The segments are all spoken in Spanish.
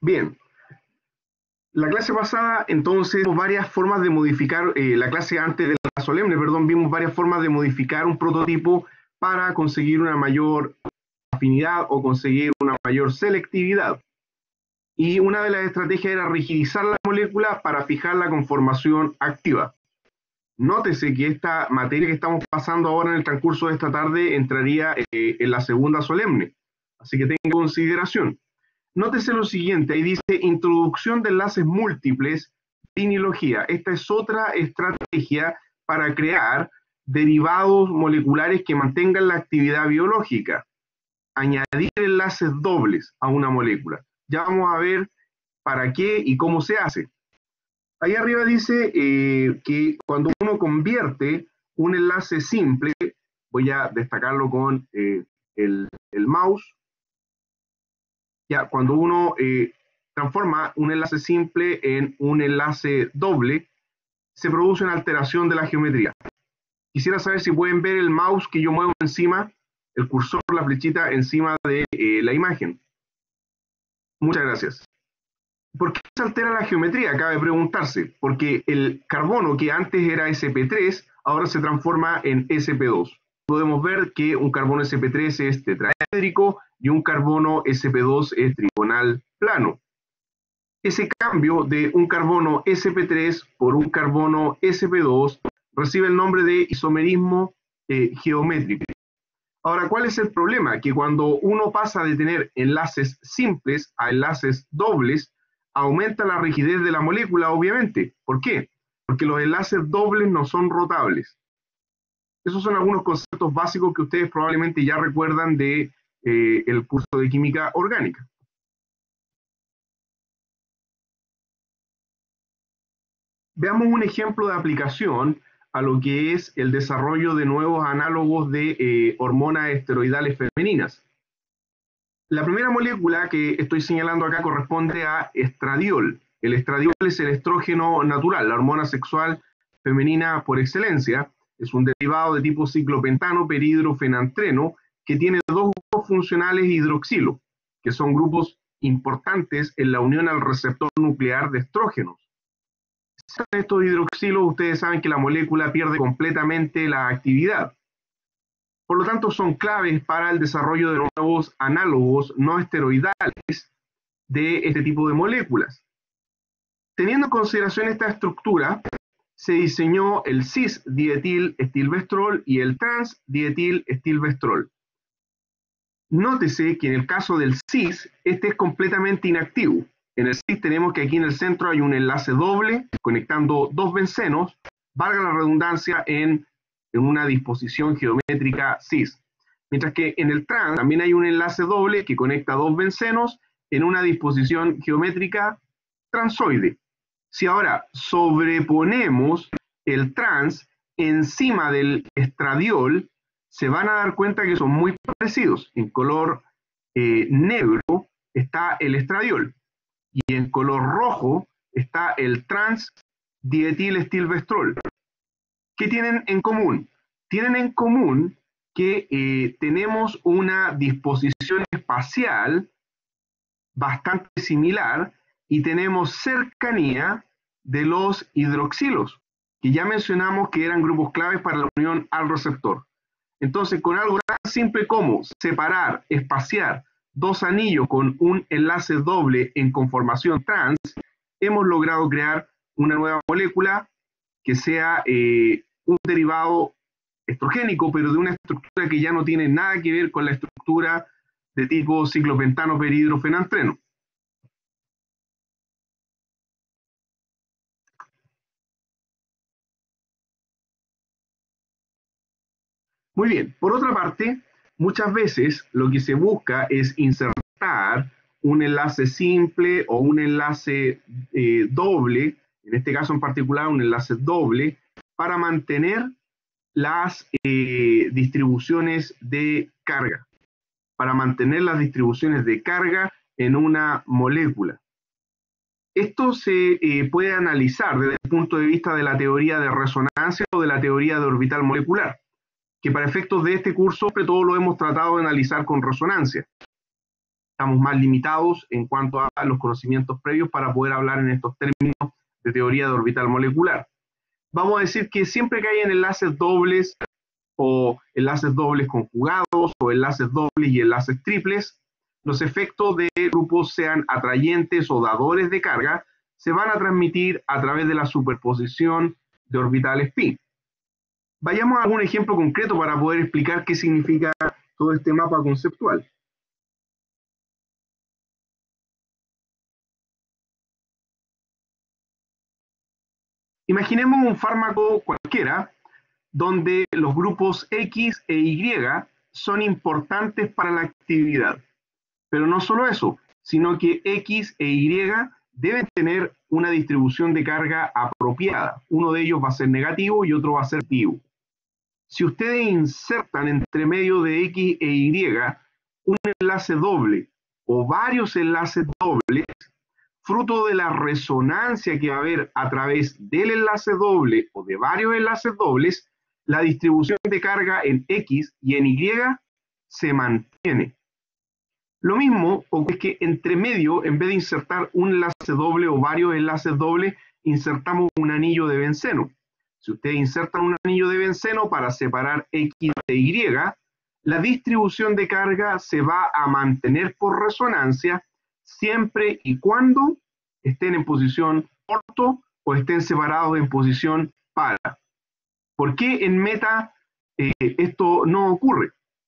Bien, la clase pasada entonces vimos varias formas de modificar, la clase antes de la solemne, perdón, vimos varias formas de modificar un prototipo para conseguir una mayor afinidad o conseguir una mayor selectividad. Y una de las estrategias era rigidizar la molécula para fijar la conformación activa. Nótese que esta materia que estamos pasando ahora en el transcurso de esta tarde entraría en la segunda solemne, así que tenga consideración. Nótese lo siguiente, ahí dice introducción de enlaces múltiples, vinilogía. Esta es otra estrategia para crear derivados moleculares que mantengan la actividad biológica. Añadir enlaces dobles a una molécula. Ya vamos a ver para qué y cómo se hace. Ahí arriba dice que cuando uno convierte un enlace simple, voy a destacarlo con el mouse, ya, cuando uno transforma un enlace simple en un enlace doble, se produce una alteración de la geometría. Quisiera saber si pueden ver el mouse que yo muevo encima, el cursor, la flechita encima de la imagen. Muchas gracias. ¿Por qué se altera la geometría? Cabe preguntarse. Porque el carbono que antes era sp3, ahora se transforma en sp2. Podemos ver que un carbono sp3 es tetraédrico y un carbono sp2 es trigonal plano. Ese cambio de un carbono sp3 por un carbono sp2 recibe el nombre de isomerismo geométrico. Ahora, ¿cuál es el problema? Que cuando uno pasa de tener enlaces simples a enlaces dobles, aumenta la rigidez de la molécula, obviamente. ¿Por qué? Porque los enlaces dobles no son rotables. Esos son algunos conceptos básicos que ustedes probablemente ya recuerdan de el curso de química orgánica. Veamos un ejemplo de aplicación a lo que es el desarrollo de nuevos análogos de hormonas esteroidales femeninas. La primera molécula que estoy señalando acá corresponde a estradiol. El estradiol es el estrógeno natural, la hormona sexual femenina por excelencia. Es un derivado de tipo ciclopentano perhidrofenantreno que tiene dos grupos funcionales hidroxilo, que son grupos importantes en la unión al receptor nuclear de estrógenos. Si estos hidroxilos, ustedes saben que la molécula pierde completamente la actividad. Por lo tanto, son claves para el desarrollo de nuevos análogos no esteroidales de este tipo de moléculas. Teniendo en consideración esta estructura, se diseñó el cis-dietil-estilbestrol y el trans-dietil-estilbestrol. Nótese que en el caso del cis, este es completamente inactivo. En el cis tenemos que aquí en el centro hay un enlace doble conectando dos bencenos, valga la redundancia, en una disposición geométrica cis. Mientras que en el trans también hay un enlace doble que conecta dos bencenos en una disposición geométrica transoide. Si ahora sobreponemos el trans encima del estradiol, se van a dar cuenta que son muy parecidos. En color negro está el estradiol y en color rojo está el trans-dietilestilbestrol. ¿Qué tienen en común? Tienen en común que tenemos una disposición espacial bastante similar y tenemos cercanía de los hidroxilos, que ya mencionamos que eran grupos claves para la unión al receptor. Entonces, con algo tan simple como separar, espaciar dos anillos con un enlace doble en conformación trans, hemos logrado crear una nueva molécula que sea un derivado estrogénico, pero de una estructura que ya no tiene nada que ver con la estructura de tipo ciclopentano perhidrofenantreno. Muy bien, por otra parte, muchas veces lo que se busca es insertar un enlace simple o un enlace doble, en este caso en particular un enlace doble, para mantener las distribuciones de carga, para mantener las distribuciones de carga en una molécula. Esto se puede analizar desde el punto de vista de la teoría de resonancia o de la teoría de orbital molecular, que para efectos de este curso todo lo hemos tratado de analizar con resonancia. estamos más limitados en cuanto a los conocimientos previos para poder hablar en estos términos de teoría de orbital molecular. Vamos a decir que siempre que hayan enlaces dobles o enlaces dobles conjugados o enlaces dobles y enlaces triples, los efectos de grupos sean atrayentes o dadores de carga, se van a transmitir a través de la superposición de orbitales pi. Vayamos a algún ejemplo concreto para poder explicar qué significa todo este mapa conceptual. Imaginemos un fármaco cualquiera donde los grupos X e Y son importantes para la actividad. Pero no solo eso, sino que X e Y deben tener una distribución de carga apropiada. Uno de ellos va a ser negativo y otro va a ser positivo. Si ustedes insertan entre medio de X e Y un enlace doble o varios enlaces dobles, fruto de la resonancia que va a haber a través del enlace doble o de varios enlaces dobles, la distribución de carga en X y en Y se mantiene. Lo mismo es que entre medio, en vez de insertar un enlace doble o varios enlaces dobles, insertamos un anillo de benceno. Si ustedes insertan un anillo de benceno para separar X de Y, la distribución de carga se va a mantener por resonancia siempre y cuando estén en posición orto o estén separados en posición para. ¿Por qué en meta esto no ocurre?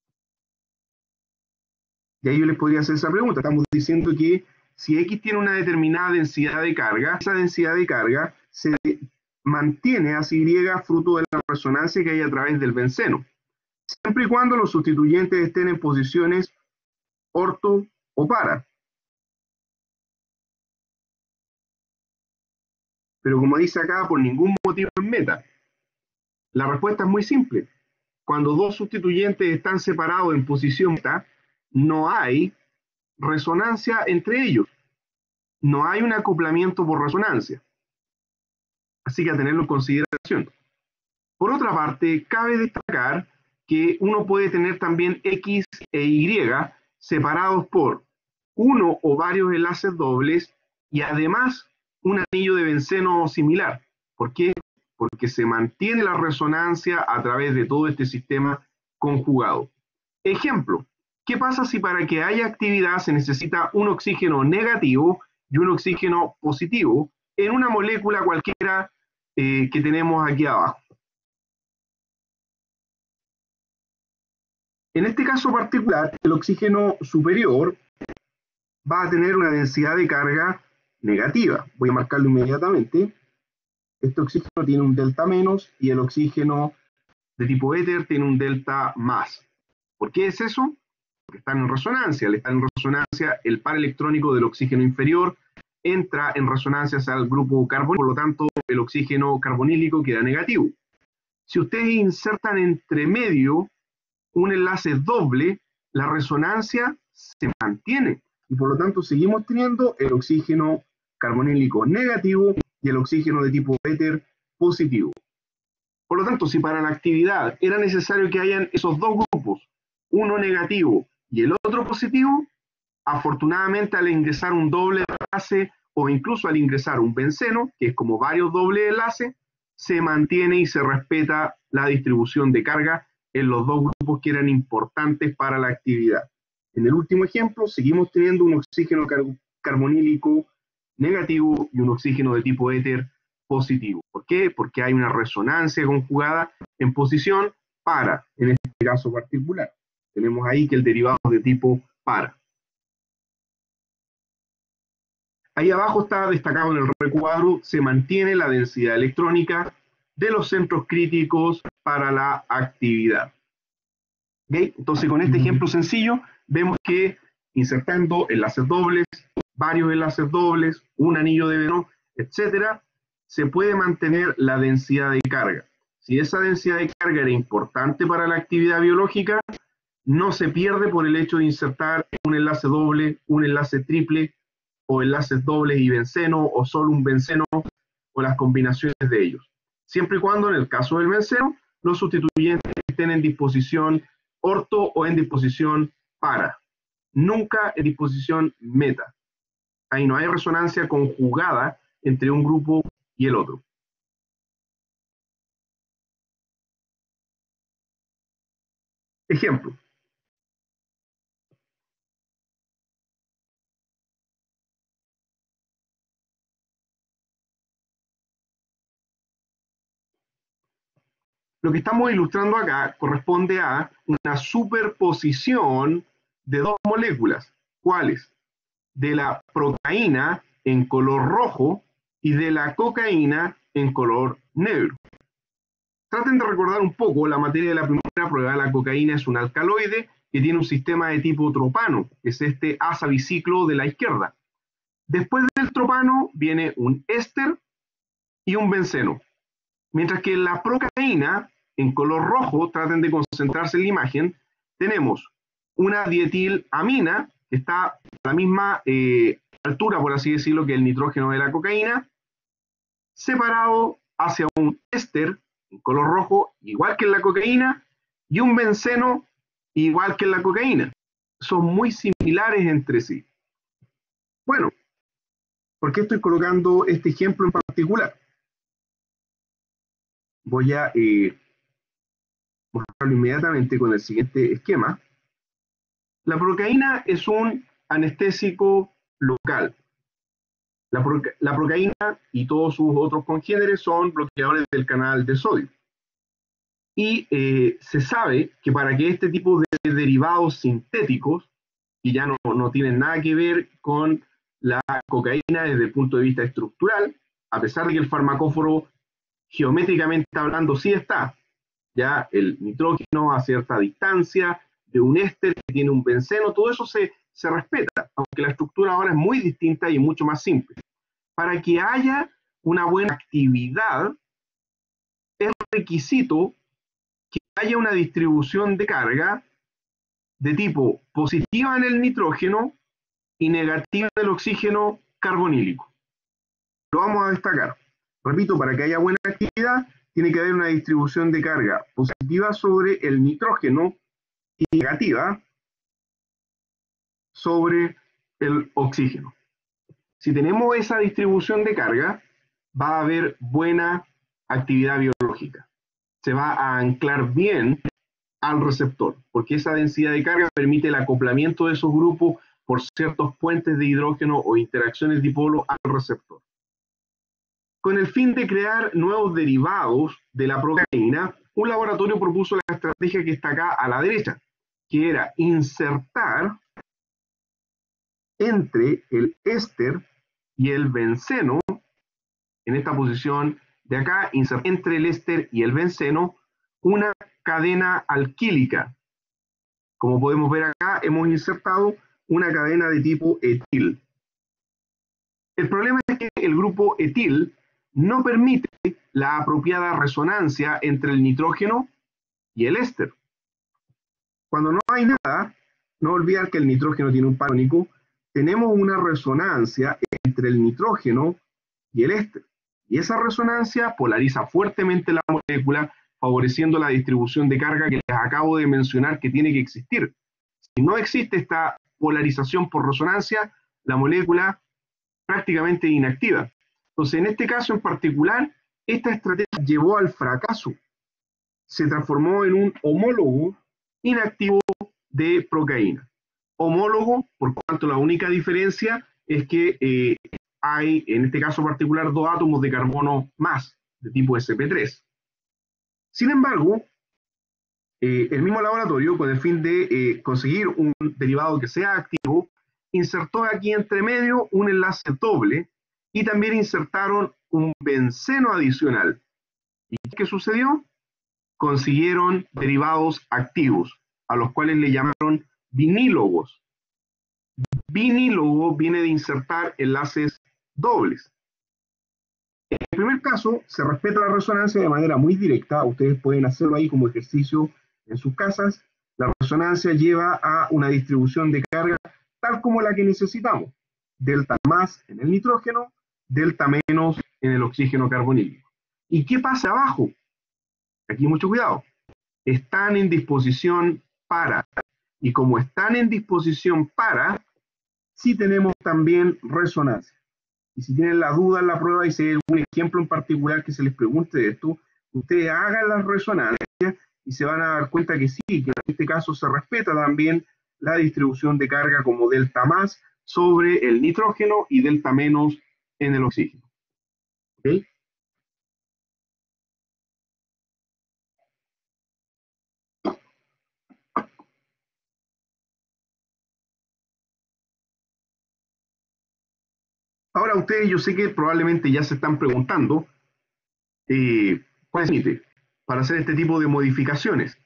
Y ahí yo les podría hacer esa pregunta. Estamos diciendo que si X tiene una determinada densidad de carga, esa densidad de carga se mantiene hacia Y fruto de la resonancia que hay a través del benceno, siempre y cuando los sustituyentes estén en posiciones orto o para. Pero como dice acá, por ningún motivo en meta. La respuesta es muy simple. Cuando dos sustituyentes están separados en posición meta, no hay resonancia entre ellos. No hay un acoplamiento por resonancia. Así que a tenerlo en consideración. Por otra parte, cabe destacar que uno puede tener también X e Y separados por uno o varios enlaces dobles y además un anillo de benceno similar. ¿Por qué? Porque se mantiene la resonancia a través de todo este sistema conjugado. Ejemplo, ¿qué pasa si para que haya actividad se necesita un oxígeno negativo y un oxígeno positivo en una molécula cualquiera que tenemos aquí abajo? En este caso particular, el oxígeno superior va a tener una densidad de carga negativa. Voy a marcarlo inmediatamente. Este oxígeno tiene un delta menos y el oxígeno de tipo éter tiene un delta más. ¿Por qué es eso? Porque están en resonancia. Al estar en resonancia, el par electrónico del oxígeno inferior entra en resonancia hacia el grupo carbonílico, por lo tanto el oxígeno carbonílico queda negativo. Si ustedes insertan entre medio un enlace doble, la resonancia se mantiene y por lo tanto seguimos teniendo el oxígeno carbonílico negativo y el oxígeno de tipo éter positivo. Por lo tanto, si para la actividad era necesario que hayan esos dos grupos, uno negativo y el otro positivo, afortunadamente al ingresar un doble enlace o incluso al ingresar un benceno, que es como varios dobles enlaces, se mantiene y se respeta la distribución de carga en los dos grupos que eran importantes para la actividad. En el último ejemplo, seguimos teniendo un oxígeno carbonílico negativo y un oxígeno de tipo éter positivo. ¿Por qué? Porque hay una resonancia conjugada en posición para, en este caso particular. Tenemos ahí que el derivado es de tipo para. Ahí abajo está destacado en el recuadro, se mantiene la densidad electrónica de los centros críticos para la actividad. ¿Okay? Entonces, con este ejemplo sencillo, vemos que insertando enlaces dobles, varios enlaces dobles, un anillo de Venn, etcétera, se puede mantener la densidad de carga. Si esa densidad de carga era importante para la actividad biológica, no se pierde por el hecho de insertar un enlace doble, un enlace triple, o enlaces dobles y benceno, o solo un benceno, o las combinaciones de ellos. Siempre y cuando, en el caso del benceno, los sustituyentes estén en disposición orto o en disposición para. nunca en disposición meta. Ahí no hay resonancia conjugada entre un grupo y el otro. Ejemplo. Lo que estamos ilustrando acá corresponde a una superposición de dos moléculas. ¿Cuáles? De la proteína en color rojo y de la cocaína en color negro. Traten de recordar un poco la materia de la primera prueba. La cocaína es un alcaloide que tiene un sistema de tipo tropano, que es este asa biciclo de la izquierda. Después del tropano viene un éster y un benceno. Mientras que la procaína, en color rojo, traten de concentrarse en la imagen, tenemos una dietilamina, que está a la misma altura, por así decirlo, que el nitrógeno de la cocaína, separado hacia un éster, en color rojo, igual que en la cocaína, y un benceno, igual que en la cocaína. Son muy similares entre sí. Bueno, ¿por qué estoy colocando este ejemplo en particular? Voy a mostrarlo inmediatamente con el siguiente esquema. La procaína es un anestésico local. La procaína y todos sus otros congéneres son bloqueadores del canal de sodio. Y se sabe que para que este tipo de derivados sintéticos, que ya no tienen nada que ver con la cocaína desde el punto de vista estructural, a pesar de que el farmacóforo geométricamente hablando sí está, ya el nitrógeno a cierta distancia, de un éster que tiene un benceno, todo eso se respeta, aunque la estructura ahora es muy distinta y mucho más simple. Para que haya una buena actividad, es requisito que haya una distribución de carga de tipo positiva en el nitrógeno y negativa en el oxígeno carbonílico. Lo vamos a destacar. Repito, para que haya buena actividad, tiene que haber una distribución de carga positiva sobre el nitrógeno y negativa sobre el oxígeno. Si tenemos esa distribución de carga, va a haber buena actividad biológica. Se va a anclar bien al receptor, porque esa densidad de carga permite el acoplamiento de esos grupos por ciertos puentes de hidrógeno o interacciones dipolo al receptor. Con el fin de crear nuevos derivados de la procaína, un laboratorio propuso la estrategia que está acá a la derecha, que era insertar entre el éster y el benceno, en esta posición de acá, insertar entre el éster y el benceno una cadena alquílica. Como podemos ver acá, hemos insertado una cadena de tipo etil. El problema es que el grupo etil no permite la apropiada resonancia entre el nitrógeno y el éster. Cuando no hay nada, no olvidar que el nitrógeno tiene un par iónico, tenemos una resonancia entre el nitrógeno y el éster. Y esa resonancia polariza fuertemente la molécula, favoreciendo la distribución de carga que les acabo de mencionar que tiene que existir. Si no existe esta polarización por resonancia, la molécula prácticamente inactiva. Entonces, en este caso en particular, esta estrategia llevó al fracaso. Se transformó en un homólogo inactivo de procaína. Homólogo, por cuanto la única diferencia es que hay, en este caso particular, dos átomos de carbono más, de tipo sp3. Sin embargo, el mismo laboratorio, con el fin de conseguir un derivado que sea activo, insertó aquí entre medio un enlace doble y también insertaron un benceno adicional. ¿Y qué sucedió? Consiguieron derivados activos, a los cuales le llamaron vinílogos. Vinílogo viene de insertar enlaces dobles. En el primer caso, se respeta la resonancia de manera muy directa. Ustedes pueden hacerlo ahí como ejercicio en sus casas. La resonancia lleva a una distribución de carga tal como la que necesitamos. Delta más en el nitrógeno, delta menos en el oxígeno carbonílico. ¿Y qué pasa abajo? Aquí mucho cuidado. Están en disposición para. Y como están en disposición para, sí tenemos también resonancia. Y si tienen la duda en la prueba y si hay algún ejemplo en particular que se les pregunte de esto, ustedes hagan las resonancias y se van a dar cuenta que sí, que en este caso se respeta también la distribución de carga como delta más sobre el nitrógeno y delta menos en el oxígeno. ¿Okay? Ahora ustedes, yo sé que probablemente ya se están preguntando cuál es el límite para hacer este tipo de modificaciones.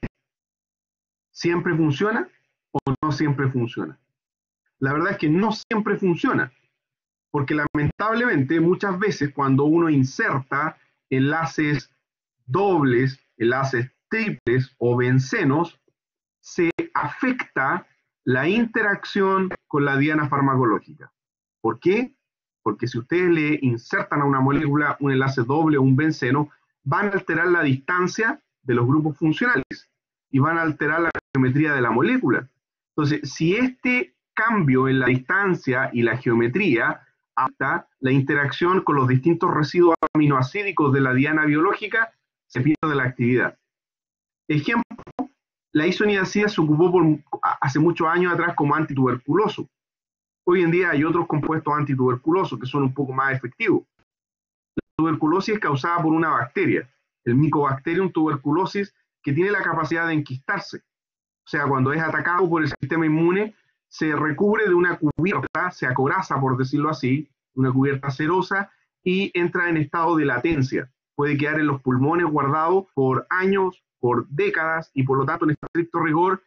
¿Siempre funciona o no siempre funciona? La verdad es que no siempre funciona, porque lamentablemente muchas veces cuando uno inserta enlaces dobles, enlaces triples o bencenos, se afecta la interacción con la diana farmacológica. ¿Por qué? Porque si ustedes le insertan a una molécula un enlace doble o un benceno, van a alterar la distancia de los grupos funcionales y van a alterar la geometría de la molécula. Entonces, si este cambio en la distancia y la geometría afecta la interacción con los distintos residuos aminoácidicos de la diana biológica, se pierde la actividad. Ejemplo, la isoniazida se ocupó hace muchos años atrás como antituberculoso. Hoy en día hay otros compuestos antituberculosos que son un poco más efectivos. La tuberculosis es causada por una bacteria, el Mycobacterium tuberculosis, que tiene la capacidad de enquistarse. O sea, cuando es atacado por el sistema inmune, se recubre de una cubierta, se acoraza, por decirlo así, una cubierta cerosa, y entra en estado de latencia. Puede quedar en los pulmones guardado por años, por décadas, y por lo tanto, en estricto rigor,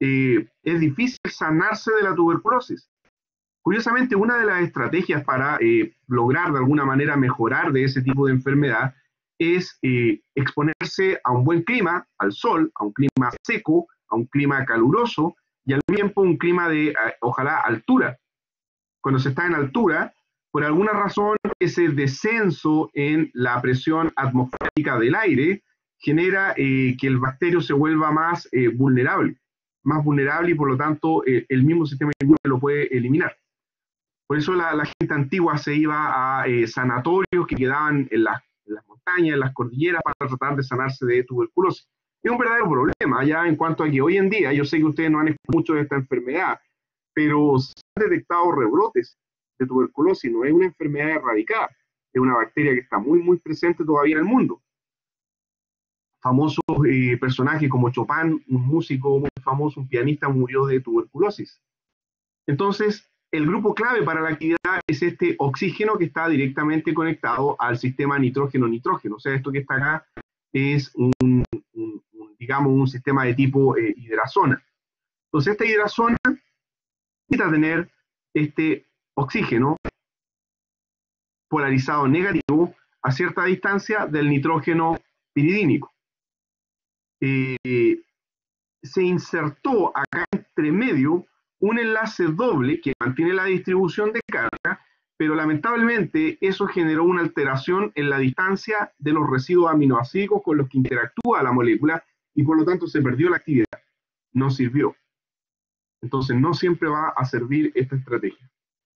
es difícil sanarse de la tuberculosis. Curiosamente, una de las estrategias para lograr de alguna manera mejorar de ese tipo de enfermedad es exponerse a un buen clima, al sol, a un clima seco, a un clima caluroso y al mismo tiempo un clima de, ojalá, altura. Cuando se está en altura, por alguna razón, ese descenso en la presión atmosférica del aire genera que el bacterio se vuelva más vulnerable y por lo tanto el mismo sistema inmune lo puede eliminar. Por eso la gente antigua se iba a sanatorios que quedaban en las montañas, en las cordilleras, para tratar de sanarse de tuberculosis. Es un verdadero problema ya en cuanto a que hoy en día, yo sé que ustedes no han escuchado mucho de esta enfermedad, pero se han detectado rebrotes de tuberculosis, no es una enfermedad erradicada, es una bacteria que está muy, muy presente todavía en el mundo. Famosos personajes como Chopin, un músico muy famoso, un pianista, murió de tuberculosis. Entonces, el grupo clave para la actividad es este oxígeno que está directamente conectado al sistema nitrógeno-nitrógeno. O sea, esto que está acá es digamos, un sistema de tipo hidrazona. Entonces, esta hidrazona necesita tener este oxígeno polarizado negativo a cierta distancia del nitrógeno piridínico. Se insertó acá entre medio un enlace doble que mantiene la distribución de carga, pero lamentablemente eso generó una alteración en la distancia de los residuos aminoácidos con los que interactúa la molécula y por lo tanto se perdió la actividad, no sirvió. Entonces no siempre va a servir esta estrategia.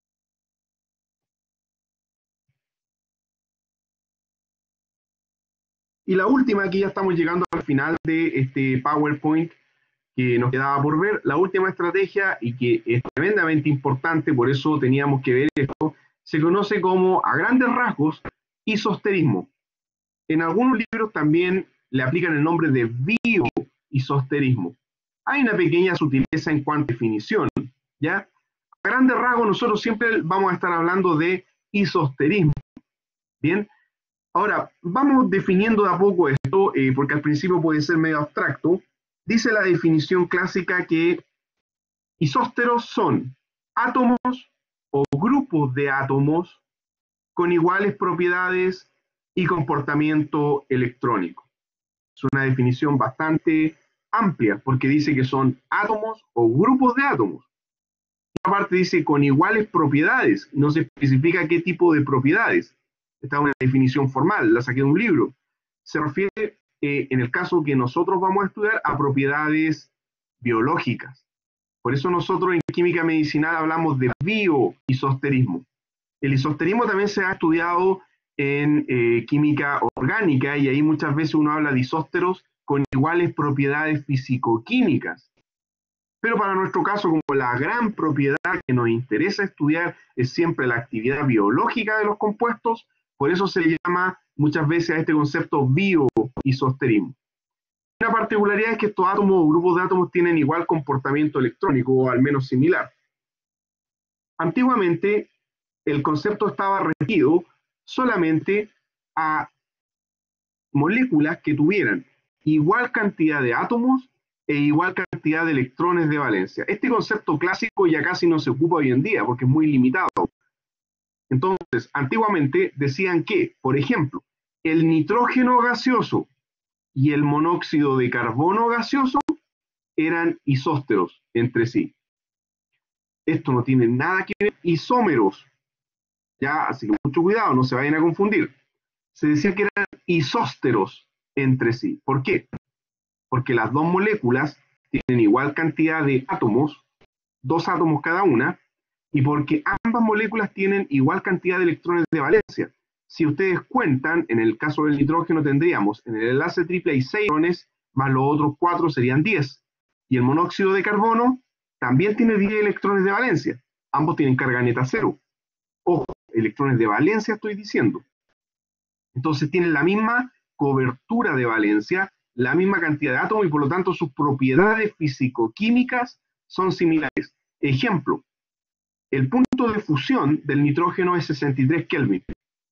Y la última, aquí ya estamos llegando al final de este PowerPoint que nos quedaba por ver, la última estrategia y que es tremendamente importante, por eso teníamos que ver esto, se conoce como, a grandes rasgos, isosterismo. En algunos libros también le aplican el nombre de bioisosterismo. Hay una pequeña sutileza en cuanto a definición, ¿ya? A grandes rasgos nosotros siempre vamos a estar hablando de isosterismo, ¿bien? Ahora, vamos definiendo de a poco esto, porque al principio puede ser medio abstracto. Dice la definición clásica que isósteros son átomos o grupos de átomos con iguales propiedades y comportamiento electrónico. Es una definición bastante amplia porque dice que son átomos o grupos de átomos. Una parte dice con iguales propiedades, no se especifica qué tipo de propiedades. Esta es una definición formal, la saqué de un libro. Se refiere, en el caso que nosotros vamos a estudiar, a propiedades biológicas. Por eso nosotros en química medicinal hablamos de bioisosterismo. El isosterismo también se ha estudiado en química orgánica y ahí muchas veces uno habla de isósteros con iguales propiedades físico-químicas. Pero para nuestro caso, como la gran propiedad que nos interesa estudiar es siempre la actividad biológica de los compuestos, por eso se llama muchas veces a este concepto bioisosterismo. Una particularidad es que estos átomos o grupos de átomos tienen igual comportamiento electrónico, o al menos similar. Antiguamente, el concepto estaba regido solamente a moléculas que tuvieran igual cantidad de átomos e igual cantidad de electrones de valencia. Este concepto clásico ya casi no se ocupa hoy en día porque es muy limitado. Entonces, antiguamente decían que, por ejemplo, el nitrógeno gaseoso y el monóxido de carbono gaseoso eran isósteros entre sí. Esto no tiene nada que ver isómeros. Ya, así que mucho cuidado, no se vayan a confundir. Se decía que eran isósteros entre sí. ¿Por qué? Porque las dos moléculas tienen igual cantidad de átomos, 2 átomos cada una, y porque ambas moléculas tienen igual cantidad de electrones de valencia. Si ustedes cuentan, en el caso del nitrógeno tendríamos en el enlace triple hay 6 electrones, más los otros 4 serían 10. Y el monóxido de carbono también tiene 10 electrones de valencia. Ambos tienen carga neta 0. Ojo, electrones de valencia estoy diciendo. Entonces tienen la misma cobertura de valencia, la misma cantidad de átomos y por lo tanto sus propiedades físico-químicas son similares. Ejemplo, el punto de fusión del nitrógeno es 63 Kelvin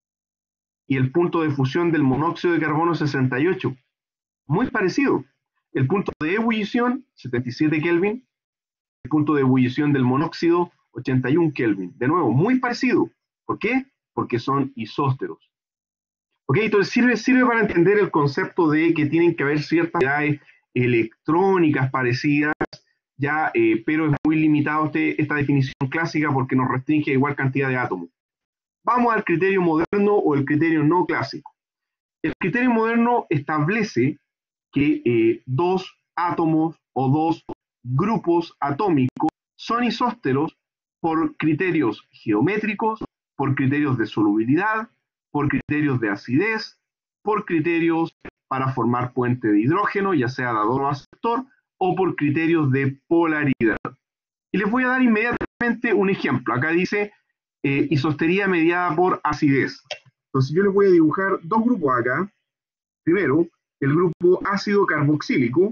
y el punto de fusión del monóxido de carbono es 68. Muy parecido. El punto de ebullición, 77 Kelvin. El punto de ebullición del monóxido, 81 Kelvin. De nuevo, muy parecido. ¿Por qué? Porque son isósteros. ¿Ok? Entonces sirve para entender el concepto de que tienen que haber ciertas propiedades electrónicas parecidas, ya, pero es muy limitado esta definición clásica porque nos restringe a igual cantidad de átomos. Vamos al criterio moderno o el criterio no clásico. El criterio moderno establece que 2 átomos o 2 grupos atómicos son isósteros por criterios geométricos, por criterios de solubilidad, por criterios de acidez, por criterios para formar puente de hidrógeno, ya sea dador o aceptor, o por criterios de polaridad. Y les voy a dar inmediatamente un ejemplo. Acá dice isostería mediada por acidez. Entonces yo les voy a dibujar 2 grupos acá. Primero, el grupo ácido carboxílico.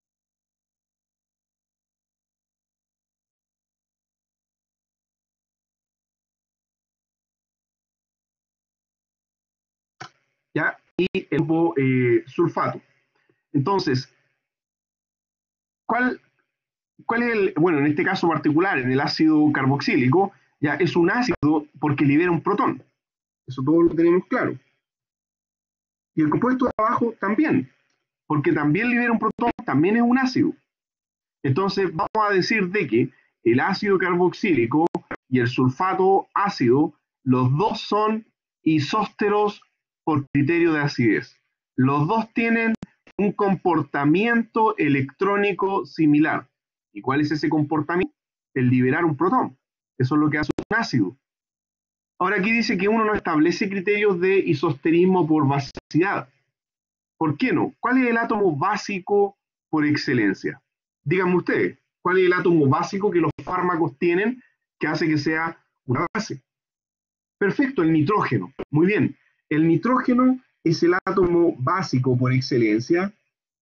¿Ya? Y el grupo sulfato. Entonces, ¿cuál es el, bueno, en este caso particular, en el ácido carboxílico, ya es un ácido porque libera un protón. Eso todos lo tenemos claro. Y el compuesto de abajo también, porque también libera un protón, también es un ácido. Entonces vamos a decir de que el ácido carboxílico y el sulfato ácido, los dos son isósteros por criterio de acidez. Los dos tienen un comportamiento electrónico similar. ¿Y cuál es ese comportamiento? El liberar un protón. Eso es lo que hace un ácido. Ahora aquí dice que uno no establece criterios de isosterismo por basicidad. ¿Por qué no? ¿Cuál es el átomo básico por excelencia? Díganme ustedes, ¿cuál es el átomo básico que los fármacos tienen que hace que sea una base? Perfecto, el nitrógeno. Muy bien. El nitrógeno es el átomo básico por excelencia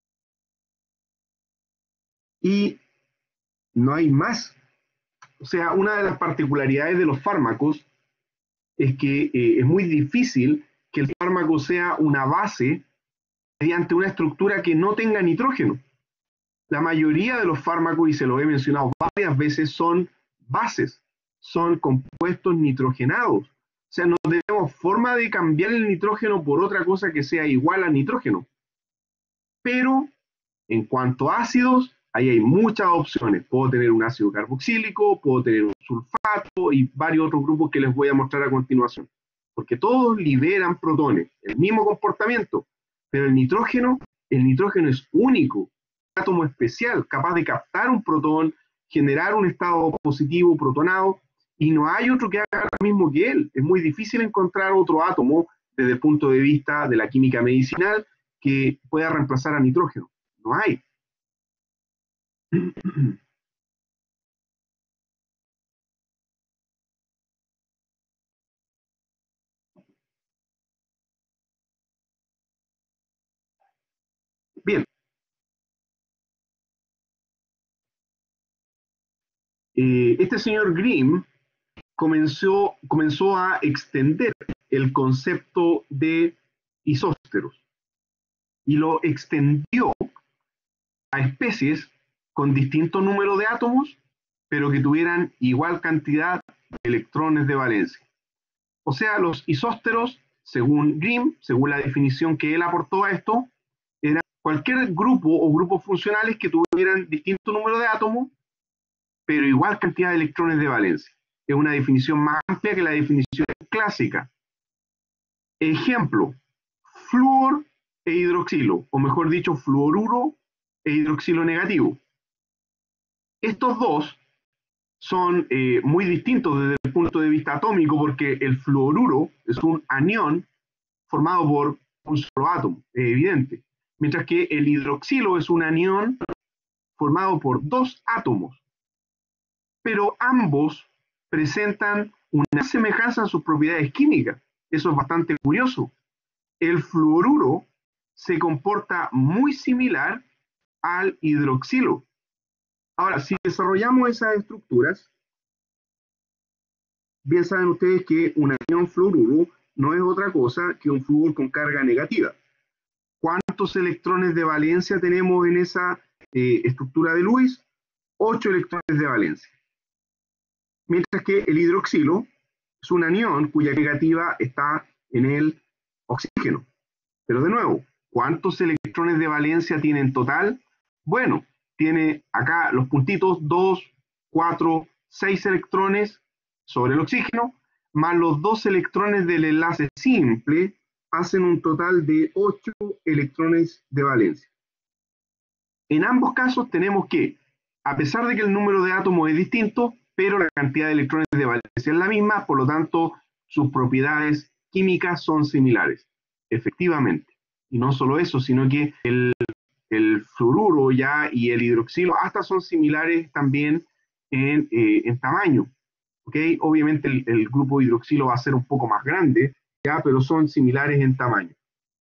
y no hay más. O sea, una de las particularidades de los fármacos es que es muy difícil que el fármaco sea una base mediante una estructura que no tenga nitrógeno. La mayoría de los fármacos, y se lo he mencionado varias veces, son bases, son compuestos nitrogenados. O sea, no tenemos forma de cambiar el nitrógeno por otra cosa que sea igual a nitrógeno. Pero en cuanto a ácidos, ahí hay muchas opciones. Puedo tener un ácido carboxílico, puedo tener un sulfato y varios otros grupos que les voy a mostrar a continuación. Porque todos liberan protones, el mismo comportamiento. Pero el nitrógeno es único, un átomo especial, capaz de captar un protón, generar un estado positivo protonado, y no hay otro que haga lo mismo que él. Es muy difícil encontrar otro átomo desde el punto de vista de la química medicinal que pueda reemplazar a nitrógeno. No hay. Bien, este señor Grimm comenzó a extender el concepto de isósteros y lo extendió a especies con distinto número de átomos, pero que tuvieran igual cantidad de electrones de valencia. O sea, los isósteros, según Grimm, según la definición que él aportó a esto, eran cualquier grupo o grupos funcionales que tuvieran distinto número de átomos, pero igual cantidad de electrones de valencia. Es una definición más amplia que la definición clásica. Ejemplo, flúor e hidroxilo, o mejor dicho, fluoruro e hidroxilo negativo. Estos dos son muy distintos desde el punto de vista atómico porque el fluoruro es un anión formado por un solo átomo, es evidente, mientras que el hidroxilo es un anión formado por dos átomos, pero ambos presentan una semejanza en sus propiedades químicas. Eso es bastante curioso. El fluoruro se comporta muy similar al hidroxilo. Ahora, si desarrollamos esas estructuras, bien saben ustedes que un anión fluoruro no es otra cosa que un flúor con carga negativa. ¿Cuántos electrones de valencia tenemos en esa estructura de Lewis? 8 electrones de valencia. Mientras que el hidroxilo es un anión cuya negativa está en el oxígeno. Pero de nuevo, ¿cuántos electrones de valencia tiene en total? Bueno, tiene acá los puntitos 2, 4, 6 electrones sobre el oxígeno, más los 2 electrones del enlace simple, hacen un total de 8 electrones de valencia. En ambos casos tenemos que, a pesar de que el número de átomos es distinto, pero la cantidad de electrones de valencia es la misma, por lo tanto, sus propiedades químicas son similares, efectivamente. Y no solo eso, sino que el fluoruro ya y el hidroxilo hasta son similares también en tamaño. ¿Okay? Obviamente el grupo hidroxilo va a ser un poco más grande, ¿ya? Pero son similares en tamaño.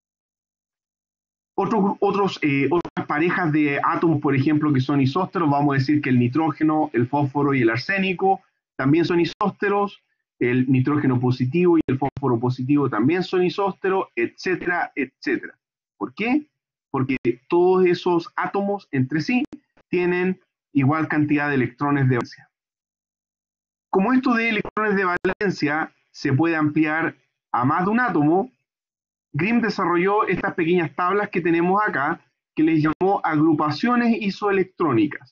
Otras parejas de átomos, por ejemplo, que son isósteros, vamos a decir que el nitrógeno, el fósforo y el arsénico también son isósteros, el nitrógeno positivo y el fósforo positivo también son isósteros, etcétera, etcétera. ¿Por qué? Porque todos esos átomos entre sí tienen igual cantidad de electrones de valencia. Como esto de electrones de valencia se puede ampliar a más de un átomo, Grimm desarrolló estas pequeñas tablas que tenemos acá, que les llamó agrupaciones isoelectrónicas,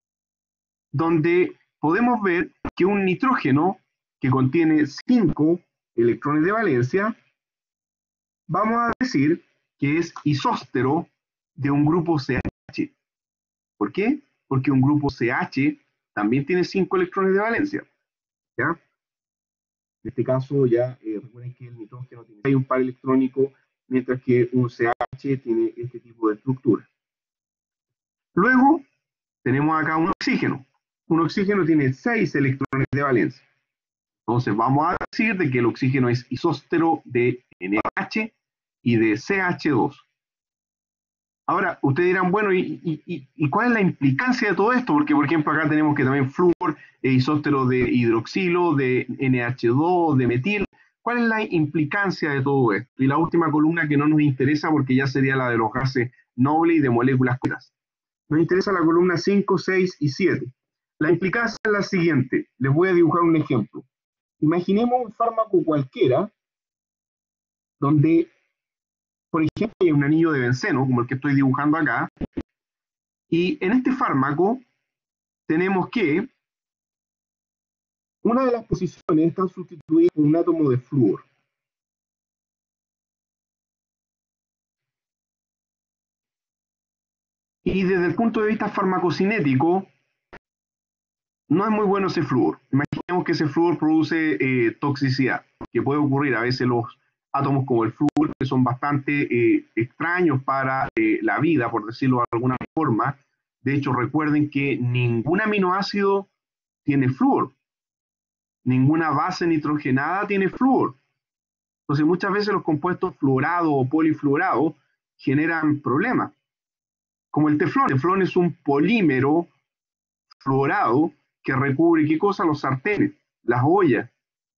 donde podemos ver que un nitrógeno que contiene 5 electrones de valencia, vamos a decir que es isóstero de un grupo CH. ¿Por qué? Porque un grupo CH también tiene 5 electrones de valencia. ¿Ya? En este caso ya recuerden que el nitrógeno tiene un par electrónico, mientras que un CH tiene este tipo de estructura. Luego tenemos acá un oxígeno. Un oxígeno tiene 6 electrones de valencia. Entonces vamos a decir de que el oxígeno es isóstero de NH y de CH2. Ahora, ustedes dirán, bueno, ¿y cuál es la implicancia de todo esto? Porque, por ejemplo, acá tenemos que también flúor, isóstero de hidroxilo, de NH2, de metil. ¿Cuál es la implicancia de todo esto? Y la última columna que no nos interesa porque ya sería la de los gases nobles y de moléculas cuerdas. Nos interesa la columna 5, 6 y 7. La implicancia es la siguiente. Les voy a dibujar un ejemplo. Imaginemos un fármaco cualquiera donde, por ejemplo, hay un anillo de benceno, como el que estoy dibujando acá, y en este fármaco tenemos que una de las posiciones está sustituida por un átomo de flúor. Y desde el punto de vista farmacocinético, no es muy bueno ese flúor. Imaginemos que ese flúor produce toxicidad, que puede ocurrir. A veces los átomos como el flúor, que son bastante extraños para la vida, por decirlo de alguna forma. De hecho, recuerden que ningún aminoácido tiene flúor, ninguna base nitrogenada tiene flúor. Entonces, muchas veces los compuestos fluorados o polifluorados generan problemas, como el teflón. El teflón es un polímero fluorado que recubre, ¿qué cosa? Los sartenes, las ollas.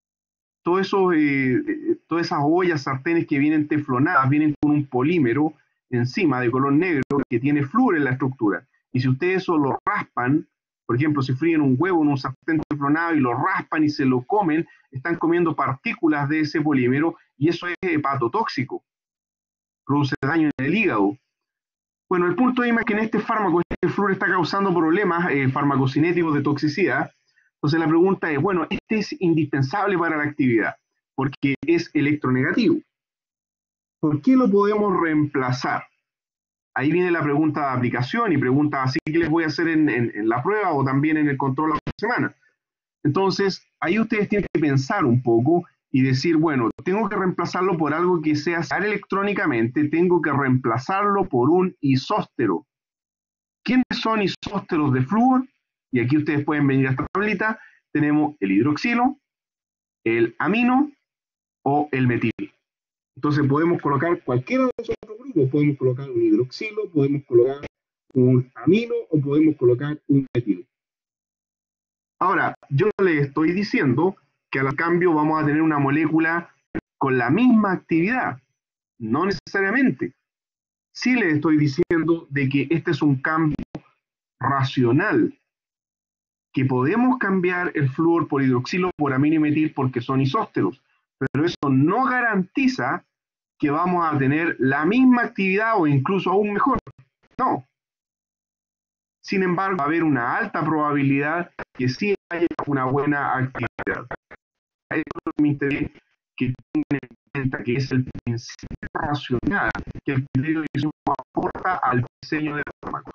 Todas esas ollas, sartenes que vienen teflonadas, vienen con un polímero encima de color negro que tiene flúor en la estructura. Y si ustedes eso lo raspan, por ejemplo, si fríen un huevo en un sartén teflonado y lo raspan y se lo comen, están comiendo partículas de ese polímero y eso es hepatotóxico, produce daño en el hígado. Bueno, el punto es que en este fármaco, este flúor está causando problemas farmacocinéticos de toxicidad. Entonces la pregunta es, bueno, este es indispensable para la actividad porque es electronegativo. ¿Por qué lo podemos reemplazar? Ahí viene la pregunta de aplicación y pregunta así que les voy a hacer en la prueba o también en el control la semana. Entonces, ahí ustedes tienen que pensar un poco y decir, bueno, tengo que reemplazarlo por algo que sea electrónicamente, tengo que reemplazarlo por un isóstero. ¿Quiénes son isósteros de flúor? Y aquí ustedes pueden venir a esta tablita. Tenemos el hidroxilo, el amino o el metil. Entonces podemos colocar cualquiera de esos otros grupos. Podemos colocar un hidroxilo, podemos colocar un amino o podemos colocar un metil. Ahora, yo les estoy diciendo que al cambio vamos a tener una molécula con la misma actividad. No necesariamente. Sí les estoy diciendo de que este es un cambio racional, que podemos cambiar el flúor por hidroxilo, por amino y metil porque son isósteros, pero eso no garantiza que vamos a tener la misma actividad o incluso aún mejor. No. Sin embargo, va a haber una alta probabilidad que sí haya una buena actividad. Eso me interesa que tengan en cuenta que es el principio racional que el criterio de decisión aporta al diseño del fármaco.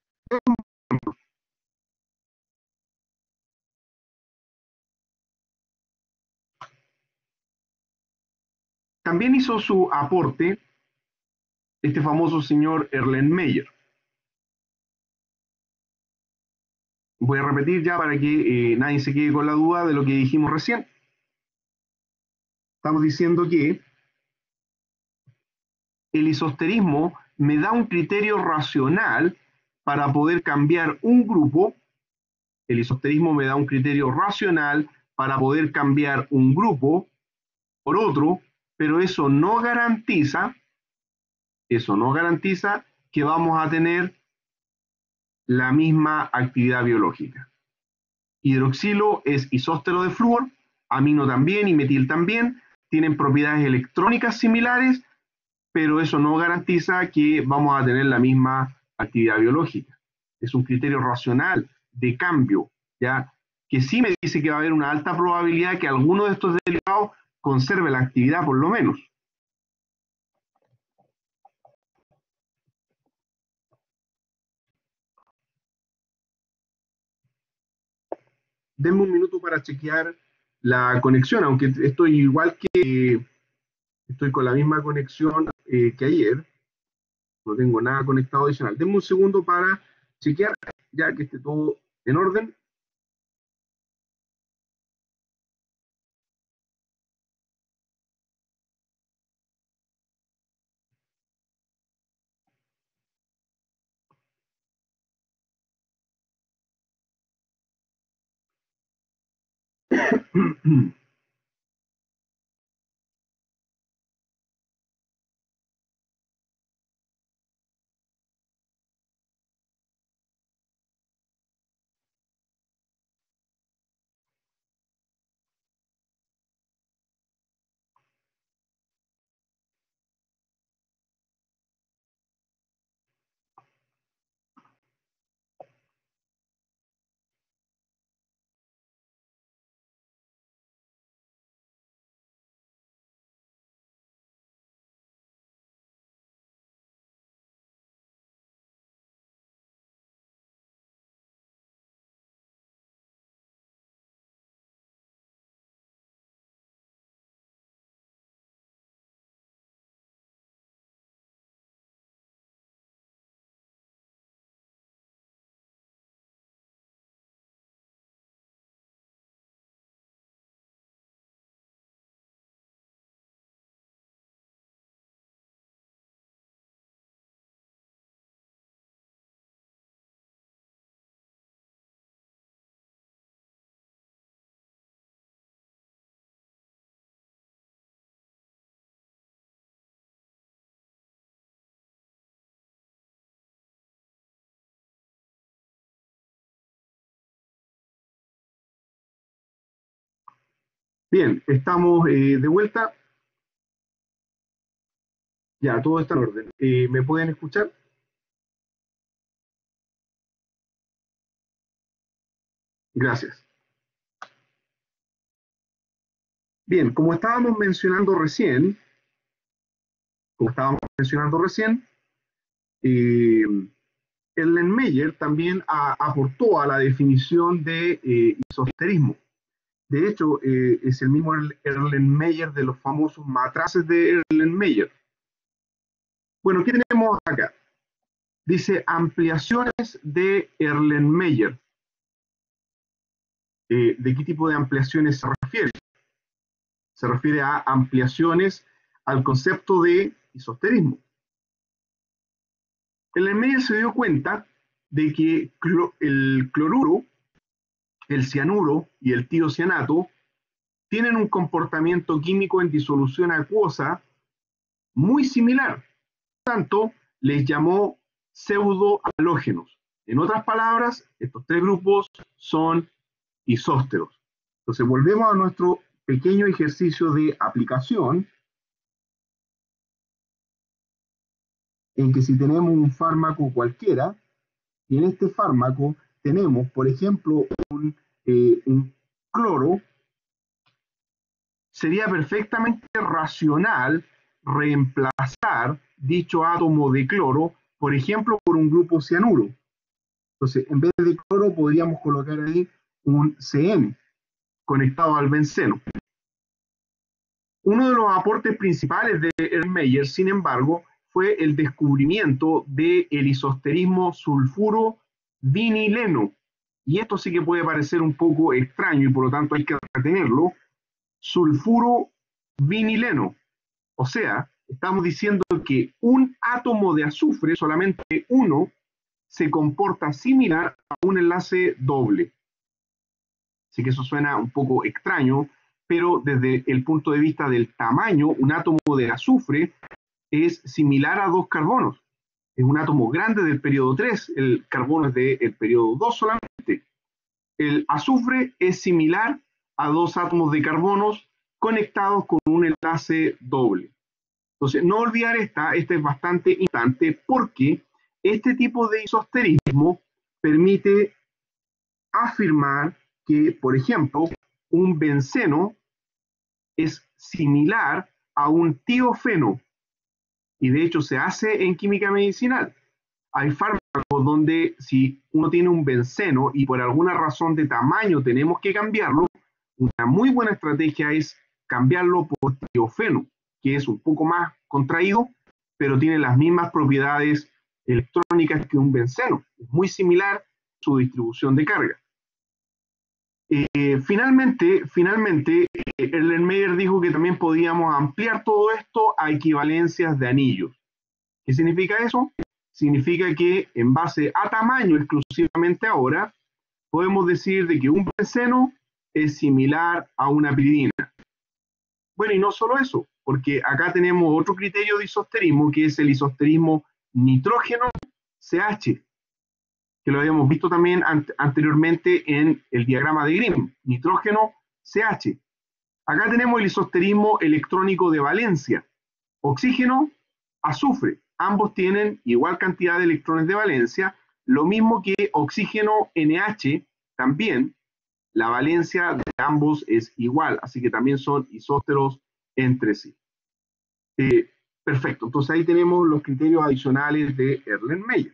También hizo su aporte este famoso señor Erlenmeyer. Voy a repetir ya para que nadie se quede con la duda de lo que dijimos recién. Estamos diciendo que el isosterismo me da un criterio racional para poder cambiar un grupo. El isosterismo me da un criterio racional para poder cambiar un grupo por otro, pero eso no garantiza que vamos a tener la misma actividad biológica. Hidroxilo es isóstero de flúor, amino también y metil también, tienen propiedades electrónicas similares, pero eso no garantiza que vamos a tener la misma actividad biológica. Es un criterio racional de cambio, ¿ya? Que sí me dice que va a haber una alta probabilidad que alguno de estos derivados conserve la actividad por lo menos. Denme un minuto para chequear la conexión, aunque estoy igual que estoy con la misma conexión que ayer, no tengo nada conectado adicional. Denme un segundo para chequear ya que esté todo en orden. Bien, estamos de vuelta. Ya, todo está en orden. ¿Me pueden escuchar? Gracias. Bien, como estábamos mencionando recién, eh, Erlenmeyer también aportó a la definición de isosterismo. De hecho, es el mismo Erlenmeyer de los famosos matraces de Erlenmeyer. Bueno, ¿qué tenemos acá? Dice ampliaciones de Erlenmeyer. ¿De qué tipo de ampliaciones se refiere? Se refiere a ampliaciones al concepto de isosterismo. Erlenmeyer se dio cuenta de que el cloruro, el cianuro y el tiocianato tienen un comportamiento químico en disolución acuosa muy similar. Por tanto, les llamó pseudohalógenos. En otras palabras, estos tres grupos son isósteros. Entonces, volvemos a nuestro pequeño ejercicio de aplicación, en que si tenemos un fármaco cualquiera, y en este fármaco tenemos, por ejemplo, un cloro, sería perfectamente racional reemplazar dicho átomo de cloro, por ejemplo, por un grupo cianuro. Entonces, en vez de cloro, podríamos colocar ahí un CN conectado al benceno. Uno de los aportes principales de Erlenmeyer, sin embargo, fue el descubrimiento del isosterismo sulfuro-vinileno. Y esto sí que puede parecer un poco extraño y por lo tanto hay que retenerlo. Sulfuro-vinileno. O sea, estamos diciendo que un átomo de azufre, solamente uno, se comporta similar a un enlace doble. Así que eso suena un poco extraño, pero desde el punto de vista del tamaño, un átomo de azufre es similar a dos carbonos. Es un átomo grande del periodo 3, el carbono es del periodo 2 solamente. El azufre es similar a dos átomos de carbonos conectados con un enlace doble. Entonces, no olvidar esta es bastante importante porque este tipo de isosterismo permite afirmar que, por ejemplo, un benceno es similar a un tiofeno, y de hecho se hace en química medicinal. Hay fármacos donde si uno tiene un benceno y por alguna razón de tamaño tenemos que cambiarlo, una muy buena estrategia es cambiarlo por tiofeno, que es un poco más contraído, pero tiene las mismas propiedades electrónicas que un benceno. Es muy similar su distribución de carga. Finalmente, Erlenmeyer dijo que también podíamos ampliar todo esto a equivalencias de anillos. ¿Qué significa eso? Significa que en base a tamaño exclusivamente ahora, podemos decir de que un benceno es similar a una piridina. Bueno, y no solo eso, porque acá tenemos otro criterio de isosterismo, que es el isosterismo nitrógeno-CH, que lo habíamos visto también anteriormente en el diagrama de Grimm, nitrógeno-CH. Acá tenemos el isosterismo electrónico de valencia, oxígeno, azufre. Ambos tienen igual cantidad de electrones de valencia, lo mismo que oxígeno NH también, la valencia de ambos es igual, así que también son isósteros entre sí. Perfecto, entonces ahí tenemos los criterios adicionales de Erlenmeyer.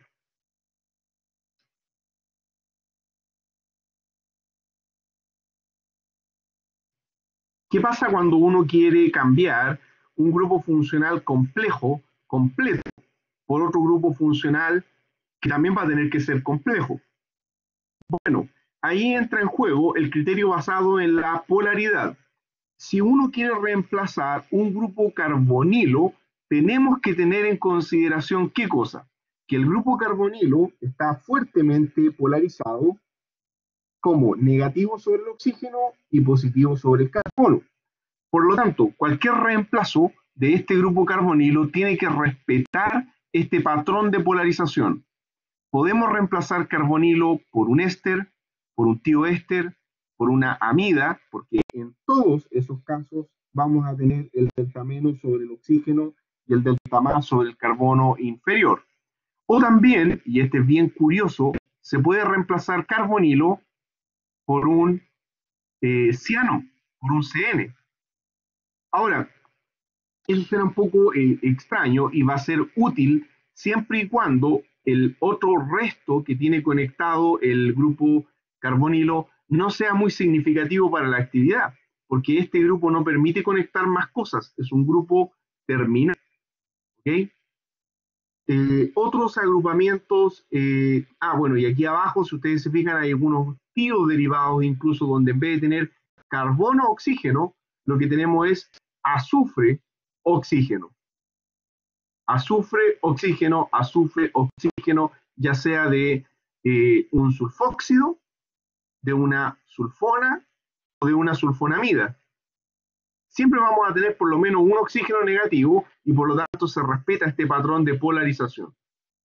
¿Qué pasa cuando uno quiere cambiar un grupo funcional complejo, completo, por otro grupo funcional que también va a tener que ser complejo? Bueno, ahí entra en juego el criterio basado en la polaridad. Si uno quiere reemplazar un grupo carbonilo, tenemos que tener en consideración qué cosa, que el grupo carbonilo está fuertemente polarizado como negativo sobre el oxígeno y positivo sobre el carbono. Por lo tanto, cualquier reemplazo de este grupo carbonilo tiene que respetar este patrón de polarización. Podemos reemplazar carbonilo por un éster, por un tioéster, por una amida, porque en todos esos casos vamos a tener el delta menos sobre el oxígeno y el delta más sobre el carbono inferior. O también, y este es bien curioso, se puede reemplazar carbonilo por un ciano, por un CN. Ahora, eso será un poco extraño y va a ser útil siempre y cuando el otro resto que tiene conectado el grupo carbonilo no sea muy significativo para la actividad, porque este grupo no permite conectar más cosas, es un grupo terminal. ¿Okay? Otros agrupamientos, bueno, y aquí abajo, si ustedes se fijan, hay algunos derivados incluso donde en vez de tener carbono oxígeno, lo que tenemos es azufre oxígeno. Azufre, oxígeno, ya sea de un sulfóxido, de una sulfona o de una sulfonamida. Siempre vamos a tener por lo menos un oxígeno negativo y por lo tanto se respeta este patrón de polarización.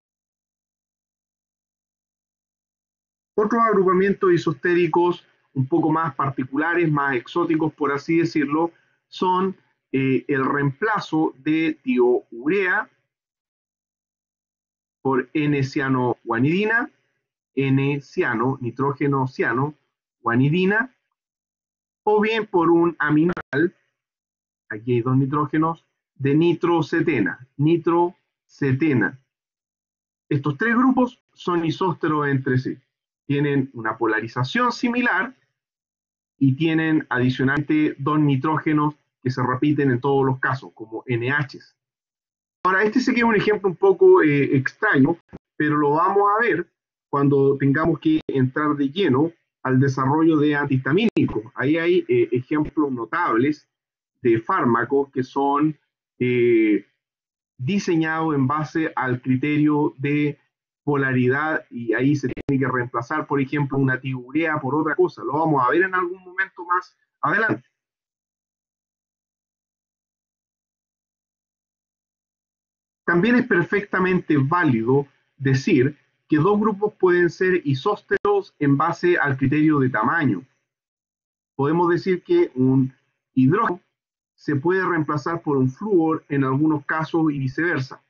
Otros agrupamientos isostéricos un poco más particulares, más exóticos, por así decirlo, son el reemplazo de tiourea por N-ciano-guanidina, N-ciano, nitrógeno ciano, guanidina, o bien por un aminal, aquí hay dos nitrógenos, de nitrocetena, Estos tres grupos son isósteros entre sí. Tienen una polarización similar y tienen adicionalmente dos nitrógenos que se repiten en todos los casos, como NHs. Ahora, este sí que es un ejemplo un poco extraño, pero lo vamos a ver cuando tengamos que entrar de lleno al desarrollo de antihistamínicos. Ahí hay ejemplos notables de fármacos que son diseñados en base al criterio de polaridad y ahí se tiene que reemplazar, por ejemplo, una tiourea por otra cosa. Lo vamos a ver en algún momento más adelante. También es perfectamente válido decir que dos grupos pueden ser isósteros en base al criterio de tamaño. Podemos decir que un hidrógeno se puede reemplazar por un flúor en algunos casos y viceversa.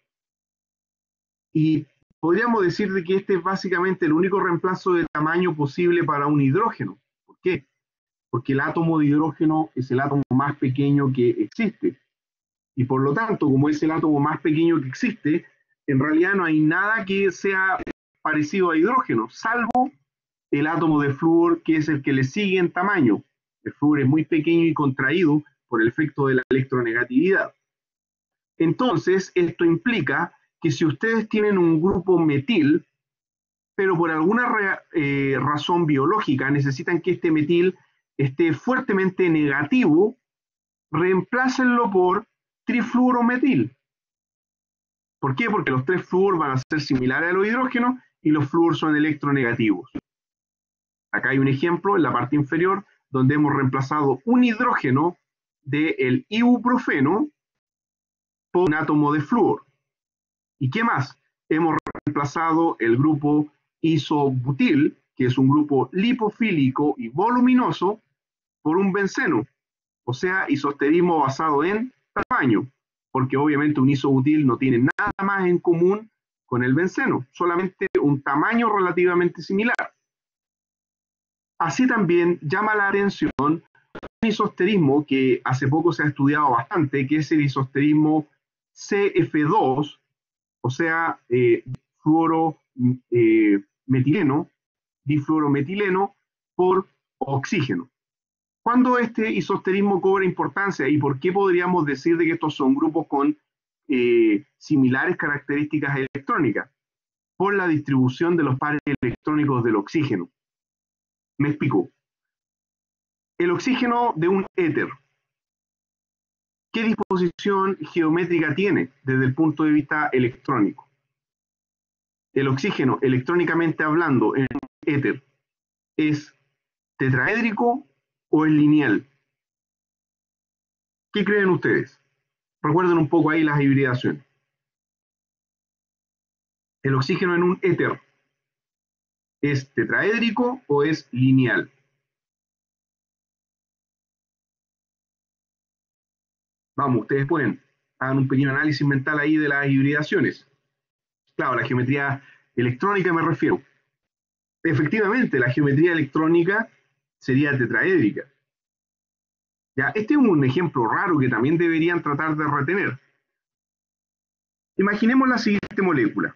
Y podríamos decir de que este es básicamente el único reemplazo de tamaño posible para un hidrógeno. ¿Por qué? Porque el átomo de hidrógeno es el átomo más pequeño que existe. Y por lo tanto, como es el átomo más pequeño que existe, en realidad no hay nada que sea parecido a hidrógeno, salvo el átomo de flúor, que es el que le sigue en tamaño. El flúor es muy pequeño y contraído por el efecto de la electronegatividad. Entonces, esto implica que si ustedes tienen un grupo metil, pero por alguna razón biológica necesitan que este metil esté fuertemente negativo, reemplácenlo por trifluorometil. ¿Por qué? Porque los tres flúor van a ser similares a los hidrógenos y los flúor son electronegativos. Acá hay un ejemplo en la parte inferior donde hemos reemplazado un hidrógeno del ibuprofeno por un átomo de flúor. ¿Y qué más? Hemos reemplazado el grupo isobutil, que es un grupo lipofílico y voluminoso, por un benceno, o sea, isosterismo basado en tamaño, porque obviamente un isobutil no tiene nada más en común con el benceno, solamente un tamaño relativamente similar. Así también llama la atención un isosterismo que hace poco se ha estudiado bastante, que es el isosterismo CF2, o sea, fluorometileno, difluorometileno por oxígeno. ¿Cuándo este isosterismo cobra importancia y por qué podríamos decir de que estos son grupos con similares características electrónicas? Por la distribución de los pares electrónicos del oxígeno. Me explico. El oxígeno de un éter, ¿qué disposición geométrica tiene desde el punto de vista electrónico? El oxígeno, electrónicamente hablando, en un éter, ¿es tetraédrico o es lineal? ¿Qué creen ustedes? Recuerden un poco ahí las hibridaciones. ¿El oxígeno en un éter es tetraédrico o es lineal? Vamos, ustedes pueden, hagan un pequeño análisis mental ahí de las hibridaciones. Claro, la geometría electrónica me refiero. Efectivamente, la geometría electrónica sería tetraédrica. ¿Ya? Este es un ejemplo raro que también deberían tratar de retener. Imaginemos la siguiente molécula.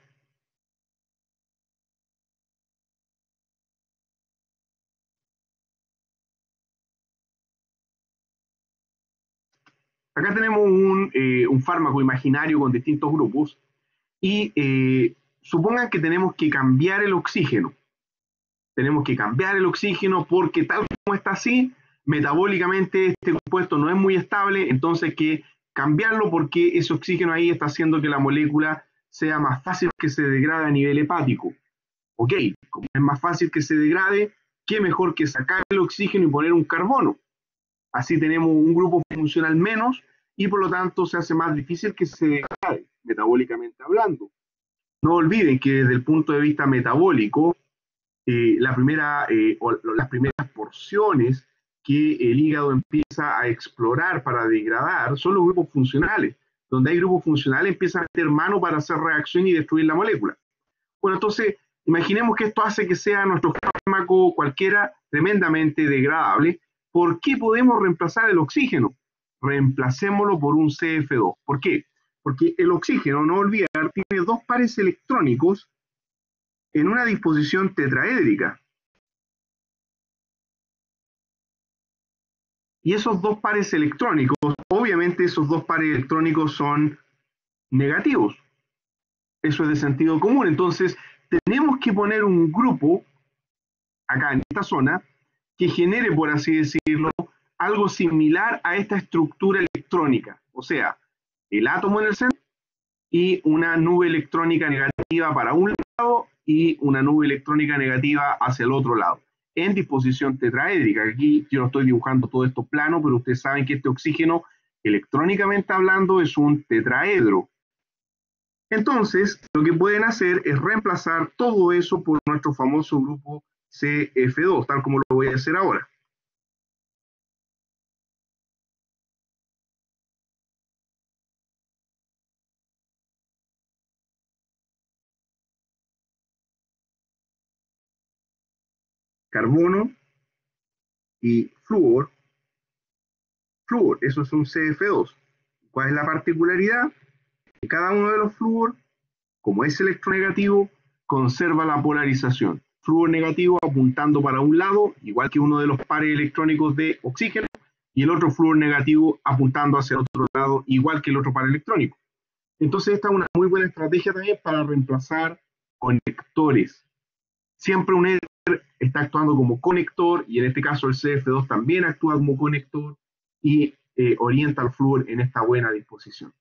Acá tenemos un fármaco imaginario con distintos grupos y supongan que tenemos que cambiar el oxígeno. Tenemos que cambiar el oxígeno porque tal como está así, metabólicamente este compuesto no es muy estable, entonces hay que cambiarlo porque ese oxígeno ahí está haciendo que la molécula sea más fácil que se degrade a nivel hepático. Ok, como es más fácil que se degrade, qué mejor que sacar el oxígeno y poner un carbono. Así tenemos un grupo funcional menos y por lo tanto se hace más difícil que se degrade, metabólicamente hablando. No olviden que desde el punto de vista metabólico, las primeras porciones que el hígado empieza a explorar para degradar son los grupos funcionales. Donde hay grupos funcionales empiezan a meter mano para hacer reacción y destruir la molécula. Bueno, entonces, imaginemos que esto hace que sea nuestro fármaco cualquiera tremendamente degradable. ¿Por qué podemos reemplazar el oxígeno? Reemplacémoslo por un CF2. ¿Por qué? Porque el oxígeno, no olvidar, tiene dos pares electrónicos en una disposición tetraédrica. Y esos dos pares electrónicos, obviamente esos dos pares electrónicos son negativos. Eso es de sentido común. Entonces, tenemos que poner un grupo acá en esta zona que genere, por así decirlo, algo similar a esta estructura electrónica. O sea, el átomo en el centro y una nube electrónica negativa para un lado y una nube electrónica negativa hacia el otro lado, en disposición tetraédrica. Aquí yo no estoy dibujando todo esto plano, pero ustedes saben que este oxígeno, electrónicamente hablando, es un tetraedro. Entonces, lo que pueden hacer es reemplazar todo eso por nuestro famoso grupo CF2, tal como lo voy a hacer ahora. Carbono y flúor. Flúor, eso es un CF2. ¿Cuál es la particularidad? Que cada uno de los flúor, como es electronegativo, conserva la polarización. Flúor negativo apuntando para un lado, igual que uno de los pares electrónicos de oxígeno, y el otro flúor negativo apuntando hacia el otro lado, igual que el otro par electrónico. Entonces esta es una muy buena estrategia también para reemplazar conectores. Siempre un éter está actuando como conector y en este caso el CF2 también actúa como conector y orienta al flúor en esta buena disposición.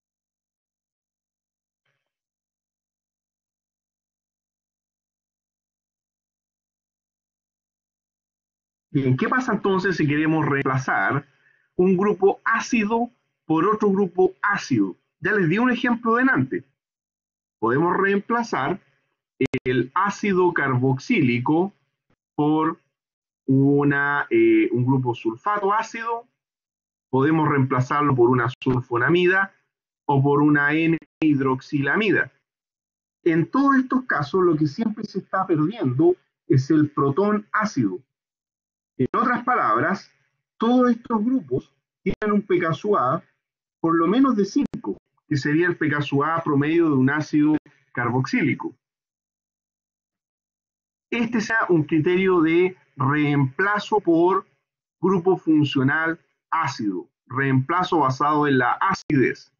Bien, ¿qué pasa entonces si queremos reemplazar un grupo ácido por otro grupo ácido? Ya les di un ejemplo delante. Podemos reemplazar el ácido carboxílico por un grupo sulfato ácido, podemos reemplazarlo por una sulfonamida o por una N-hidroxilamida. En todos estos casos, lo que siempre se está perdiendo es el protón ácido. En otras palabras, todos estos grupos tienen un pKa por lo menos de 5, que sería el pKa promedio de un ácido carboxílico. Este sea un criterio de reemplazo por grupo funcional ácido, reemplazo basado en la acidez.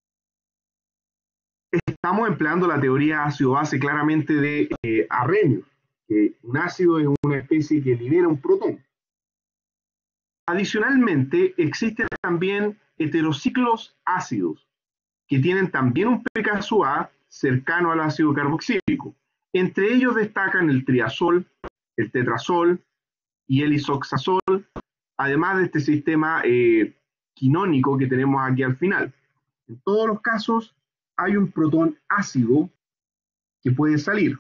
Estamos empleando la teoría ácido-base claramente de Arrhenius, que un ácido es una especie que libera un protón. Adicionalmente, existen también heterociclos ácidos, que tienen también un pKa cercano al ácido carboxílico. Entre ellos destacan el triazol, el tetrazol y el isoxazol, además de este sistema quinónico que tenemos aquí al final. En todos los casos hay un protón ácido que puede salir.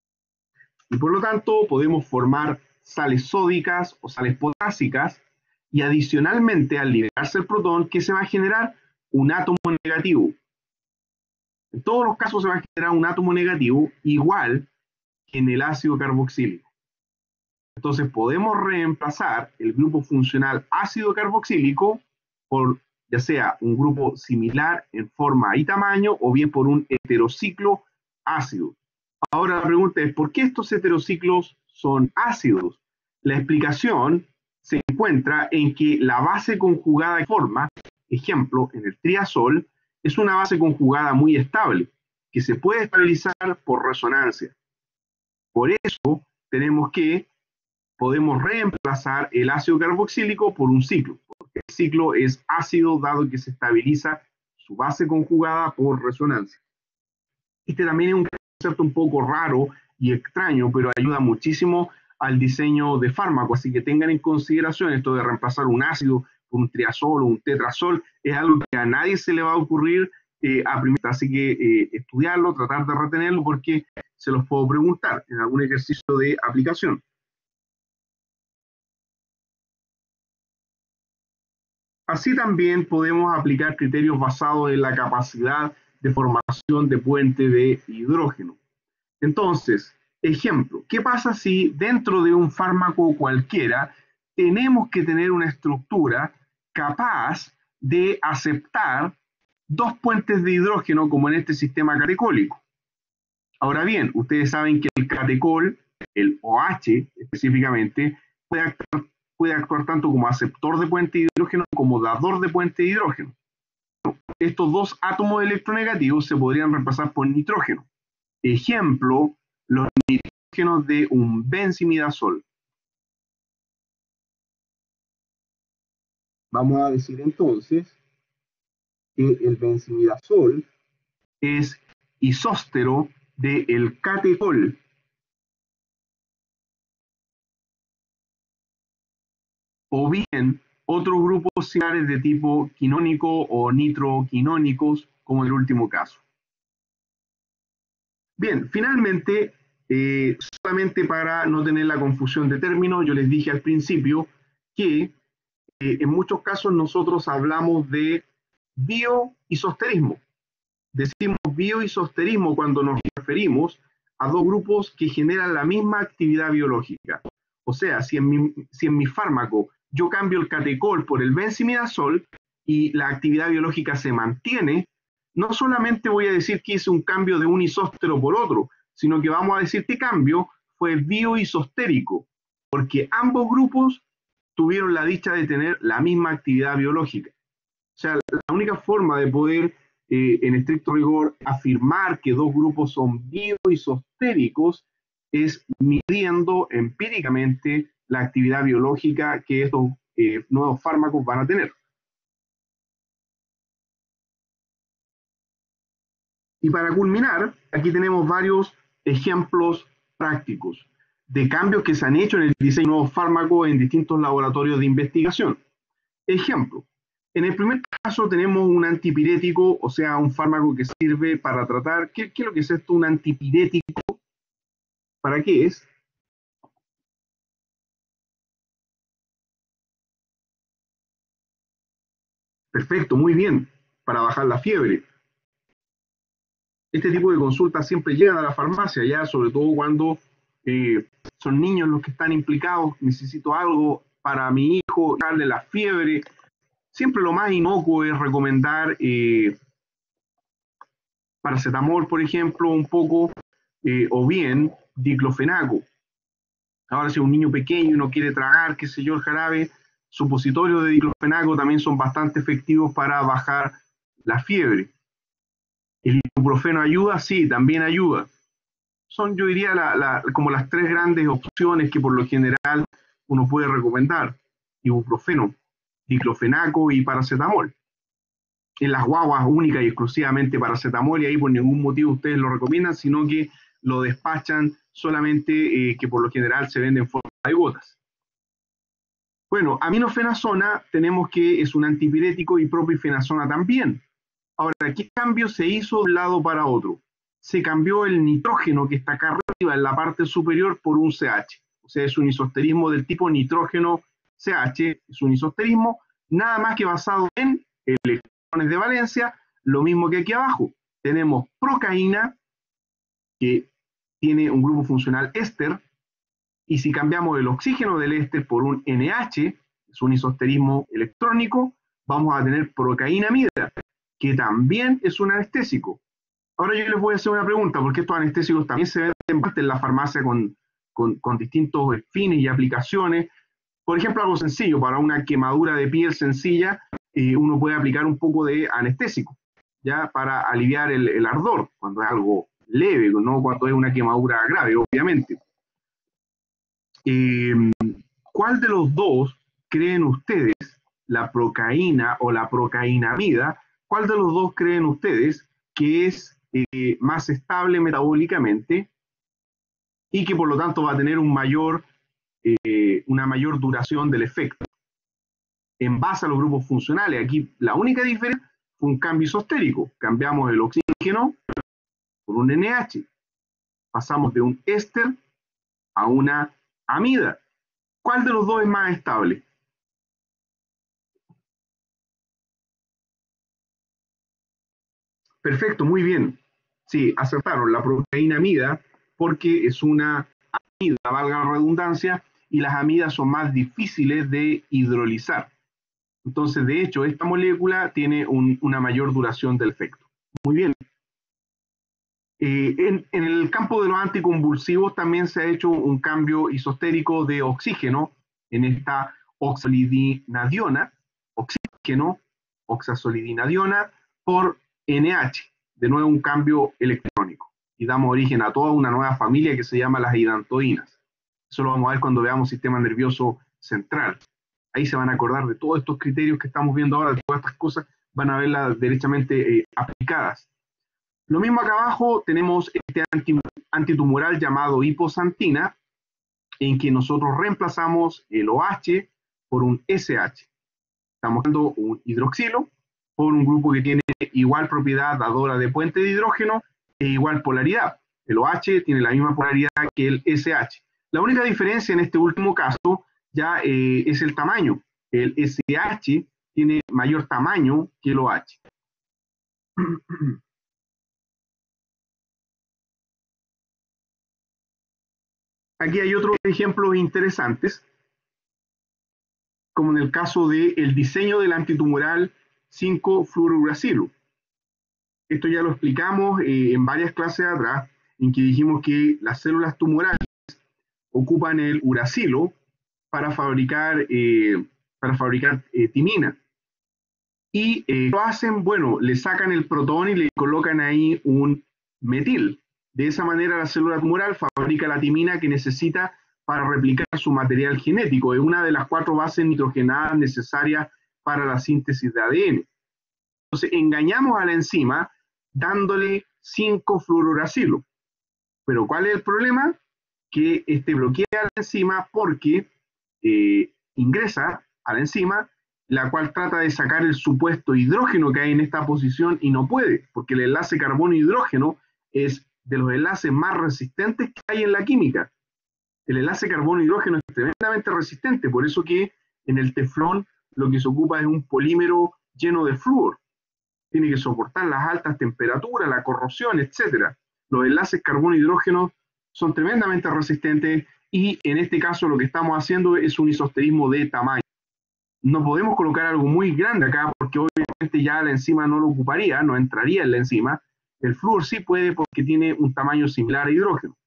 Y por lo tanto podemos formar sales sódicas o sales potásicas Y adicionalmente, al liberarse el protón, ¿qué se va a generar? Un átomo negativo. En todos los casos se va a generar un átomo negativo igual que en el ácido carboxílico. Entonces podemos reemplazar el grupo funcional ácido carboxílico por ya sea un grupo similar en forma y tamaño o bien por un heterociclo ácido. Ahora la pregunta es, ¿por qué estos heterociclos son ácidos? La explicación se encuentra en que la base conjugada de forma, ejemplo, en el triazol, es una base conjugada muy estable, que se puede estabilizar por resonancia. Por eso podemos reemplazar el ácido carboxílico por un ciclo, porque el ciclo es ácido dado que se estabiliza su base conjugada por resonancia. Este también es un concepto un poco raro y extraño, pero ayuda muchísimo al diseño de fármacos, así que tengan en consideración esto de reemplazar un ácido por un triazol o un tetrazol, es algo que a nadie se le va a ocurrir a primera, así que estudiarlo, tratar de retenerlo, porque se los puedo preguntar en algún ejercicio de aplicación. Así también podemos aplicar criterios basados en la capacidad de formación de puente de hidrógeno. Entonces, ejemplo, ¿qué pasa si dentro de un fármaco cualquiera tenemos que tener una estructura capaz de aceptar dos puentes de hidrógeno como en este sistema catecólico? Ahora bien, ustedes saben que el catecol, el OH específicamente, puede actuar tanto como aceptor de puente de hidrógeno como dador de puente de hidrógeno. Estos dos átomos electronegativos se podrían reemplazar por nitrógeno. Ejemplo, los nitrógenos de un benzimidazol. Vamos a decir entonces que el benzimidazol es isóstero del catecol. O bien otros grupos similares de tipo quinónico o nitroquinónicos, como en el último caso. Bien, finalmente, solamente para no tener la confusión de términos, yo les dije al principio que en muchos casos nosotros hablamos de bioisosterismo. Decimos bioisosterismo cuando nos referimos a dos grupos que generan la misma actividad biológica. O sea, si en mi fármaco yo cambio el catecol por el benzimidazol y la actividad biológica se mantiene, no solamente voy a decir que hice un cambio de un isóstero por otro, sino que vamos a decir que cambio fue bioisostérico, porque ambos grupos tuvieron la dicha de tener la misma actividad biológica. O sea, la única forma de poder, en estricto rigor, afirmar que dos grupos son bioisostéricos es midiendo empíricamente la actividad biológica que estos nuevos fármacos van a tener. Y para culminar, aquí tenemos varios ejemplos prácticos de cambios que se han hecho en el diseño de nuevos fármacos en distintos laboratorios de investigación. Ejemplo, en el primer caso tenemos un antipirético, o sea, un fármaco que sirve para tratar. ¿Qué es lo que es esto? Un antipirético. ¿Para qué es? Perfecto, muy bien, para bajar la fiebre. Este tipo de consultas siempre llegan a la farmacia, ya sobre todo cuando son niños los que están implicados, necesito algo para mi hijo, darle la fiebre. Siempre lo más inocuo es recomendar paracetamol, por ejemplo, un poco, o bien diclofenaco. Ahora, si un niño pequeño no quiere tragar, qué sé yo, el jarabe, supositorios de diclofenaco también son bastante efectivos para bajar la fiebre. ¿El ibuprofeno ayuda? Sí, también ayuda. Son, yo diría, como las tres grandes opciones que por lo general uno puede recomendar. Ibuprofeno, diclofenaco y paracetamol. En las guaguas única y exclusivamente paracetamol, y ahí por ningún motivo ustedes lo recomiendan, sino que lo despachan solamente, que por lo general se vende en forma de gotas. Bueno, aminofenazona tenemos que es un antipirético y propifenazona también. Ahora, ¿qué cambio se hizo de un lado para otro? Se cambió el nitrógeno que está acá arriba en la parte superior por un CH. O sea, es un isosterismo del tipo nitrógeno CH, es un isosterismo, nada más que basado en electrones de valencia, lo mismo que aquí abajo. Tenemos procaína, que tiene un grupo funcional éster, y si cambiamos el oxígeno del éster por un NH, es un isosterismo electrónico, vamos a tener procainamida, que también es un anestésico. Ahora yo les voy a hacer una pregunta, porque estos anestésicos también se venden en la farmacia con distintos fines y aplicaciones. Por ejemplo, algo sencillo, para una quemadura de piel sencilla, uno puede aplicar un poco de anestésico, ya para aliviar el ardor, cuando es algo leve, no cuando es una quemadura grave, obviamente. ¿Cuál de los dos creen ustedes, la procaína o la procainamida, cuál de los dos creen ustedes que es más estable metabólicamente y que por lo tanto va a tener una mayor duración del efecto? En base a los grupos funcionales, aquí la única diferencia fue un cambio isostérico. Cambiamos el oxígeno por un NH. Pasamos de un éster a una amida. ¿Cuál de los dos es más estable? Perfecto, muy bien. Sí, acertaron, la proteína amida, porque es una amida, valga la redundancia, y las amidas son más difíciles de hidrolizar. Entonces, de hecho, esta molécula tiene una mayor duración del efecto. Muy bien. En el campo de los anticonvulsivos también se ha hecho un cambio isostérico de oxígeno en esta oxazolidinadiona, oxígeno, oxazolidinadiona por NH, de nuevo un cambio electrónico, y damos origen a toda una nueva familia que se llama las hidantoínas. Eso lo vamos a ver cuando veamos sistema nervioso central. Ahí se van a acordar de todos estos criterios que estamos viendo ahora, de todas estas cosas, van a verlas derechamente aplicadas. Lo mismo acá abajo tenemos este antitumoral llamado hiposantina, en que nosotros reemplazamos el OH por un SH. Estamos dando un hidroxilo por un grupo que tiene igual propiedad dadora de puente de hidrógeno e igual polaridad. El OH tiene la misma polaridad que el SH. La única diferencia en este último caso ya es el tamaño. El SH tiene mayor tamaño que el OH. Aquí hay otros ejemplos interesantes, como en el caso del diseño del antitumoral 5-fluorouracilo. Esto ya lo explicamos en varias clases atrás, en que dijimos que las células tumorales ocupan el uracilo para fabricar timina. Y lo hacen, bueno, le sacan el protón y le colocan ahí un metil. De esa manera la célula tumoral fabrica la timina que necesita para replicar su material genético. Es una de las 4 bases nitrogenadas necesarias para la síntesis de ADN. Entonces engañamos a la enzima dándole 5-fluorouracilo. Pero ¿cuál es el problema? Que bloquea la enzima porque ingresa a la enzima, la cual trata de sacar el supuesto hidrógeno que hay en esta posición y no puede, porque el enlace carbono-hidrógeno es de los enlaces más resistentes que hay en la química. El enlace carbono-hidrógeno es tremendamente resistente, por eso que en el teflón lo que se ocupa es un polímero lleno de flúor. Tiene que soportar las altas temperaturas, la corrosión, etc. Los enlaces carbono-hidrógeno son tremendamente resistentes y en este caso lo que estamos haciendo es un isosterismo de tamaño. No podemos colocar algo muy grande acá porque obviamente ya la enzima no lo ocuparía, no entraría en la enzima. El flúor sí puede porque tiene un tamaño similar a hidrógeno.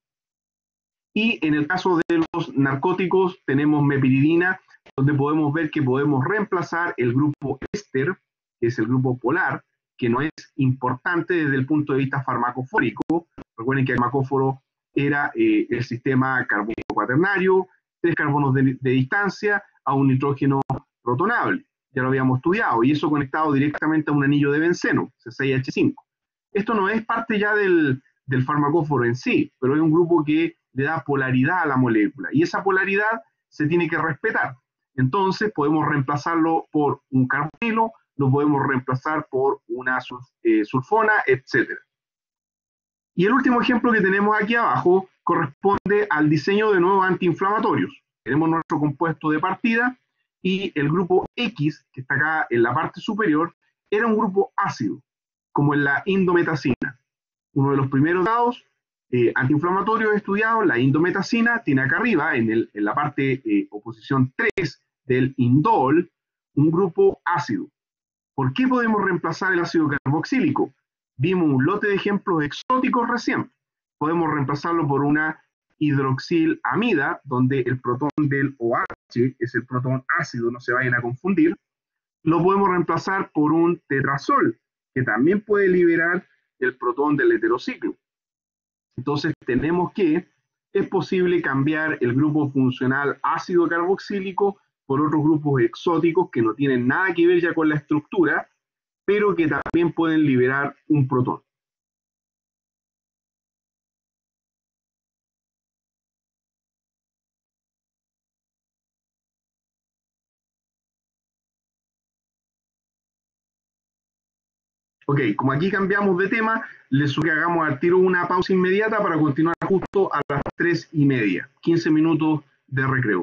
Y en el caso de los narcóticos tenemos mepiridina, donde podemos ver que podemos reemplazar el grupo éster, que es el grupo polar, que no es importante desde el punto de vista farmacofórico. Recuerden que el farmacóforo era el sistema carbónico cuaternario, 3 carbonos de distancia a un nitrógeno protonable. Ya lo habíamos estudiado, y eso conectado directamente a un anillo de benceno, C6H5. Esto no es parte ya del farmacóforo en sí, pero es un grupo que le da polaridad a la molécula, y esa polaridad se tiene que respetar. Entonces podemos reemplazarlo por un carbonilo, lo podemos reemplazar por una sulfona, etc. Y el último ejemplo que tenemos aquí abajo corresponde al diseño de nuevos antiinflamatorios. Tenemos nuestro compuesto de partida y el grupo X, que está acá en la parte superior, era un grupo ácido, como en la indometacina. Uno de los primeros dados antiinflamatorios estudiados, la indometacina, tiene acá arriba, en la parte oposición 3 del indol, un grupo ácido. ¿Por qué podemos reemplazar el ácido carboxílico? Vimos un lote de ejemplos exóticos recién. Podemos reemplazarlo por una hidroxilamida, donde el protón del OH es el protón ácido, no se vayan a confundir. Lo podemos reemplazar por un tetrazol, que también puede liberar el protón del heterociclo. Entonces tenemos que es posible cambiar el grupo funcional ácido carboxílico por otros grupos exóticos que no tienen nada que ver ya con la estructura, pero que también pueden liberar un protón. Ok, como aquí cambiamos de tema, les sugiero que hagamos al tiro una pausa inmediata para continuar justo a las 3:30, 15 minutos de recreo.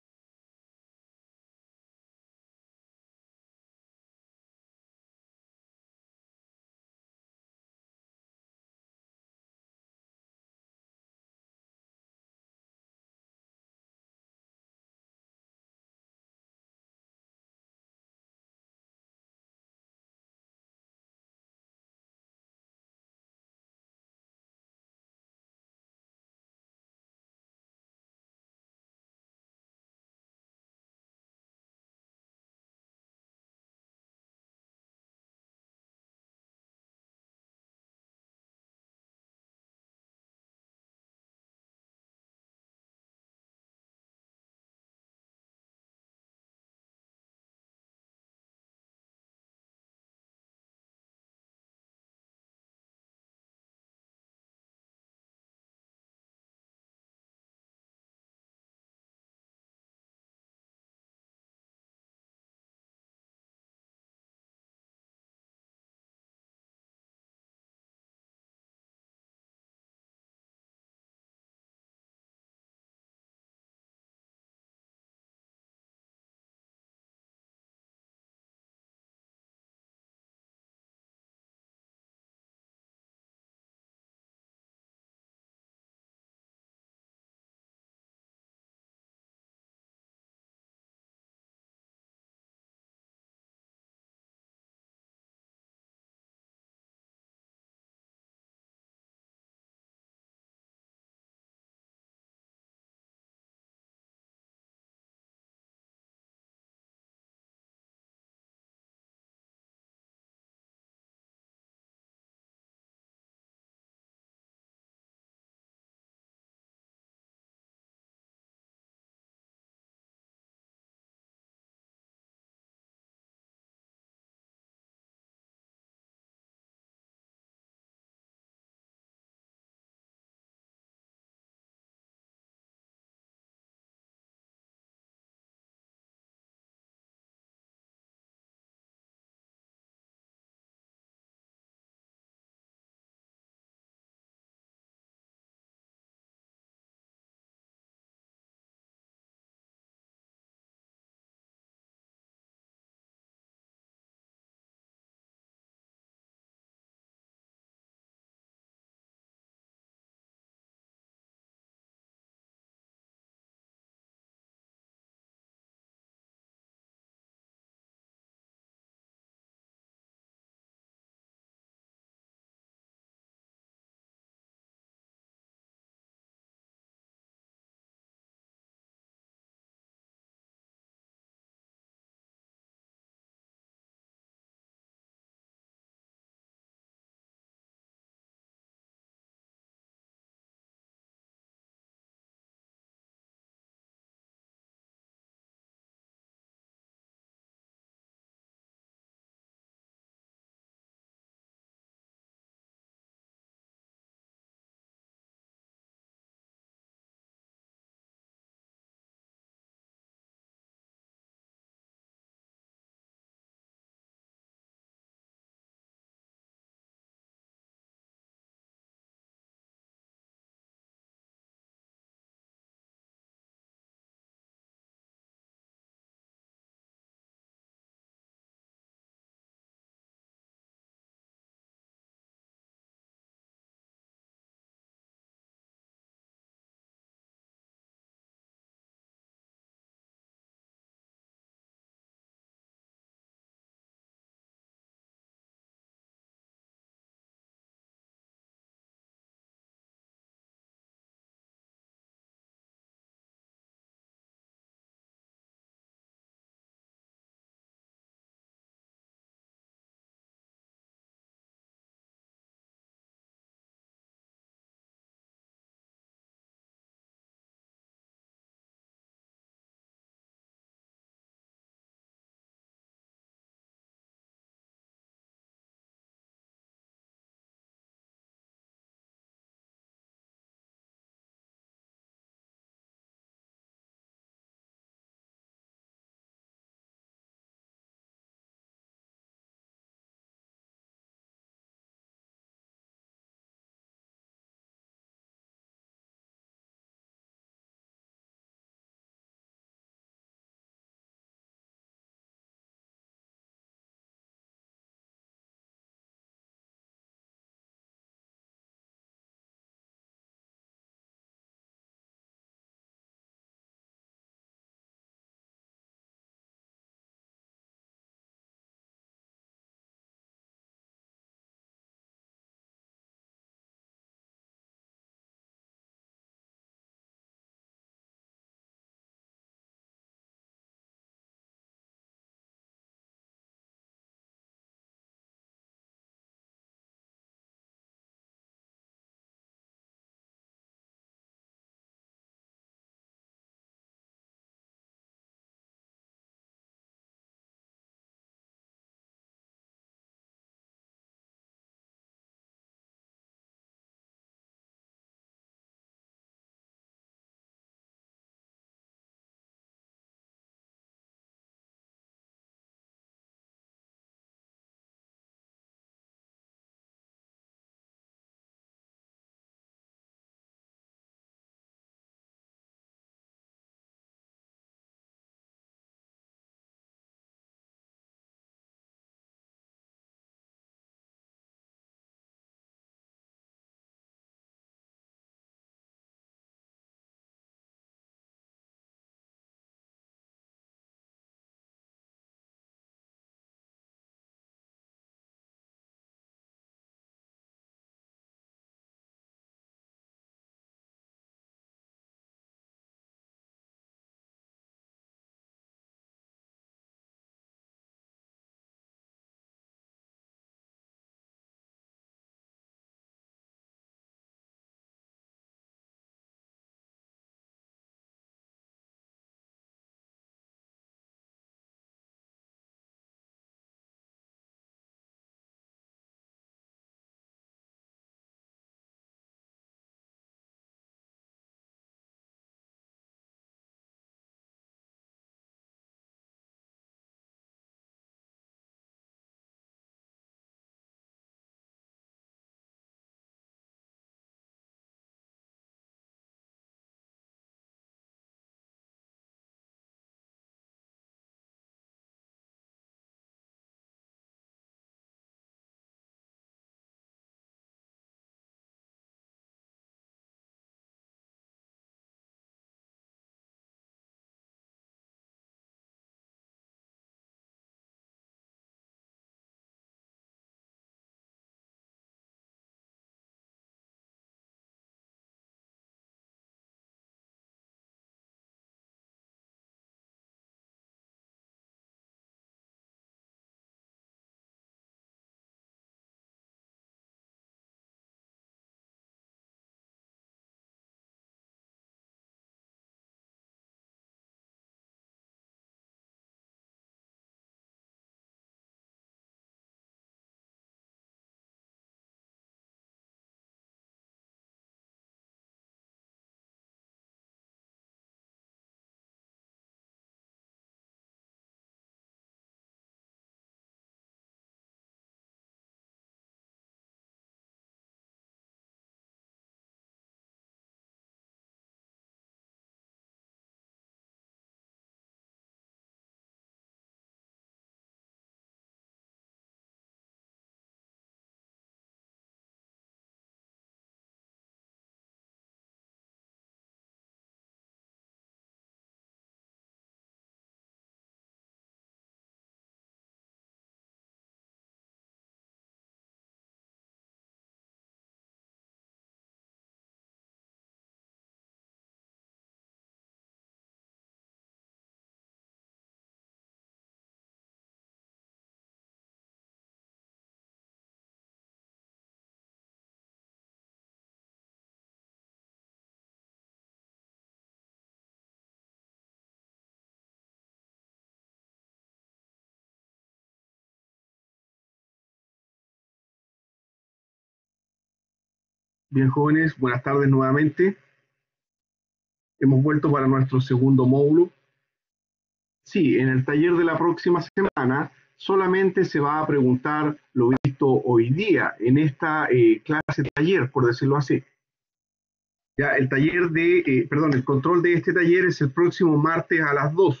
Bien, jóvenes, buenas tardes nuevamente. Hemos vuelto para nuestro segundo módulo. Sí, en el taller de la próxima semana solamente se va a preguntar lo visto hoy día en esta clase taller, por decirlo así. Ya el taller el control de este taller es el próximo martes a las 2.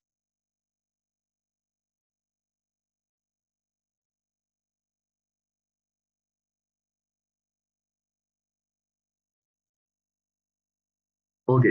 Ok.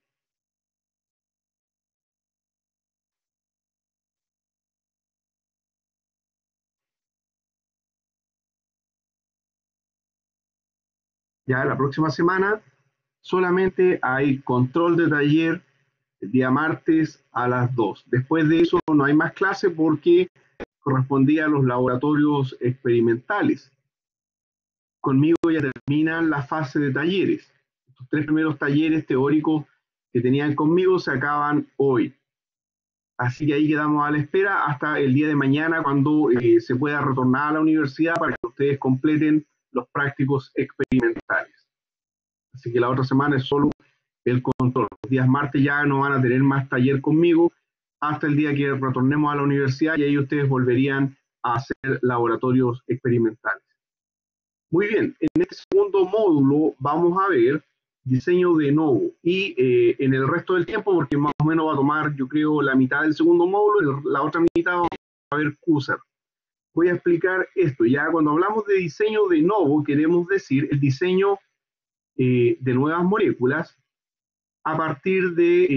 Ya la próxima semana solamente hay control de taller el día martes a las 2. Después de eso no hay más clase porque correspondía a los laboratorios experimentales. Conmigo ya terminan la fase de talleres. Los 3 primeros talleres teóricos que tenían conmigo se acaban hoy. Así que ahí quedamos a la espera hasta el día de mañana cuando se pueda retornar a la universidad para que ustedes completen los prácticos experimentales. Así que la otra semana es solo el control. Los días martes ya no van a tener más taller conmigo hasta el día que retornemos a la universidad y ahí ustedes volverían a hacer laboratorios experimentales. Muy bien, en este segundo módulo vamos a ver diseño de novo y en el resto del tiempo, porque más o menos va a tomar yo creo la mitad del segundo módulo, la otra mitad vamos a ver QSAR. Voy a explicar esto. Ya cuando hablamos de diseño de novo queremos decir el diseño de nuevas moléculas a partir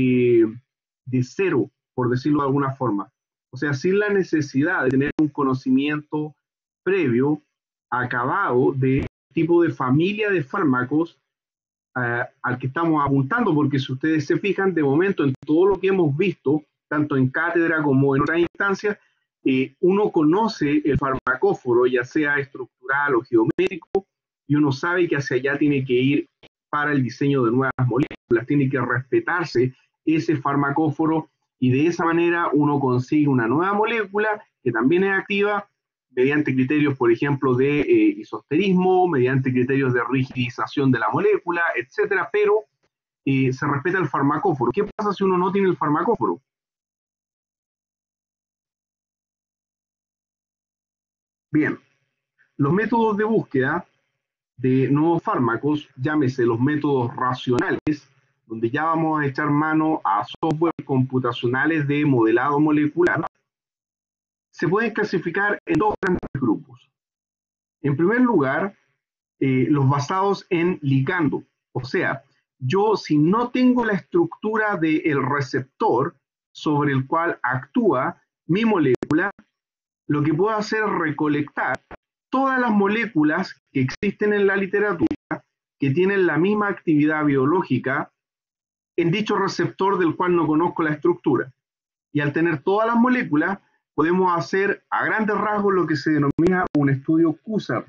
de cero, por decirlo de alguna forma. O sea, sin la necesidad de tener un conocimiento previo, acabado, de tipo de familia de fármacos al que estamos apuntando, porque si ustedes se fijan, de momento en todo lo que hemos visto, tanto en cátedra como en otras instancias, uno conoce el farmacóforo, ya sea estructural o geométrico, y uno sabe que hacia allá tiene que ir para el diseño de nuevas moléculas, tiene que respetarse ese farmacóforo y de esa manera uno consigue una nueva molécula que también es activa mediante criterios, por ejemplo, de isosterismo, mediante criterios de rigidización de la molécula, etcétera, pero se respeta el farmacóforo. ¿Qué pasa si uno no tiene el farmacóforo? Bien, los métodos de búsqueda de nuevos fármacos, llámese los métodos racionales, donde ya vamos a echar mano a software computacionales de modelado molecular, se pueden clasificar en dos grandes grupos. En primer lugar, los basados en ligando, o sea, yo si no tengo la estructura del receptor sobre el cual actúa mi molécula, lo que puedo hacer es recolectar todas las moléculas que existen en la literatura que tienen la misma actividad biológica en dicho receptor del cual no conozco la estructura. Y al tener todas las moléculas, podemos hacer a grandes rasgos lo que se denomina un estudio QSAR,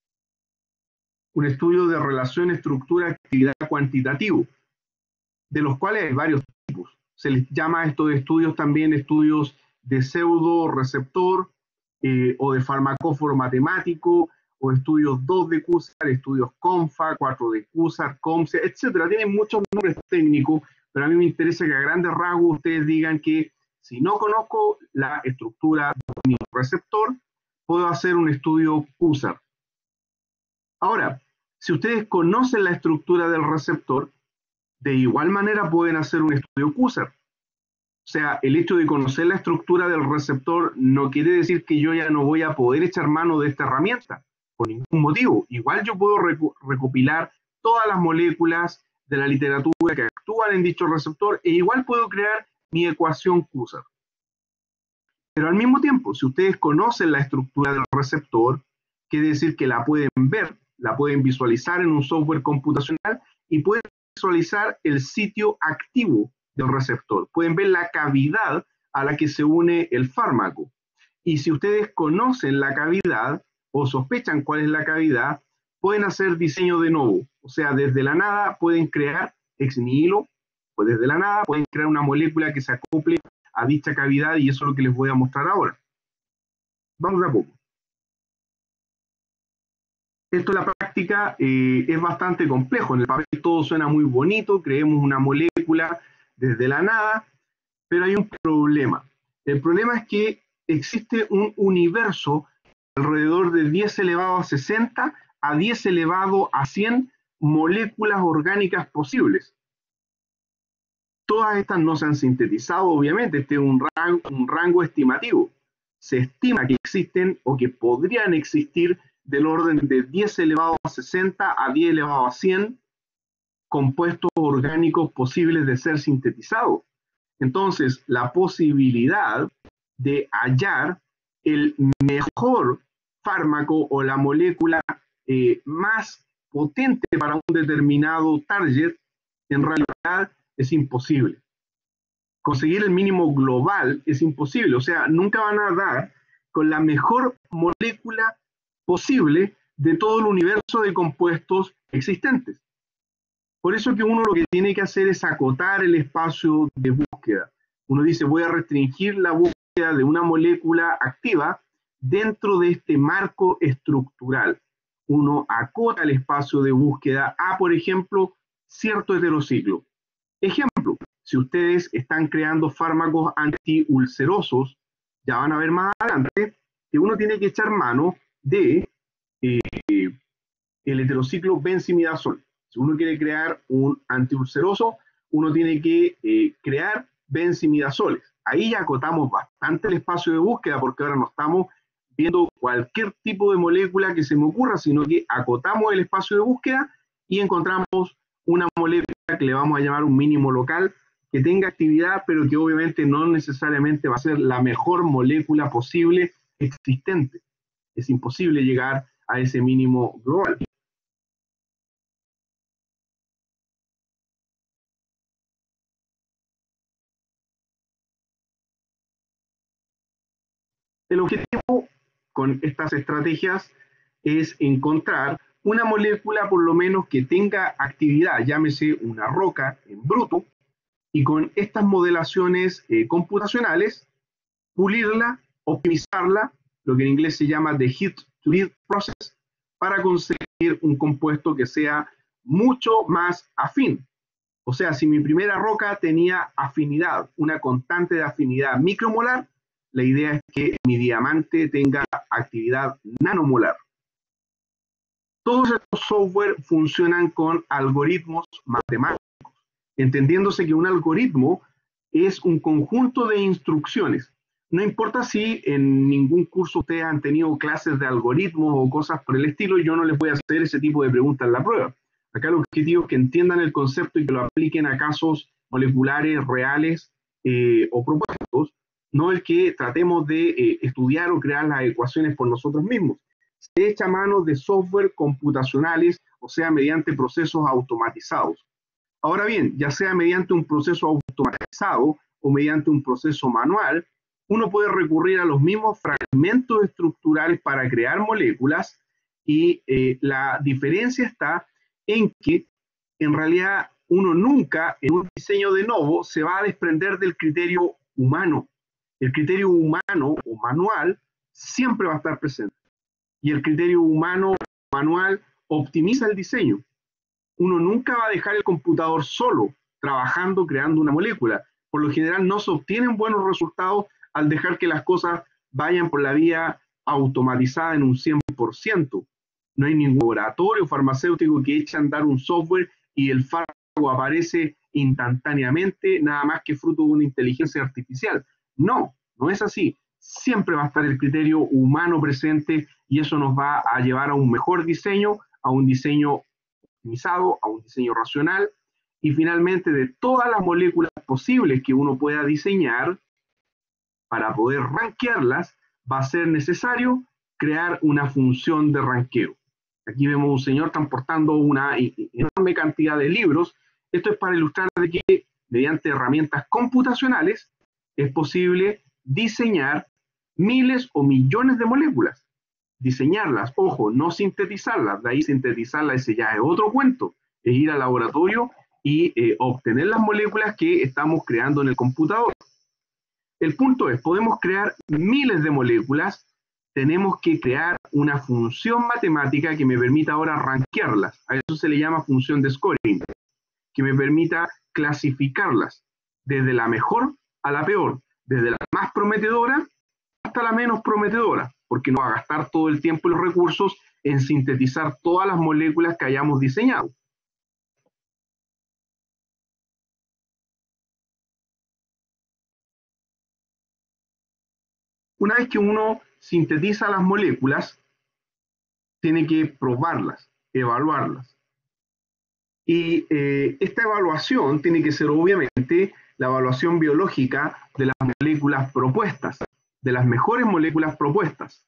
un estudio de relación estructura-actividad cuantitativo, de los cuales hay varios tipos. Se les llama a estos estudios también estudios de pseudo receptor o de farmacóforo matemático, o estudios 2 de QSAR, estudios CONFA, 4 de QSAR, COMSE, etcétera. Tienen muchos nombres técnicos, pero a mí me interesa que a grandes rasgos ustedes digan que si no conozco la estructura de mi receptor, puedo hacer un estudio QSAR. Ahora, si ustedes conocen la estructura del receptor, de igual manera pueden hacer un estudio QSAR. O sea, el hecho de conocer la estructura del receptor no quiere decir que yo ya no voy a poder echar mano de esta herramienta, por ningún motivo. Igual yo puedo recopilar todas las moléculas de la literatura que actúan en dicho receptor e igual puedo crear mi ecuación QSAR. Pero al mismo tiempo, si ustedes conocen la estructura del receptor, quiere decir que la pueden ver, la pueden visualizar en un software computacional y pueden visualizar el sitio activo del receptor. Pueden ver la cavidad a la que se une el fármaco. Y si ustedes conocen la cavidad o sospechan cuál es la cavidad, pueden hacer diseño de novo. O sea, desde la nada pueden crear ex nihilo, pues desde la nada pueden crear una molécula que se acople a dicha cavidad y eso es lo que les voy a mostrar ahora. Vamos a poco. Esto en la práctica es bastante complejo. En el papel todo suena muy bonito, creemos una molécula desde la nada, pero hay un problema. El problema es que existe un universo alrededor de 10 elevado a 60 a 10 elevado a 100 moléculas orgánicas posibles. Todas estas no se han sintetizado, obviamente, este es un rango estimativo. Se estima que existen o que podrían existir del orden de 10 elevado a 60 a 10 elevado a 100 compuestos orgánicos posibles de ser sintetizados. Entonces, la posibilidad de hallar el mejor fármaco o la molécula más potente para un determinado target, en realidad es imposible. Conseguir el mínimo global es imposible, o sea, nunca van a dar con la mejor molécula posible de todo el universo de compuestos existentes. Por eso que uno lo que tiene que hacer es acotar el espacio de búsqueda. Uno dice, voy a restringir la búsqueda de una molécula activa dentro de este marco estructural. Uno acota el espacio de búsqueda a, por ejemplo, cierto heterociclo. Ejemplo, si ustedes están creando fármacos antiulcerosos, ya van a ver más adelante que uno tiene que echar mano de el heterociclo benzimidazol. Si uno quiere crear un antiulceroso, uno tiene que crear benzimidazoles. Ahí ya acotamos bastante el espacio de búsqueda porque ahora no estamos viendo cualquier tipo de molécula que se me ocurra, sino que acotamos el espacio de búsqueda y encontramos una molécula que le vamos a llamar un mínimo local, que tenga actividad, pero que obviamente no necesariamente va a ser la mejor molécula posible existente. Es imposible llegar a ese mínimo global. El objetivo con estas estrategias es encontrar una molécula por lo menos que tenga actividad, llámese una roca en bruto, y con estas modelaciones computacionales, pulirla, optimizarla, lo que en inglés se llama the heat to lead process, para conseguir un compuesto que sea mucho más afín. O sea, si mi primera roca tenía afinidad, una constante de afinidad micromolar, la idea es que mi diamante tenga actividad nanomolar. Todos estos software funcionan con algoritmos matemáticos, entendiéndose que un algoritmo es un conjunto de instrucciones. No importa si en ningún curso ustedes han tenido clases de algoritmos o cosas por el estilo, yo no les voy a hacer ese tipo de preguntas en la prueba. Acá el objetivo es que entiendan el concepto y que lo apliquen a casos moleculares reales o propuestos, no el que tratemos de estudiar o crear las ecuaciones por nosotros mismos. Se echa mano de software computacionales, o sea, mediante procesos automatizados. Ahora bien, ya sea mediante un proceso automatizado o mediante un proceso manual, uno puede recurrir a los mismos fragmentos estructurales para crear moléculas y la diferencia está en que en realidad uno nunca en un diseño de novo se va a desprender del criterio humano. El criterio humano o manual siempre va a estar presente. Y el criterio humano o manual optimiza el diseño. Uno nunca va a dejar el computador solo trabajando, creando una molécula. Por lo general no se obtienen buenos resultados al dejar que las cosas vayan por la vía automatizada en un 100%. No hay ningún laboratorio farmacéutico que eche a andar un software y el fármaco aparece instantáneamente, nada más que fruto de una inteligencia artificial. No, no es así. Siempre va a estar el criterio humano presente y eso nos va a llevar a un mejor diseño, a un diseño optimizado, a un diseño racional y finalmente de todas las moléculas posibles que uno pueda diseñar, para poder rankearlas, va a ser necesario crear una función de ranqueo. Aquí vemos un señor transportando una enorme cantidad de libros. Esto es para ilustrar de que mediante herramientas computacionales es posible diseñar miles o millones de moléculas. Diseñarlas, ojo, no sintetizarlas, de ahí sintetizarlas, ese ya es otro cuento, es ir al laboratorio y obtener las moléculas que estamos creando en el computador. El punto es, podemos crear miles de moléculas tenemos que crear una función matemática que me permita ahora rankearlas. A eso se le llama función de scoring, que me permita clasificarlas desde la mejor a la peor, desde la más prometedora hasta la menos prometedora, porque no va a gastar todo el tiempo y los recursos en sintetizar todas las moléculas que hayamos diseñado. Una vez que uno sintetiza las moléculas, tiene que probarlas, evaluarlas. Y esta evaluación tiene que ser obviamente la evaluación biológica de las moléculas propuestas, de las mejores moléculas propuestas.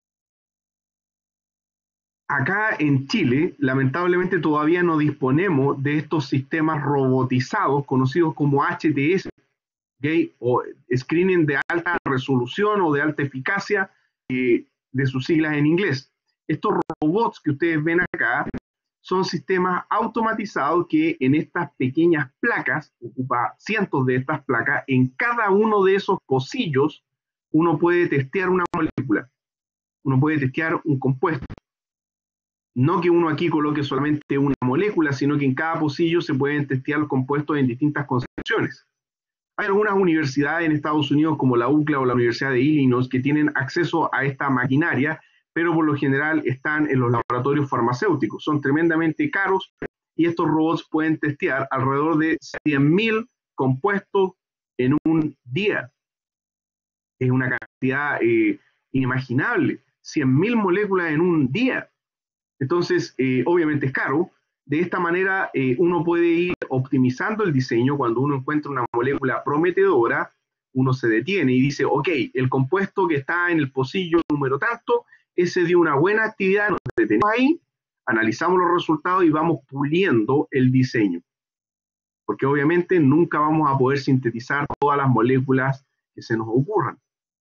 Acá en Chile, lamentablemente todavía no disponemos de estos sistemas robotizados conocidos como HTS, ¿okay? O Screening de alta resolución o de alta eficacia, de sus siglas en inglés. Estos robots que ustedes ven acá son sistemas automatizados que en estas pequeñas placas, ocupa cientos de estas placas, en cada uno de esos pocillos uno puede testear una molécula, uno puede testear un compuesto. No que uno aquí coloque solamente una molécula, sino que en cada pocillo se pueden testear los compuestos en distintas concentraciones. Hay algunas universidades en Estados Unidos, como la UCLA o la Universidad de Illinois, que tienen acceso a esta maquinaria, pero por lo general están en los laboratorios farmacéuticos. Son tremendamente caros y estos robots pueden testear alrededor de 100.000 compuestos en un día. Es una cantidad inimaginable, 100.000 moléculas en un día. Entonces, obviamente es caro. De esta manera, uno puede ir optimizando el diseño. Cuando uno encuentra una molécula prometedora, uno se detiene y dice, ok, el compuesto que está en el pocillo número tanto, ese dio una buena actividad, nos detenemos ahí, analizamos los resultados y vamos puliendo el diseño. Porque obviamente nunca vamos a poder sintetizar todas las moléculas que se nos ocurran.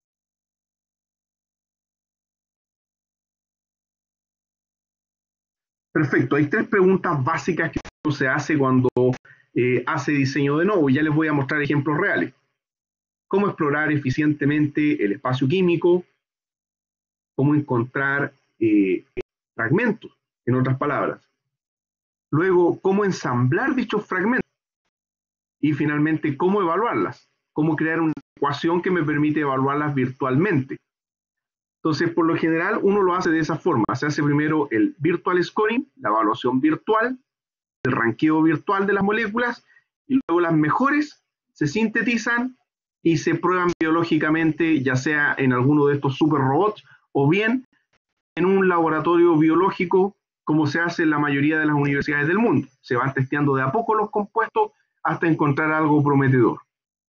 Perfecto, hay tres preguntas básicas que uno se hace cuando hace diseño de nuevo. Ya les voy a mostrar ejemplos reales. ¿Cómo explorar eficientemente el espacio químico? ¿Cómo encontrar fragmentos, en otras palabras? Luego, ¿cómo ensamblar dichos fragmentos? Y finalmente, ¿cómo evaluarlas? ¿Cómo crear una ecuación que me permite evaluarlas virtualmente? Entonces, por lo general, uno lo hace de esa forma. Se hace primero el virtual scoring, la evaluación virtual, el ranqueo virtual de las moléculas, y luego las mejores se sintetizan y se prueban biológicamente, ya sea en alguno de estos super robots o bien en un laboratorio biológico, como se hace en la mayoría de las universidades del mundo. Se van testeando de a poco los compuestos hasta encontrar algo prometedor.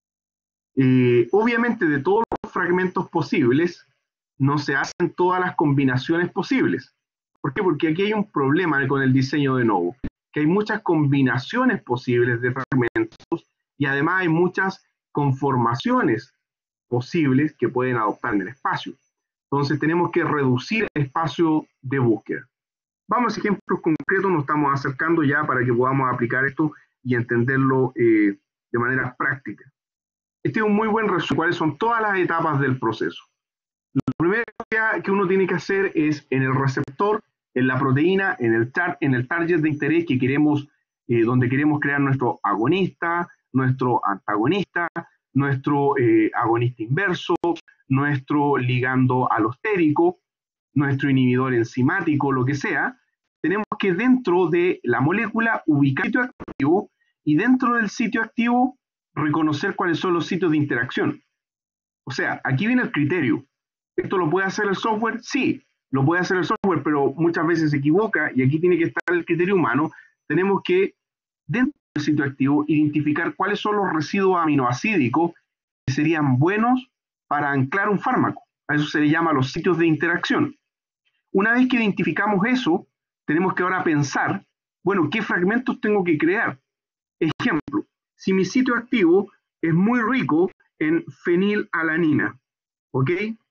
Obviamente, de todos los fragmentos posibles, no se hacen todas las combinaciones posibles. ¿Por qué? Porque aquí hay un problema con el diseño de nuevo, que hay muchas combinaciones posibles de fragmentos y además hay muchas conformaciones posibles que pueden adoptar en el espacio. Entonces tenemos que reducir el espacio de búsqueda. Vamos a ejemplos concretos, nos estamos acercando ya para que podamos aplicar esto y entenderlo de manera práctica. Este es un muy buen resumen, cuáles son todas las etapas del proceso. Lo primero que uno tiene que hacer es en el receptor, en la proteína, en el target de interés que queremos, donde queremos crear nuestro agonista, nuestro antagonista, nuestro agonista inverso, nuestro ligando alostérico, nuestro inhibidor enzimático, lo que sea. Tenemos que dentro de la molécula ubicar el sitio activo y dentro del sitio activo reconocer cuáles son los sitios de interacción. O sea, aquí viene el criterio. ¿Esto lo puede hacer el software? Sí, lo puede hacer el software, pero muchas veces se equivoca y aquí tiene que estar el criterio humano. Tenemos que, dentro del sitio activo, identificar cuáles son los residuos aminoácidicos que serían buenos para anclar un fármaco. A eso se le llama los sitios de interacción. Una vez que identificamos eso, tenemos que ahora pensar, bueno, ¿qué fragmentos tengo que crear? Ejemplo, si mi sitio activo es muy rico en fenilalanina, ¿ok?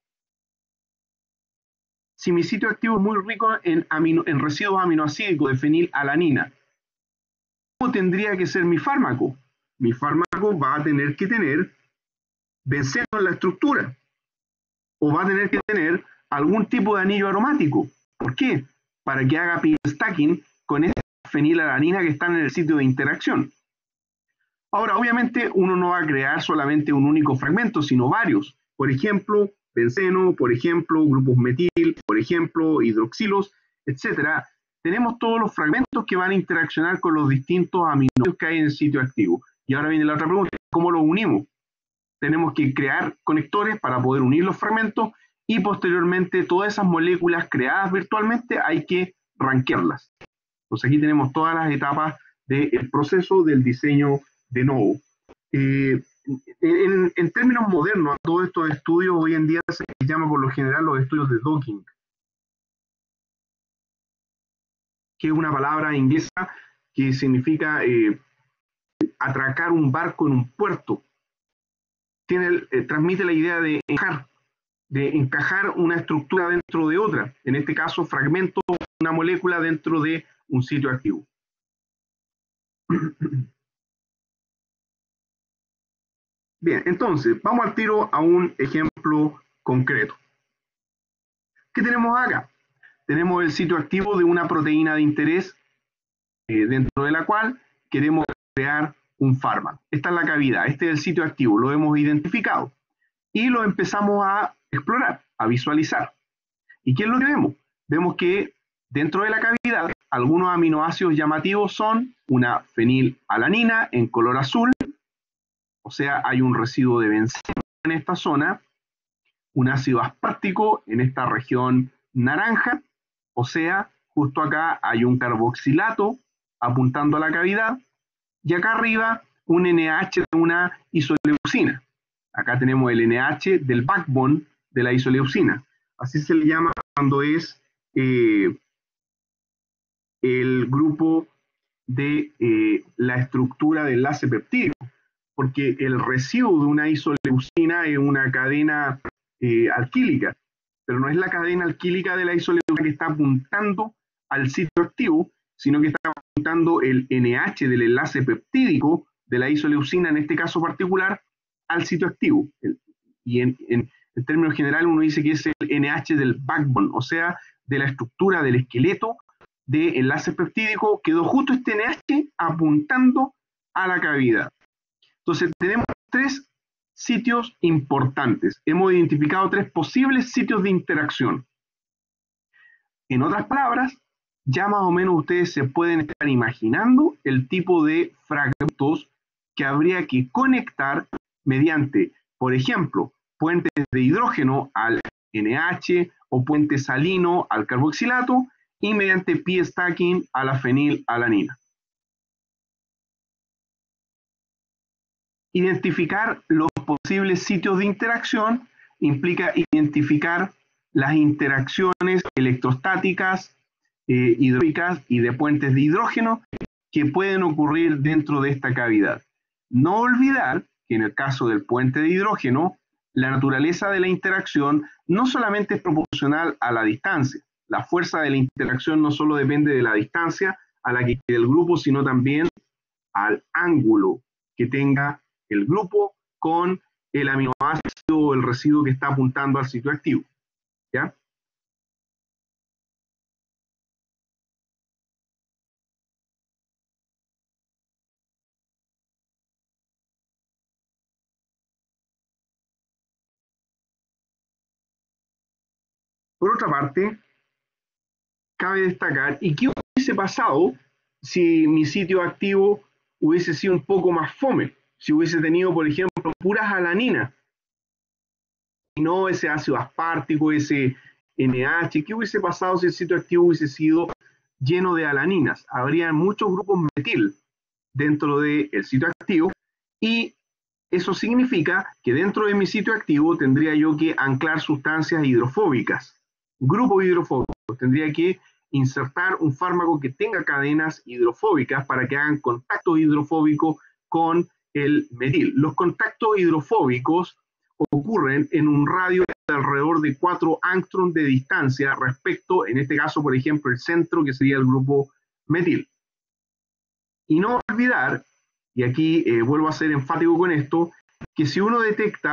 Si mi sitio activo es muy rico en residuos aminoácidicos de fenilalanina, ¿cómo tendría que ser mi fármaco? Mi fármaco va a tener que tener benceno en la estructura, o va a tener que tener algún tipo de anillo aromático. ¿Por qué? Para que haga peel stacking con esta fenilalanina que están en el sitio de interacción. Ahora, obviamente, uno no va a crear solamente un único fragmento, sino varios. Por ejemplo, benceno, por ejemplo, grupos metil, por ejemplo, hidroxilos, etcétera. Tenemos todos los fragmentos que van a interaccionar con los distintos aminoácidos que hay en el sitio activo. Y ahora viene la otra pregunta, ¿cómo los unimos? Tenemos que crear conectores para poder unir los fragmentos y posteriormente todas esas moléculas creadas virtualmente hay que rankearlas. Entonces aquí tenemos todas las etapas del proceso del diseño de novo. En términos modernos, a todos estos estudios hoy en día se llama por lo general los estudios de docking, que es una palabra inglesa que significa atracar un barco en un puerto. Transmite la idea de encajar una estructura dentro de otra, en este caso fragmentos de una molécula dentro de un sitio activo. Bien, entonces, vamos al tiro a un ejemplo concreto. ¿Qué tenemos acá? Tenemos el sitio activo de una proteína de interés dentro de la cual queremos crear un fármaco. Esta es la cavidad, este es el sitio activo, lo hemos identificado y lo empezamos a explorar, a visualizar. ¿Y qué es lo que vemos? Vemos que dentro de la cavidad algunos aminoácidos llamativos son una fenilalanina en color azul, o sea, hay un residuo de benceno en esta zona, un ácido aspartico en esta región naranja, o sea, justo acá hay un carboxilato apuntando a la cavidad, y acá arriba un NH de una isoleucina. Acá tenemos el NH del backbone de la isoleucina. Así se le llama cuando es el grupo de la estructura del enlace peptídico, porque el residuo de una isoleucina es una cadena alquílica, pero no es la cadena alquílica de la isoleucina que está apuntando al sitio activo, sino que está apuntando el NH del enlace peptídico de la isoleucina, en este caso particular, al sitio activo. Y en términos generales uno dice que es el NH del backbone, o sea, de la estructura del esqueleto de enlace peptídico, quedó justo este NH apuntando a la cavidad. Entonces tenemos tres sitios importantes. Hemos identificado tres posibles sitios de interacción. En otras palabras, ya más o menos ustedes se pueden estar imaginando el tipo de fragmentos que habría que conectar mediante, por ejemplo, puentes de hidrógeno al NH o puente salino al carboxilato y mediante peel stacking a la fenilalanina. Identificar los posibles sitios de interacción implica identificar las interacciones electrostáticas, hidráulicas y de puentes de hidrógeno que pueden ocurrir dentro de esta cavidad. No olvidar que en el caso del puente de hidrógeno, la naturaleza de la interacción no solamente es proporcional a la distancia. La fuerza de la interacción no solo depende de la distancia a la que quede el grupo, sino también al ángulo que tenga el grupo con el aminoácido o el residuo que está apuntando al sitio activo. ¿Ya? Por otra parte, cabe destacar, ¿y qué hubiese pasado si mi sitio activo hubiese sido un poco más fome? Si hubiese tenido, por ejemplo, puras alaninas, y no ese ácido aspartico, ese NH, ¿qué hubiese pasado si el sitio activo hubiese sido lleno de alaninas? Habría muchos grupos metil dentro del sitio activo y eso significa que dentro de mi sitio activo tendría yo que anclar sustancias hidrofóbicas, grupos hidrofóbicos. Tendría que insertar un fármaco que tenga cadenas hidrofóbicas para que hagan contacto hidrofóbico con el metil. Los contactos hidrofóbicos ocurren en un radio de alrededor de 4 angstroms de distancia respecto, en este caso, por ejemplo, el centro, que sería el grupo metil. Y no olvidar, y aquí vuelvo a ser enfático con esto, que si uno detecta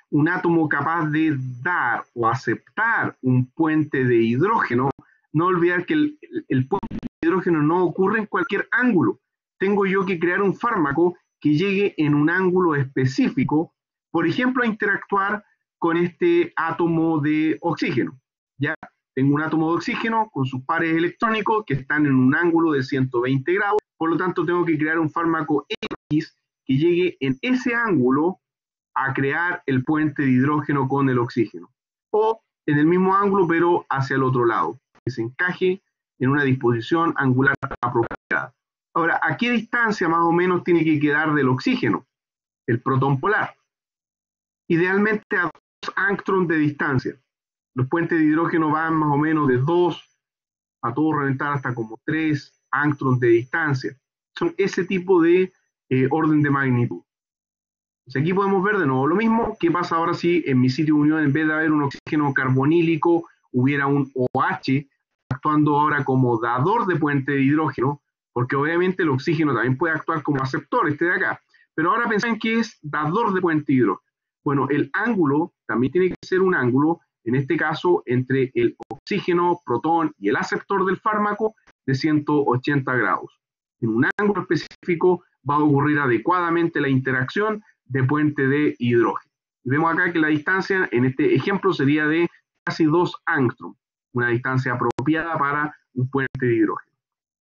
un átomo capaz de dar o aceptar un puente de hidrógeno, no olvidar que el puente de hidrógeno no ocurre en cualquier ángulo. Tengo yo que crear un fármaco que llegue en un ángulo específico, por ejemplo, a interactuar con este átomo de oxígeno. ¿Ya? Tengo un átomo de oxígeno con sus pares electrónicos que están en un ángulo de 120 grados, por lo tanto tengo que crear un fármaco X que llegue en ese ángulo a crear el puente de hidrógeno con el oxígeno. O en el mismo ángulo, pero hacia el otro lado, que se encaje en una disposición angular apropiada. Ahora, ¿a qué distancia más o menos tiene que quedar del oxígeno? El protón polar. Idealmente a 2 angstroms de distancia. Los puentes de hidrógeno van más o menos de 2 a todo reventar hasta como 3 angstroms de distancia. Son ese tipo de orden de magnitud. Entonces aquí podemos ver de nuevo lo mismo. ¿Qué pasa ahora si en mi sitio de unión, en vez de haber un oxígeno carbonílico, hubiera un OH actuando ahora como dador de puente de hidrógeno? Porque obviamente el oxígeno también puede actuar como aceptor, este de acá. Pero ahora pensan que es dador de puente de hidrógeno. Bueno, el ángulo también tiene que ser un ángulo, en este caso, entre el oxígeno, protón y el aceptor del fármaco de 180 grados. En un ángulo específico va a ocurrir adecuadamente la interacción de puente de hidrógeno. Y vemos acá que la distancia en este ejemplo sería de casi 2 angstroms, una distancia apropiada para un puente de hidrógeno.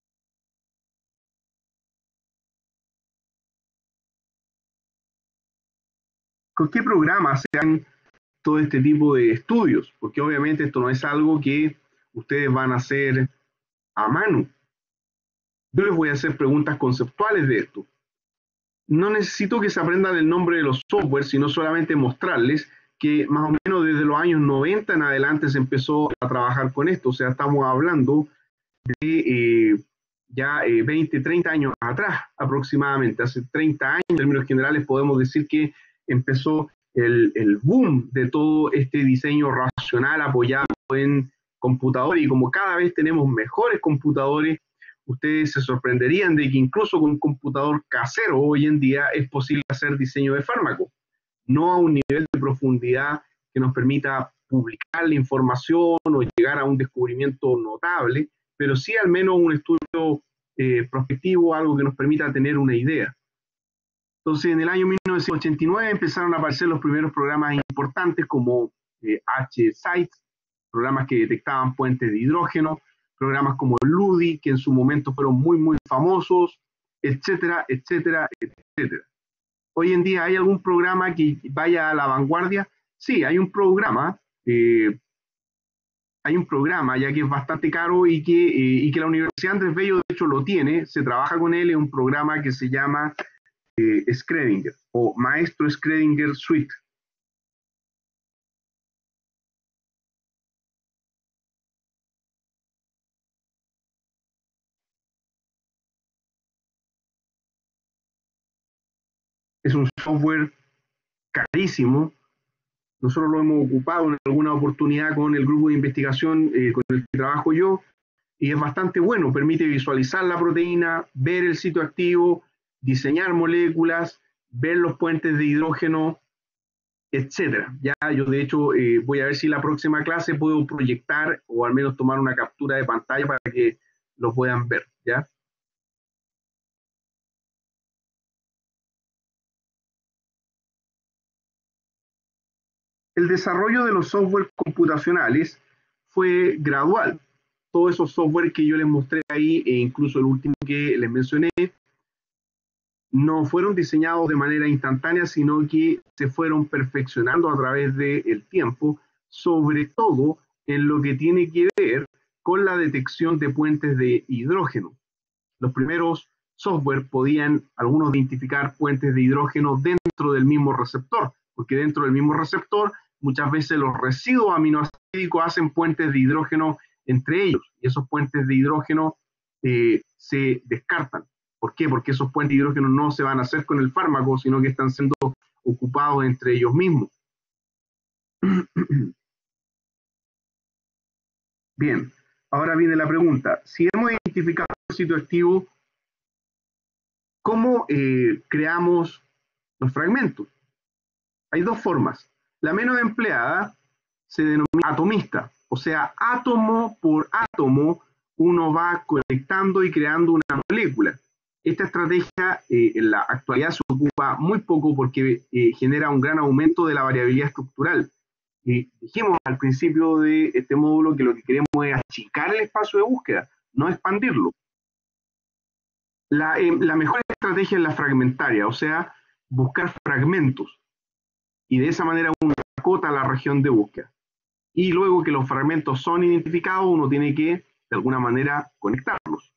¿Con qué programas se han todo este tipo de estudios? Porque obviamente esto no es algo que ustedes van a hacer a mano. Yo les voy a hacer preguntas conceptuales de esto. No necesito que se aprendan el nombre de los software, sino solamente mostrarles que más o menos desde los años 90 en adelante se empezó a trabajar con esto. O sea, estamos hablando de ya 20, 30 años atrás aproximadamente. Hace 30 años, en términos generales, podemos decir que empezó el boom de todo este diseño racional apoyado en computadores, y como cada vez tenemos mejores computadores, ustedes se sorprenderían de que incluso con un computador casero hoy en día es posible hacer diseño de fármacos, no a un nivel de profundidad que nos permita publicar la información o llegar a un descubrimiento notable, pero sí al menos un estudio prospectivo, algo que nos permita tener una idea. Entonces, en el año 1989 empezaron a aparecer los primeros programas importantes como H-CITES, programas que detectaban puentes de hidrógeno, programas como LUDI, que en su momento fueron muy, muy famosos, etcétera, etcétera, etcétera. Hoy en día, ¿hay algún programa que vaya a la vanguardia? Sí, hay un programa, ya que es bastante caro y que la Universidad Andrés Bello, de hecho, lo tiene, se trabaja con él, es un programa que se llama Schrödinger o Maestro Schrödinger Suite. Es un software carísimo. Nosotros lo hemos ocupado en alguna oportunidad con el grupo de investigación con el que trabajo yo, y es bastante bueno. Permite visualizar la proteína, ver el sitio activo, diseñar moléculas, ver los puentes de hidrógeno, etcétera. Ya yo de hecho voy a ver si la próxima clase puedo proyectar o al menos tomar una captura de pantalla para que lo puedan ver, ¿ya? El desarrollo de los software computacionales fue gradual. Todos esos software que yo les mostré ahí, e incluso el último que les mencioné, no fueron diseñados de manera instantánea, sino que se fueron perfeccionando a través del tiempo, sobre todo en lo que tiene que ver con la detección de puentes de hidrógeno. Los primeros software podían algunos identificar puentes de hidrógeno dentro del mismo receptor, porque dentro del mismo receptor muchas veces los residuos aminoácidos hacen puentes de hidrógeno entre ellos, y esos puentes de hidrógeno se descartan. ¿Por qué? Porque esos puentes de hidrógeno no se van a hacer con el fármaco, sino que están siendo ocupados entre ellos mismos. Bien, ahora viene la pregunta. Si hemos identificado el sitio activo, ¿cómo creamos los fragmentos? Hay dos formas. La menos empleada se denomina atomista, o sea, átomo por átomo uno va conectando y creando una molécula. Esta estrategia en la actualidad se ocupa muy poco porque genera un gran aumento de la variabilidad estructural. Dijimos al principio de este módulo que lo que queremos es achicar el espacio de búsqueda, no expandirlo. La mejor estrategia es la fragmentaria, o sea, buscar fragmentos. Y de esa manera uno acota la región de búsqueda. Y luego que los fragmentos son identificados, uno tiene que, de alguna manera, conectarlos.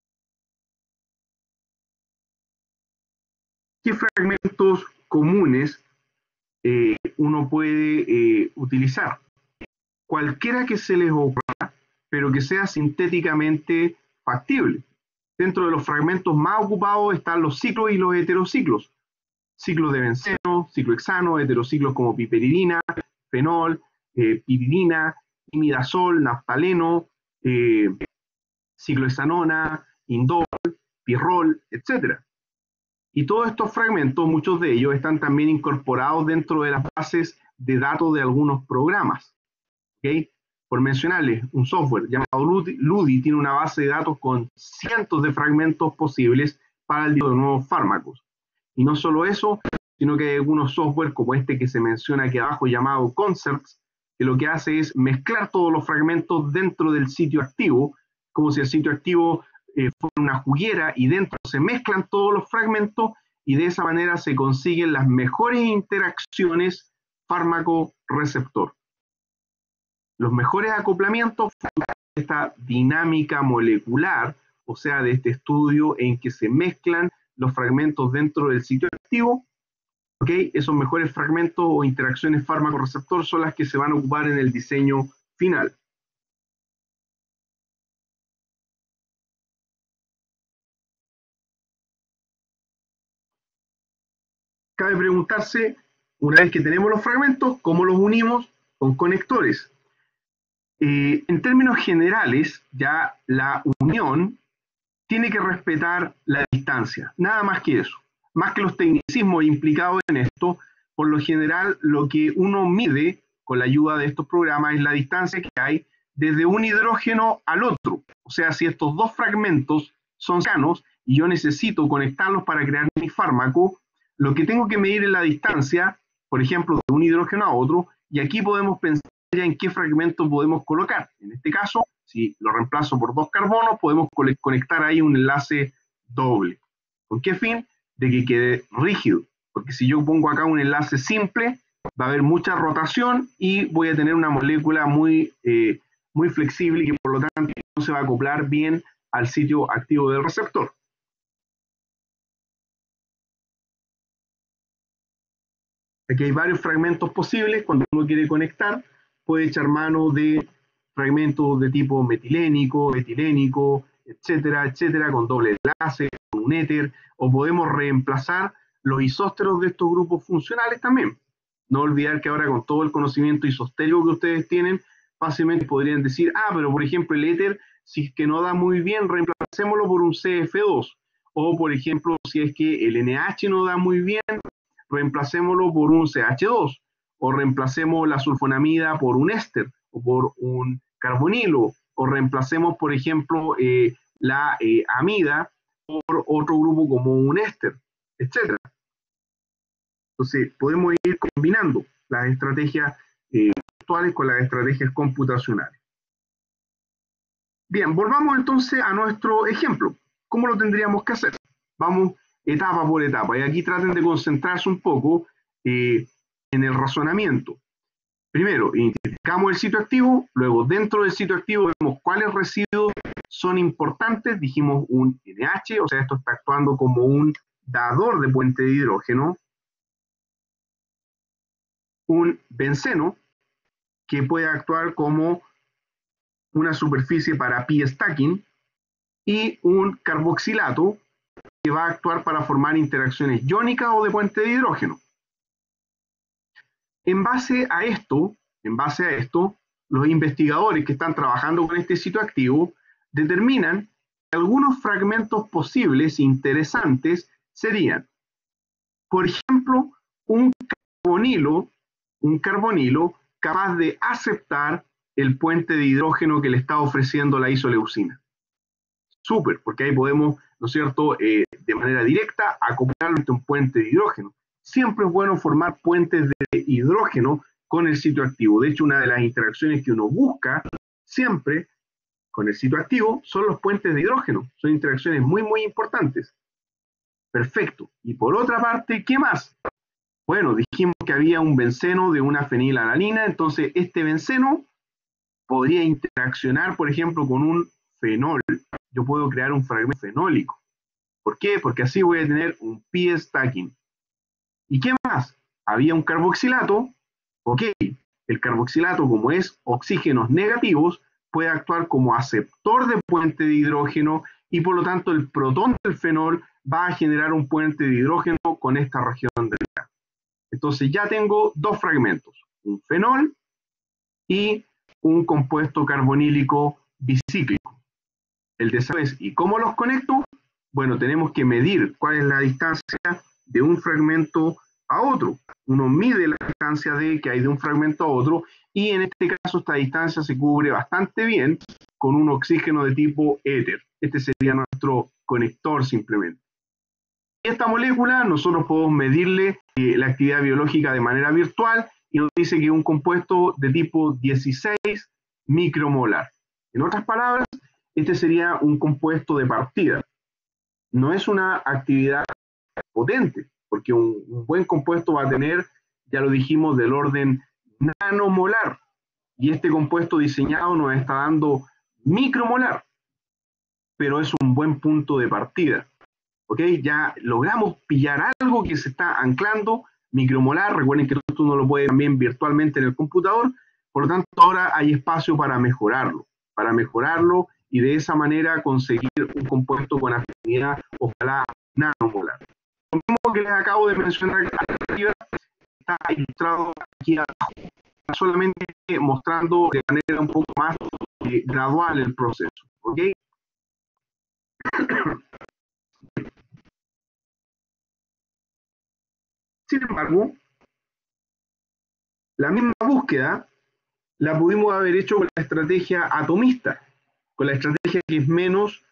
¿Qué fragmentos comunes uno puede utilizar? Cualquiera que se les ocurra, pero que sea sintéticamente factible. Dentro de los fragmentos más ocupados están los ciclos y los heterociclos. Ciclos de benceno, ciclohexano, heterociclos como piperidina, fenol, piridina, imidazol, naftaleno, ciclohexanona, indol, pirrol, etc. Y todos estos fragmentos, muchos de ellos, están también incorporados dentro de las bases de datos de algunos programas. ¿Okay? Por mencionarles, un software llamado Ludi tiene una base de datos con cientos de fragmentos posibles para el diagnóstico de nuevos fármacos. Y no solo eso, sino que hay algunos software como este que se menciona aquí abajo llamado Concerts, que lo que hace es mezclar todos los fragmentos dentro del sitio activo, como si el sitio activo fuera una juguera y dentro se mezclan todos los fragmentos y de esa manera se consiguen las mejores interacciones fármaco-receptor. Los mejores acoplamientos de esta dinámica molecular, o sea, de este estudio en que se mezclan los fragmentos dentro del sitio activo, ¿okay? Esos mejores fragmentos o interacciones fármaco-receptor son las que se van a ocupar en el diseño final. Cabe preguntarse, una vez que tenemos los fragmentos, ¿cómo los unimos? Con conectores. En términos generales, ya la unión tiene que respetar la distancia, nada más que eso. Más que los tecnicismos implicados en esto, por lo general lo que uno mide con la ayuda de estos programas es la distancia que hay desde un hidrógeno al otro. O sea, si estos dos fragmentos son cercanos y yo necesito conectarlos para crear mi fármaco, lo que tengo que medir es la distancia, por ejemplo, de un hidrógeno a otro, y aquí podemos pensar ya en qué fragmento podemos colocar. En este caso, si lo reemplazo por 2 carbonos, podemos conectar ahí un enlace doble. ¿Con qué fin? De que quede rígido. Porque si yo pongo acá un enlace simple, va a haber mucha rotación y voy a tener una molécula muy flexible y que por lo tanto no se va a acoplar bien al sitio activo del receptor. Aquí hay varios fragmentos posibles. Cuando uno quiere conectar, puede echar mano de fragmentos de tipo metilénico, etilénico, etcétera, etcétera, con doble enlace, con un éter, o podemos reemplazar los isósteros de estos grupos funcionales también. No olvidar que ahora con todo el conocimiento isostérico que ustedes tienen, fácilmente podrían decir, pero por ejemplo el éter, si es que no da muy bien, reemplacémoslo por un CF2. O por ejemplo, si es que el NH no da muy bien, reemplacémoslo por un CH2, o reemplacemos la sulfonamida por un éster, o por un carbonilo, o reemplacemos, por ejemplo, la amida por otro grupo como un éster, etc. Entonces, podemos ir combinando las estrategias actuales con las estrategias computacionales. Bien, volvamos entonces a nuestro ejemplo. ¿Cómo lo tendríamos que hacer? Vamos etapa por etapa. Y aquí traten de concentrarse un poco en el razonamiento. Primero, identificamos el sitio activo, luego dentro del sitio activo vemos cuáles residuos son importantes, dijimos un NH, o sea, esto está actuando como un dador de puente de hidrógeno, un benceno, que puede actuar como una superficie para pi-stacking, y un carboxilato, que va a actuar para formar interacciones iónicas o de puente de hidrógeno. En base a esto, los investigadores que están trabajando con este sitio activo determinan que algunos fragmentos posibles interesantes serían, por ejemplo, un carbonilo un carbonilo capaz de aceptar el puente de hidrógeno que le está ofreciendo la isoleucina. Súper, porque ahí podemos, ¿no es cierto?, de manera directa acoplarlo a un puente de hidrógeno. Siempre es bueno formar puentes de hidrógeno con el sitio activo. De hecho, una de las interacciones que uno busca siempre con el sitio activo son los puentes de hidrógeno. Son interacciones muy, muy importantes. Perfecto. Y por otra parte, ¿qué más? Bueno, dijimos que había un benceno de una fenilalanina, entonces este benceno podría interaccionar, por ejemplo, con un fenol. Yo puedo crear un fragmento fenólico. ¿Por qué? Porque así voy a tener un pi stacking. ¿Y qué más? Había un carboxilato. Ok, el carboxilato, como es oxígenos negativos, puede actuar como aceptor de puente de hidrógeno y por lo tanto el protón del fenol va a generar un puente de hidrógeno con esta región delgada. Entonces ya tengo dos fragmentos, un fenol y un compuesto carbonílico bicíclico. El desafío es, ¿y cómo los conecto? Bueno, tenemos que medir cuál es la distancia de un fragmento a otro. Uno mide la distancia que hay de un fragmento a otro y en este caso esta distancia se cubre bastante bien con un oxígeno de tipo éter. Este sería nuestro conector simplemente. Y esta molécula nosotros podemos medirle la actividad biológica de manera virtual y nos dice que es un compuesto de tipo 16 micromolar. En otras palabras, este sería un compuesto de partida. No es una actividad potente, porque un buen compuesto va a tener, ya lo dijimos, del orden nanomolar. Y este compuesto diseñado nos está dando micromolar, pero es un buen punto de partida. ¿Ok? Ya logramos pillar algo que se está anclando micromolar. Recuerden que esto uno lo puede también virtualmente en el computador. Por lo tanto, ahora hay espacio para mejorarlo y de esa manera conseguir un compuesto con afinidad, ojalá nanomolar. Lo mismo que les acabo de mencionar arriba está ilustrado aquí abajo, solamente mostrando de manera un poco más gradual el proceso. ¿Ok? Sin embargo, la misma búsqueda la pudimos haber hecho con la estrategia atomista, con la estrategia que es menos,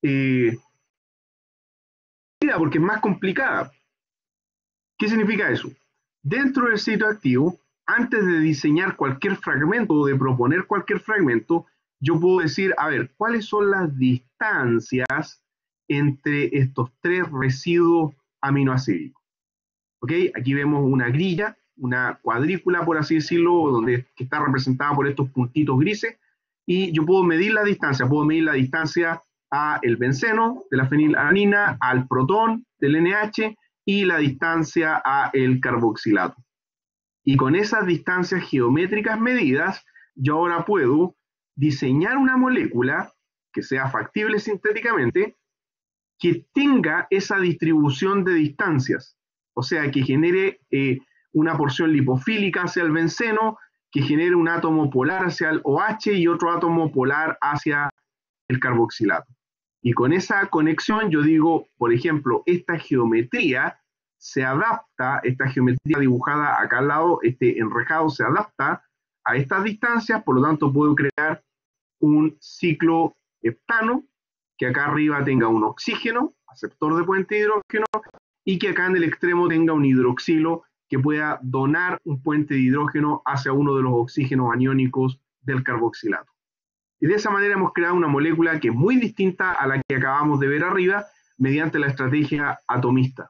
porque es más complicada. ¿Qué significa eso? Dentro del sitio activo, antes de diseñar cualquier fragmento o de proponer cualquier fragmento, yo puedo decir, a ver, ¿cuáles son las distancias entre estos tres residuos aminoácidos? ¿Ok? Aquí vemos una grilla, una cuadrícula, por así decirlo, que está representada por estos puntitos grises, y yo puedo medir la distancia a el benceno de la fenilalanina, al protón del NH y la distancia a el carboxilato. Y con esas distancias geométricas medidas, yo ahora puedo diseñar una molécula que sea factible sintéticamente, que tenga esa distribución de distancias, o sea, que genere una porción lipofílica hacia el benceno, que genere un átomo polar hacia el OH y otro átomo polar hacia el carboxilato. Y con esa conexión yo digo, por ejemplo, esta geometría se adapta, esta geometría dibujada acá al lado, este enrejado se adapta a estas distancias, por lo tanto puedo crear un ciclo heptano que acá arriba tenga un oxígeno, aceptor de puente de hidrógeno, y que acá en el extremo tenga un hidroxilo que pueda donar un puente de hidrógeno hacia uno de los oxígenos aniónicos del carboxilato. Y de esa manera hemos creado una molécula que es muy distinta a la que acabamos de ver arriba mediante la estrategia atomista.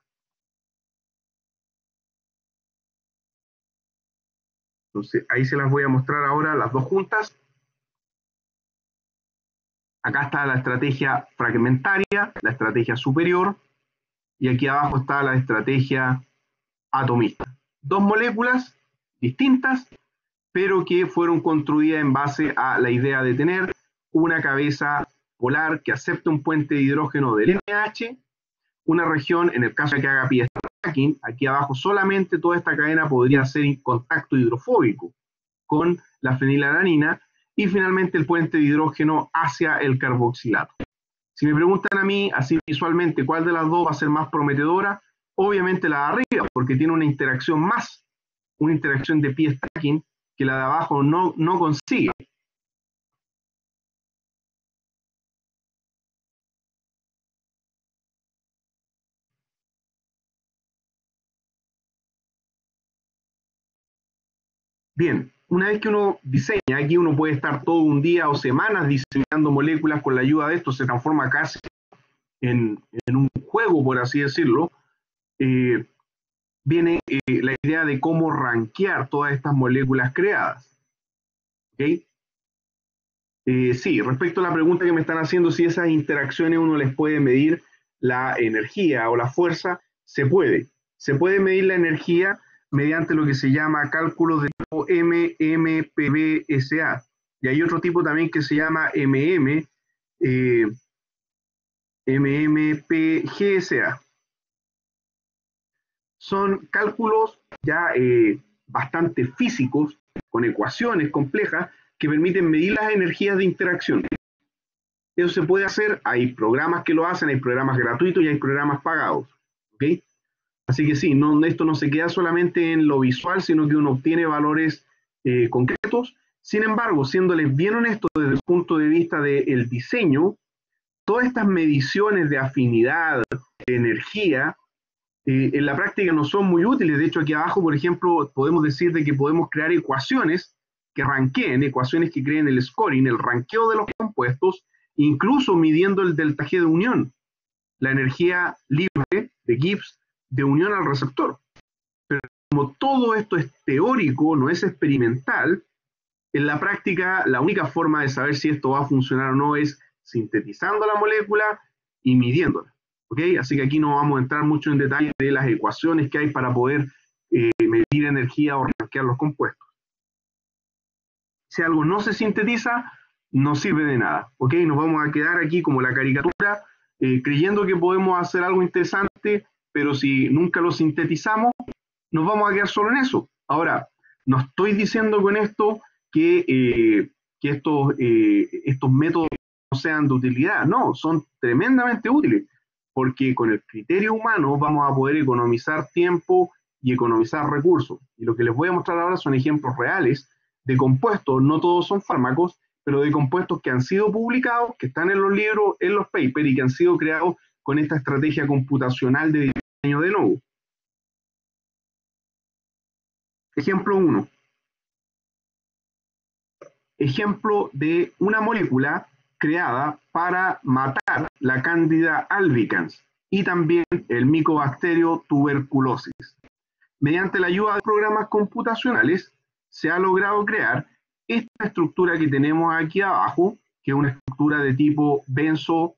Entonces, ahí se las voy a mostrar ahora las dos juntas. Acá está la estrategia fragmentaria, la estrategia superior, y aquí abajo está la estrategia atomista. Dos moléculas distintas, pero que fueron construidas en base a la idea de tener una cabeza polar que acepta un puente de hidrógeno del NH, una región, en el caso de que haga pi stacking, aquí abajo solamente toda esta cadena podría ser en contacto hidrofóbico con la fenilalanina, y finalmente el puente de hidrógeno hacia el carboxilato. Si me preguntan a mí, así visualmente, cuál de las dos va a ser más prometedora, obviamente la de arriba, porque tiene una interacción más una interacción de pi stacking que la de abajo no consigue. Bien, una vez que uno diseña, aquí uno puede estar todo un día o semanas diseñando moléculas con la ayuda de esto, se transforma casi en un juego, por así decirlo. Viene la idea de cómo rankear todas estas moléculas creadas. ¿Okay? Sí, respecto a la pregunta que me están haciendo, si esas interacciones uno les puede medir la energía o la fuerza, se puede. Se puede medir la energía mediante lo que se llama cálculos de tipo MMPBSA. Y hay otro tipo también que se llama MMPGSA. Son cálculos ya bastante físicos, con ecuaciones complejas, que permiten medir las energías de interacción. Eso se puede hacer, hay programas que lo hacen, hay programas gratuitos y hay programas pagados. ¿Okay? Así que sí, esto no se queda solamente en lo visual, sino que uno obtiene valores concretos. Sin embargo, siéndoles bien honestos desde el punto de vista del diseño, todas estas mediciones de afinidad, de energía, en la práctica no son muy útiles. De hecho, aquí abajo, por ejemplo, podemos decir de que podemos crear ecuaciones que ranqueen, ecuaciones que creen el scoring, el ranqueo de los compuestos, incluso midiendo el delta G de unión, la energía libre de Gibbs de unión al receptor. Pero como todo esto es teórico, no es experimental, en la práctica la única forma de saber si esto va a funcionar o no es sintetizando la molécula y midiéndola. ¿Okay? Así que aquí no vamos a entrar mucho en detalle de las ecuaciones que hay para poder medir energía o rankear los compuestos. Si algo no se sintetiza, no sirve de nada. ¿Okay? Nos vamos a quedar aquí como la caricatura, creyendo que podemos hacer algo interesante, pero si nunca lo sintetizamos, nos vamos a quedar solo en eso. Ahora, no estoy diciendo con esto que estos métodos no sean de utilidad. No, son tremendamente útiles, porque con el criterio humano vamos a poder economizar tiempo y economizar recursos. Y lo que les voy a mostrar ahora son ejemplos reales de compuestos, no todos son fármacos, pero de compuestos que han sido publicados, que están en los libros, en los papers y que han sido creados con esta estrategia computacional de diseño de nuevo. Ejemplo 1. Ejemplo de una molécula creada para matar la Candida albicans y también el Mycobacterium tuberculosis. Mediante la ayuda de programas computacionales se ha logrado crear esta estructura que tenemos aquí abajo, que es una estructura de tipo benzo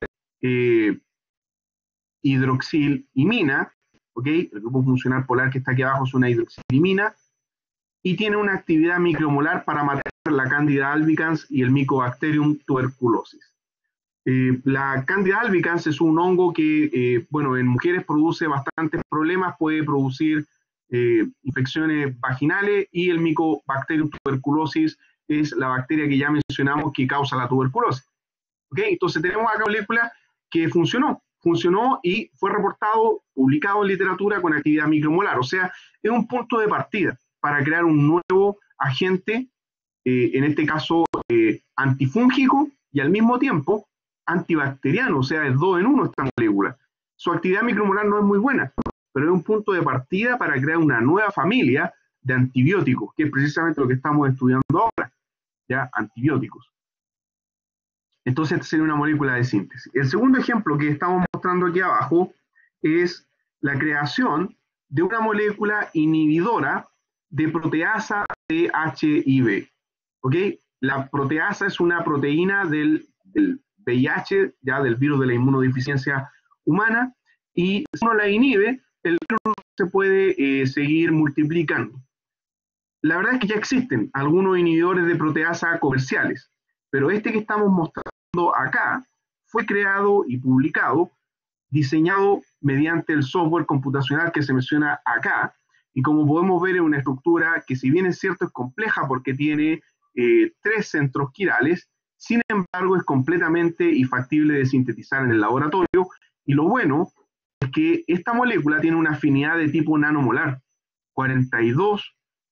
hidroxilimina, ¿okay? El grupo funcional polar que está aquí abajo es una hidroxilimina, y tiene una actividad micromolar para matar la Candida albicans y el Mycobacterium tuberculosis. La Candida albicans es un hongo que, bueno, en mujeres produce bastantes problemas, puede producir infecciones vaginales, y el Mycobacterium tuberculosis es la bacteria que ya mencionamos que causa la tuberculosis. ¿Okay? Entonces tenemos acá una molécula que funcionó y fue reportado, publicado en literatura con actividad micromolar. O sea, es un punto de partida para crear un nuevo agente, en este caso antifúngico y al mismo tiempo antibacteriano, o sea, es 2 en 1 esta molécula. Su actividad micromolar no es muy buena, pero es un punto de partida para crear una nueva familia de antibióticos, que es precisamente lo que estamos estudiando ahora, ¿ya? Antibióticos. Entonces, esta sería una molécula de síntesis. El segundo ejemplo que estamos mostrando aquí abajo es la creación de una molécula inhibidora de proteasa de HIV. ¿Okay? La proteasa es una proteína del VIH, ya del virus de la inmunodeficiencia humana, y si uno la inhibe, el virus se puede seguir multiplicando. La verdad es que ya existen algunos inhibidores de proteasa comerciales, pero este que estamos mostrando acá fue creado y publicado, diseñado mediante el software computacional que se menciona acá, y como podemos ver es una estructura que, si bien es cierto, es compleja porque tiene 3 centros quirales, sin embargo es completamente y factible de sintetizar en el laboratorio, y lo bueno es que esta molécula tiene una afinidad de tipo nanomolar, 42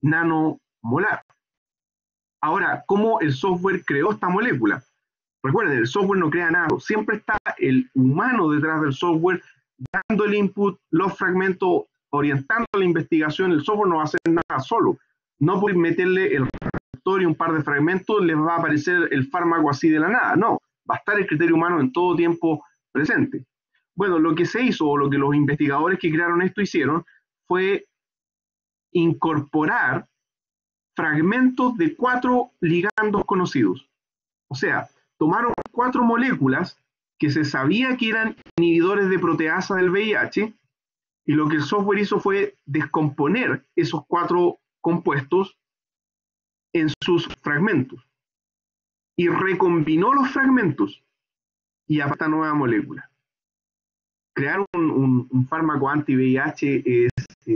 nanomolar. Ahora, ¿cómo el software creó esta molécula? Recuerden, el software no crea nada, siempre está el humano detrás del software, dando el input, los fragmentos, orientando la investigación. El software no va a hacer nada solo. No por meterle el receptor y un par de fragmentos les va a aparecer el fármaco así de la nada. No, va a estar el criterio humano en todo tiempo presente. Bueno, lo que se hizo, o lo que los investigadores que crearon esto hicieron, fue incorporar fragmentos de 4 ligandos conocidos. O sea, tomaron 4 moléculas que se sabía que eran inhibidores de proteasa del VIH, y lo que el software hizo fue descomponer esos 4 compuestos en sus fragmentos y recombinó los fragmentos y a esta nueva molécula. Crear un fármaco anti-VIH es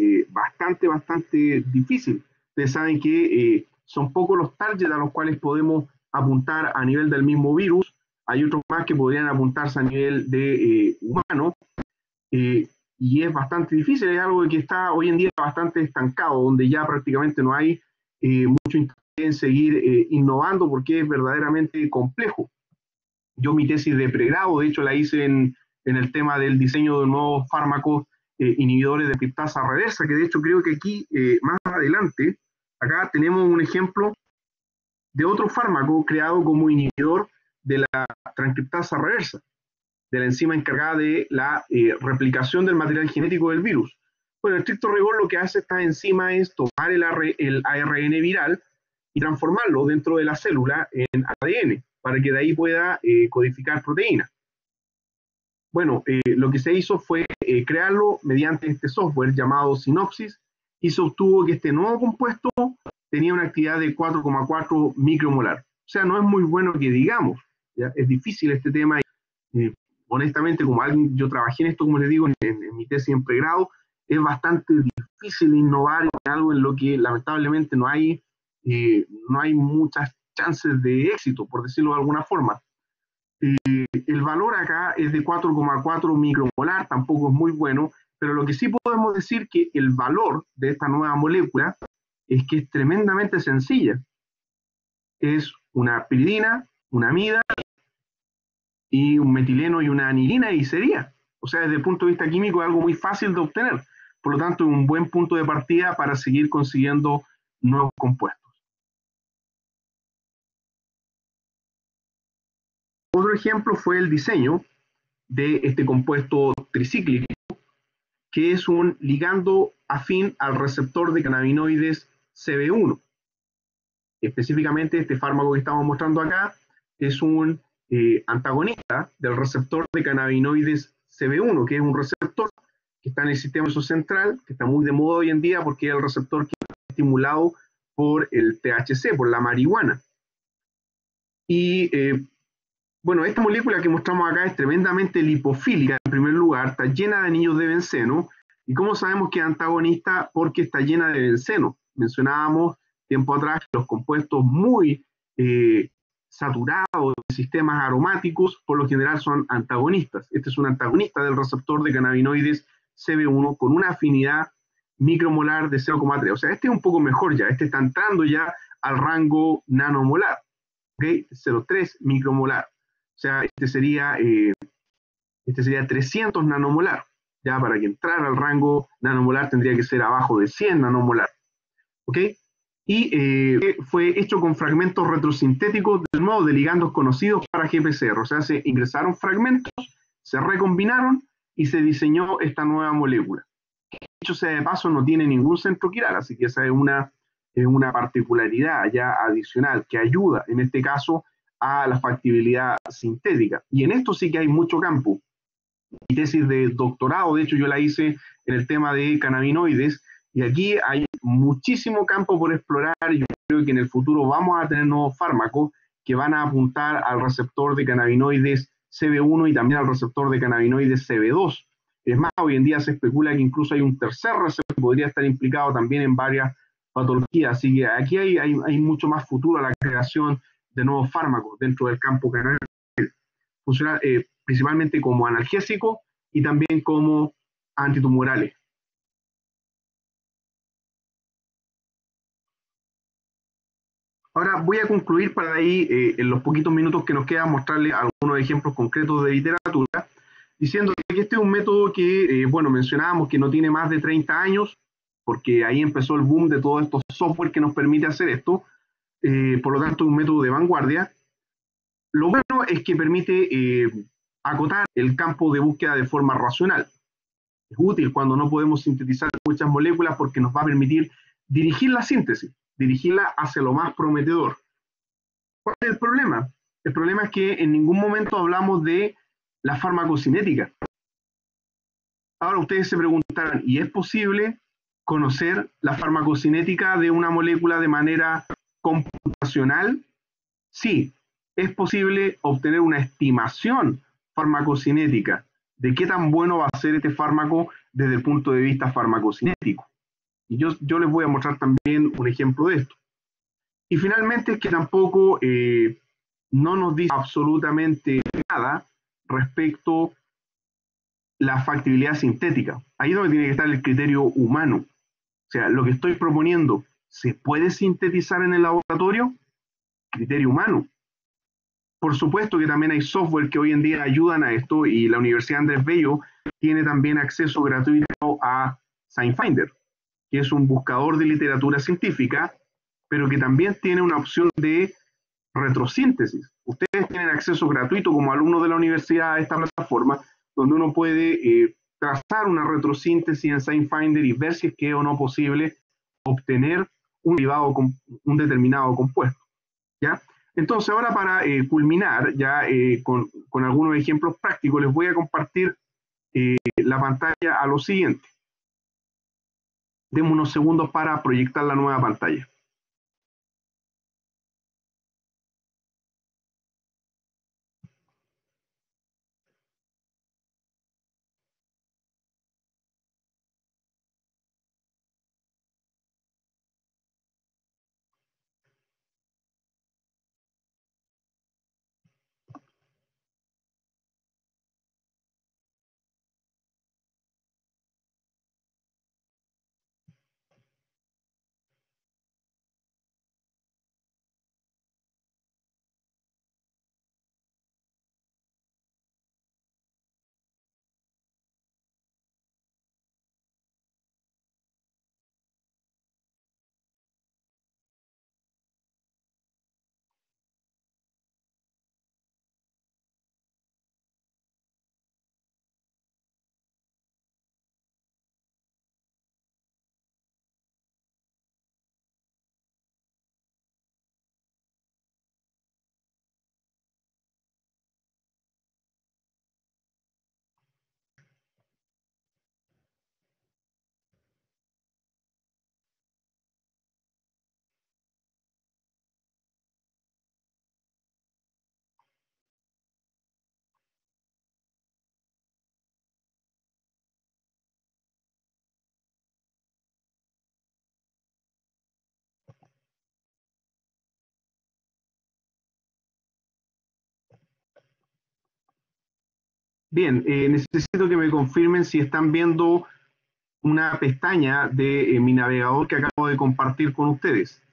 bastante difícil. Ustedes saben que son pocos los targets a los cuales podemos apuntar a nivel del mismo virus. Hay otros más que podrían apuntarse a nivel de humano, y es bastante difícil. Es algo que está hoy en día bastante estancado, donde ya prácticamente no hay mucho interés en seguir innovando, porque es verdaderamente complejo. Yo mi tesis de pregrado, de hecho, la hice en el tema del diseño de nuevos fármacos inhibidores de criptasa reversa, que de hecho creo que aquí, más adelante, acá tenemos un ejemplo de otro fármaco creado como inhibidor de la transcriptasa reversa, de la enzima encargada de la replicación del material genético del virus. Bueno, en estricto rigor lo que hace esta enzima es tomar el ARN viral y transformarlo dentro de la célula en ADN, para que de ahí pueda codificar proteínas. Bueno, lo que se hizo fue crearlo mediante este software llamado Synopsys, y se obtuvo que este nuevo compuesto tenía una actividad de 4,4 micromolar. O sea, no es muy bueno que digamos, ¿ya? Es difícil este tema. Honestamente, como alguien, yo trabajé en esto, como les digo, en mi tesis en pregrado, es bastante difícil innovar en algo en lo que lamentablemente no hay muchas chances de éxito, por decirlo de alguna forma. El valor acá es de 4,4 micromolar, tampoco es muy bueno, pero lo que sí podemos decir que el valor de esta nueva molécula es que es tremendamente sencilla. Es una piridina, una amida y un metileno y una anilina, y sería. O sea, desde el punto de vista químico es algo muy fácil de obtener. Por lo tanto, es un buen punto de partida para seguir consiguiendo nuevos compuestos. Otro ejemplo fue el diseño de este compuesto tricíclico, que es un ligando afín al receptor de cannabinoides CB1. Específicamente, este fármaco que estamos mostrando acá es un antagonista del receptor de cannabinoides CB1, que es un receptor que está en el sistema nervioso central, que está muy de moda hoy en día porque es el receptor que está estimulado por el THC, por la marihuana. Y bueno, esta molécula que mostramos acá es tremendamente lipofílica, en primer lugar, está llena de anillos de benceno. ¿Y cómo sabemos que es antagonista? Porque está llena de benceno. Mencionábamos tiempo atrás los compuestos muy saturados de sistemas aromáticos, por lo general son antagonistas. Este es un antagonista del receptor de cannabinoides CB1 con una afinidad micromolar de 0,3. O sea, este es un poco mejor ya, este está entrando ya al rango nanomolar, ¿ok? 0,3 micromolar. O sea, este sería 300 nanomolar. Ya para que entrara al rango nanomolar tendría que ser abajo de 100 nanomolar. ¿Ok? Y fue hecho con fragmentos retrosintéticos del modo de ligandos conocidos para GPCR. O sea, se ingresaron fragmentos, se recombinaron y se diseñó esta nueva molécula. Dicho sea de paso, no tiene ningún centro quiral, así que esa es una particularidad ya adicional que ayuda, en este caso, a la factibilidad sintética. Y en esto sí que hay mucho campo. Mi tesis de doctorado, de hecho, yo la hice en el tema de cannabinoides, y aquí hay muchísimo campo por explorar. Yo creo que en el futuro vamos a tener nuevos fármacos que van a apuntar al receptor de cannabinoides CB1 y también al receptor de cannabinoides CB2. Es más, hoy en día se especula que incluso hay un tercer receptor que podría estar implicado también en varias patologías. Así que aquí hay mucho más futuro a la creación de nuevos fármacos dentro del campo cannabinoide. Funciona principalmente como analgésico y también como antitumorales. Ahora voy a concluir para ahí, en los poquitos minutos que nos quedan, mostrarles algunos ejemplos concretos de literatura, diciendo que este es un método que, bueno, mencionábamos que no tiene más de 30 años, porque ahí empezó el boom de todos estos software que nos permite hacer esto, por lo tanto es un método de vanguardia. Lo bueno es que permite acotar el campo de búsqueda de forma racional. Es útil cuando no podemos sintetizar muchas moléculas porque nos va a permitir dirigir la síntesis, dirigirla hacia lo más prometedor. ¿Cuál es el problema? El problema es que en ningún momento hablamos de la farmacocinética. Ahora ustedes se preguntarán, ¿y es posible conocer la farmacocinética de una molécula de manera computacional? Sí, es posible obtener una estimación farmacocinética de qué tan bueno va a ser este fármaco desde el punto de vista farmacocinético. Y yo les voy a mostrar también un ejemplo de esto. Y finalmente es que tampoco no nos dice absolutamente nada respecto a la factibilidad sintética. Ahí es donde tiene que estar el criterio humano. O sea, lo que estoy proponiendo, ¿se puede sintetizar en el laboratorio? Criterio humano. Por supuesto que también hay software que hoy en día ayudan a esto y la Universidad Andrés Bello tiene también acceso gratuito a ScienceFinder, que es un buscador de literatura científica, pero que también tiene una opción de retrosíntesis. Ustedes tienen acceso gratuito como alumnos de la universidad a esta plataforma, donde uno puede trazar una retrosíntesis en ScienceFinder y ver si es que es o no posible obtener un determinado compuesto. ¿Ya? Entonces, ahora para culminar, ya con algunos ejemplos prácticos, les voy a compartir la pantalla a lo siguiente. Demos unos segundos para proyectar la nueva pantalla. Bien, necesito que me confirmen si están viendo una pestaña de mi navegador que acabo de compartir con ustedes.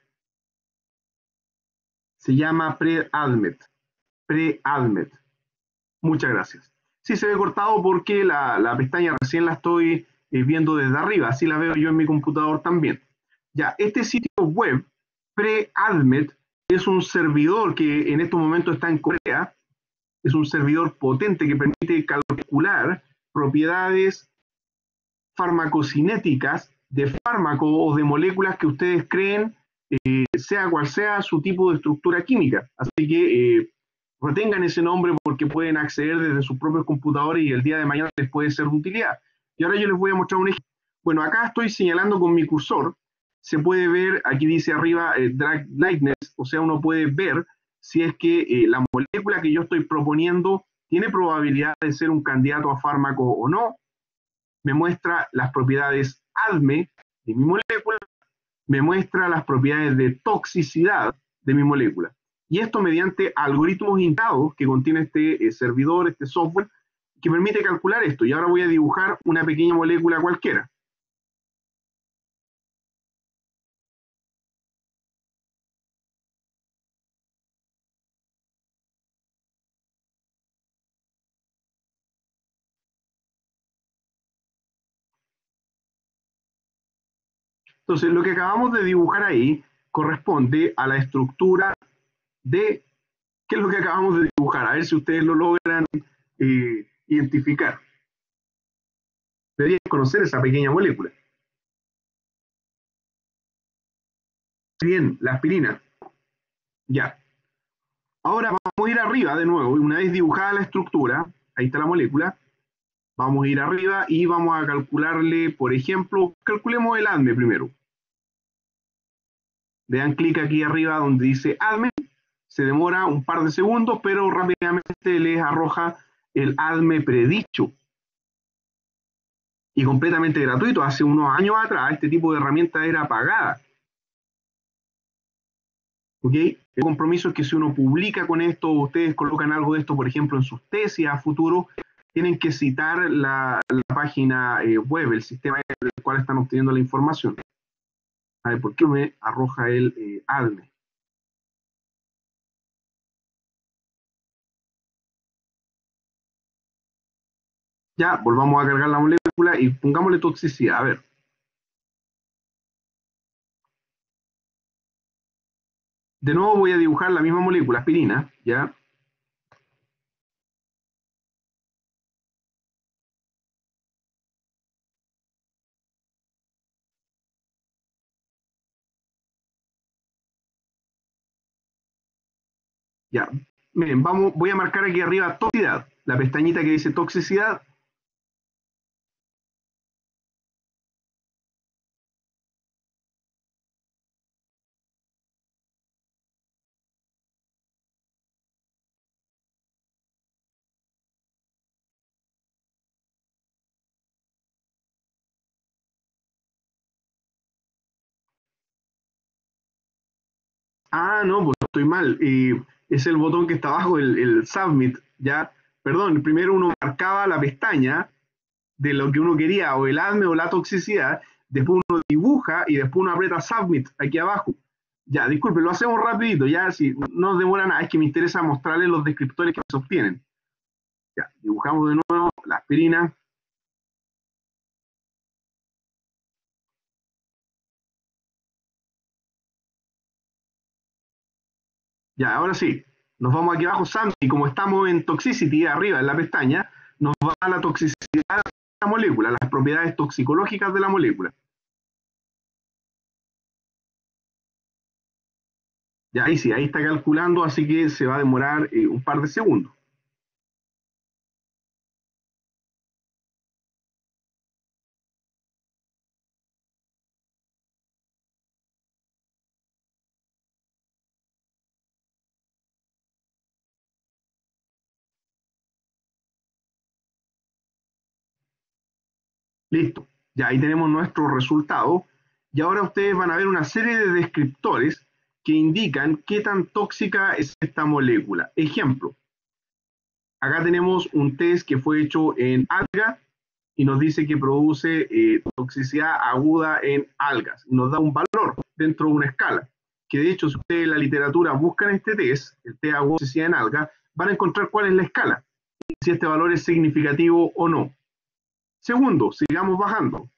Se llama PreAdmet. PreAdmet. Muchas gracias. Sí, se ve cortado porque la pestaña recién la estoy viendo desde arriba, así la veo yo en mi computador también. Ya, este sitio web, PreAdmet, es un servidor que en estos momentos está en Corea, es un servidor potente que permite calcular propiedades farmacocinéticas de fármacos o de moléculas que ustedes creen, sea cual sea su tipo de estructura química. Así que retengan ese nombre porque pueden acceder desde sus propios computadores y el día de mañana les puede ser de utilidad. Y ahora yo les voy a mostrar un ejemplo. Bueno, acá estoy señalando con mi cursor, se puede ver, aquí dice arriba drug lightness, o sea, uno puede ver si es que la molécula que yo estoy proponiendo tiene probabilidad de ser un candidato a fármaco o no. Me muestra las propiedades ADME de mi molécula, me muestra las propiedades de toxicidad de mi molécula. Y esto mediante algoritmos integrados que contiene este servidor, este software, que permite calcular esto. Y ahora voy a dibujar una pequeña molécula cualquiera. Entonces, lo que acabamos de dibujar ahí corresponde a la estructura de qué es lo que acabamos de dibujar. A ver si ustedes lo logran identificar. Deberían conocer esa pequeña molécula. Bien, la aspirina. Ya. Ahora vamos a ir arriba de nuevo. Una vez dibujada la estructura, ahí está la molécula, vamos a ir arriba y vamos a calcularle, por ejemplo, calculemos el ADME primero. Le dan clic aquí arriba donde dice ADME, se demora un par de segundos, pero rápidamente les arroja el ADME predicho. Y completamente gratuito. Hace unos años atrás este tipo de herramienta era pagada. ¿Ok? El compromiso es que si uno publica con esto, ustedes colocan algo de esto, por ejemplo, en sus tesis a futuro, tienen que citar la página web, el sistema del cual están obteniendo la información. A ver, ¿por qué me arroja el ADME? Ya, volvamos a cargar la molécula y pongámosle toxicidad. A ver. De nuevo voy a dibujar la misma molécula, aspirina, ¿ya? Ya. Miren, voy a marcar aquí arriba toxicidad, la pestañita que dice toxicidad. Ah, no, pues estoy mal. Es el botón que está abajo, el Submit, ¿ya? Perdón, primero uno marcaba la pestaña de lo que uno quería, o el ADME o la toxicidad, después uno dibuja y después uno aprieta Submit aquí abajo. Ya, disculpe, lo hacemos rapidito, ya, si no demora nada, es que me interesa mostrarles los descriptores que se obtienen. Ya, dibujamos de nuevo la aspirina. Ya, ahora sí, nos vamos aquí abajo, Submit, y como estamos en Toxicity, arriba en la pestaña, nos va a la toxicidad de la molécula, las propiedades toxicológicas de la molécula. Ya ahí sí, ahí está calculando, así que se va a demorar un par de segundos. Listo. Ya ahí tenemos nuestro resultado. Y ahora ustedes van a ver una serie de descriptores que indican qué tan tóxica es esta molécula. Ejemplo, acá tenemos un test que fue hecho en alga y nos dice que produce toxicidad aguda en algas. Nos da un valor dentro de una escala. Que de hecho, si ustedes en la literatura buscan este test, el test aguda de toxicidad en algas, van a encontrar cuál es la escala, si este valor es significativo o no. Segundo, sigamos bajando.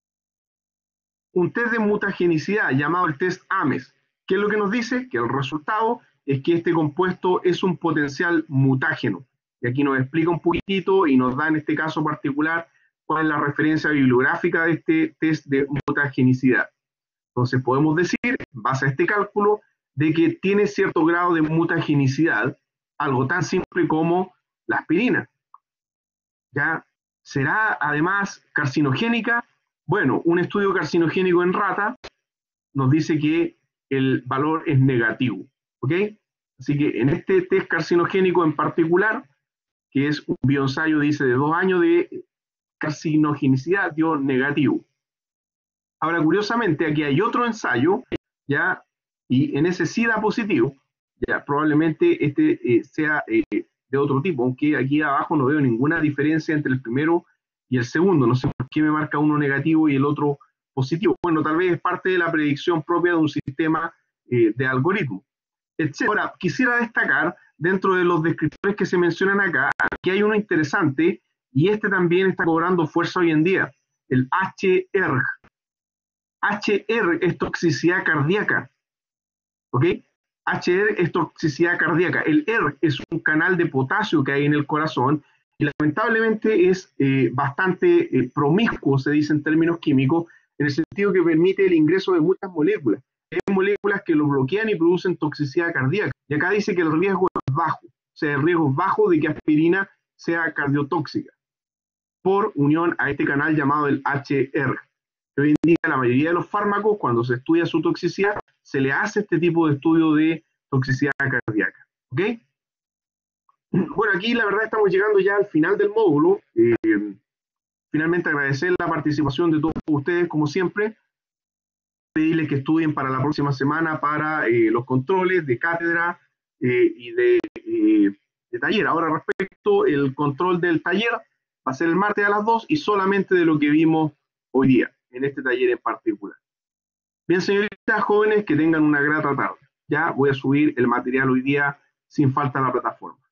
Un test de mutagenicidad llamado el test AMES. ¿Qué es lo que nos dice? Que el resultado es que este compuesto es un potencial mutágeno. Y aquí nos explica un poquitito y nos da en este caso particular cuál es la referencia bibliográfica de este test de mutagenicidad. Entonces podemos decir, en base a este cálculo, de que tiene cierto grado de mutagenicidad, algo tan simple como la aspirina. ¿Ya? ¿Será además carcinogénica? Bueno, un estudio carcinogénico en rata nos dice que el valor es negativo. ¿Ok? Así que en este test carcinogénico en particular, que es un bioensayo, dice, de 2 años de carcinogenicidad, dio negativo. Ahora, curiosamente, aquí hay otro ensayo, ¿ya? Y en ese sí da positivo, ya probablemente este sea de otro tipo, aunque aquí abajo no veo ninguna diferencia entre el primero y el segundo. No sé por qué me marca uno negativo y el otro positivo. Bueno, tal vez es parte de la predicción propia de un sistema de algoritmo, etc. Ahora, quisiera destacar dentro de los descriptores que se mencionan acá, que hay uno interesante y este también está cobrando fuerza hoy en día, el HERG. HR es toxicidad cardíaca, ¿ok? HR es toxicidad cardíaca. El R es un canal de potasio que hay en el corazón y lamentablemente es bastante promiscuo, se dice en términos químicos, en el sentido que permite el ingreso de muchas moléculas. Hay moléculas que lo bloquean y producen toxicidad cardíaca. Y acá dice que el riesgo es bajo, o sea, el riesgo es bajo de que aspirina sea cardiotóxica por unión a este canal llamado el HR. Que hoy en día la mayoría de los fármacos, cuando se estudia su toxicidad, se le hace este tipo de estudio de toxicidad cardíaca. ¿Ok? Bueno, aquí la verdad estamos llegando ya al final del módulo. Finalmente agradecer la participación de todos ustedes, como siempre. Pedirles que estudien para la próxima semana para los controles de cátedra y de taller. Ahora, respecto al control del taller, va a ser el martes a las 2 y solamente de lo que vimos hoy día, en este taller en particular. Bien, señoritas jóvenes, que tengan una grata tarde. Ya voy a subir el material hoy día sin falta a la plataforma.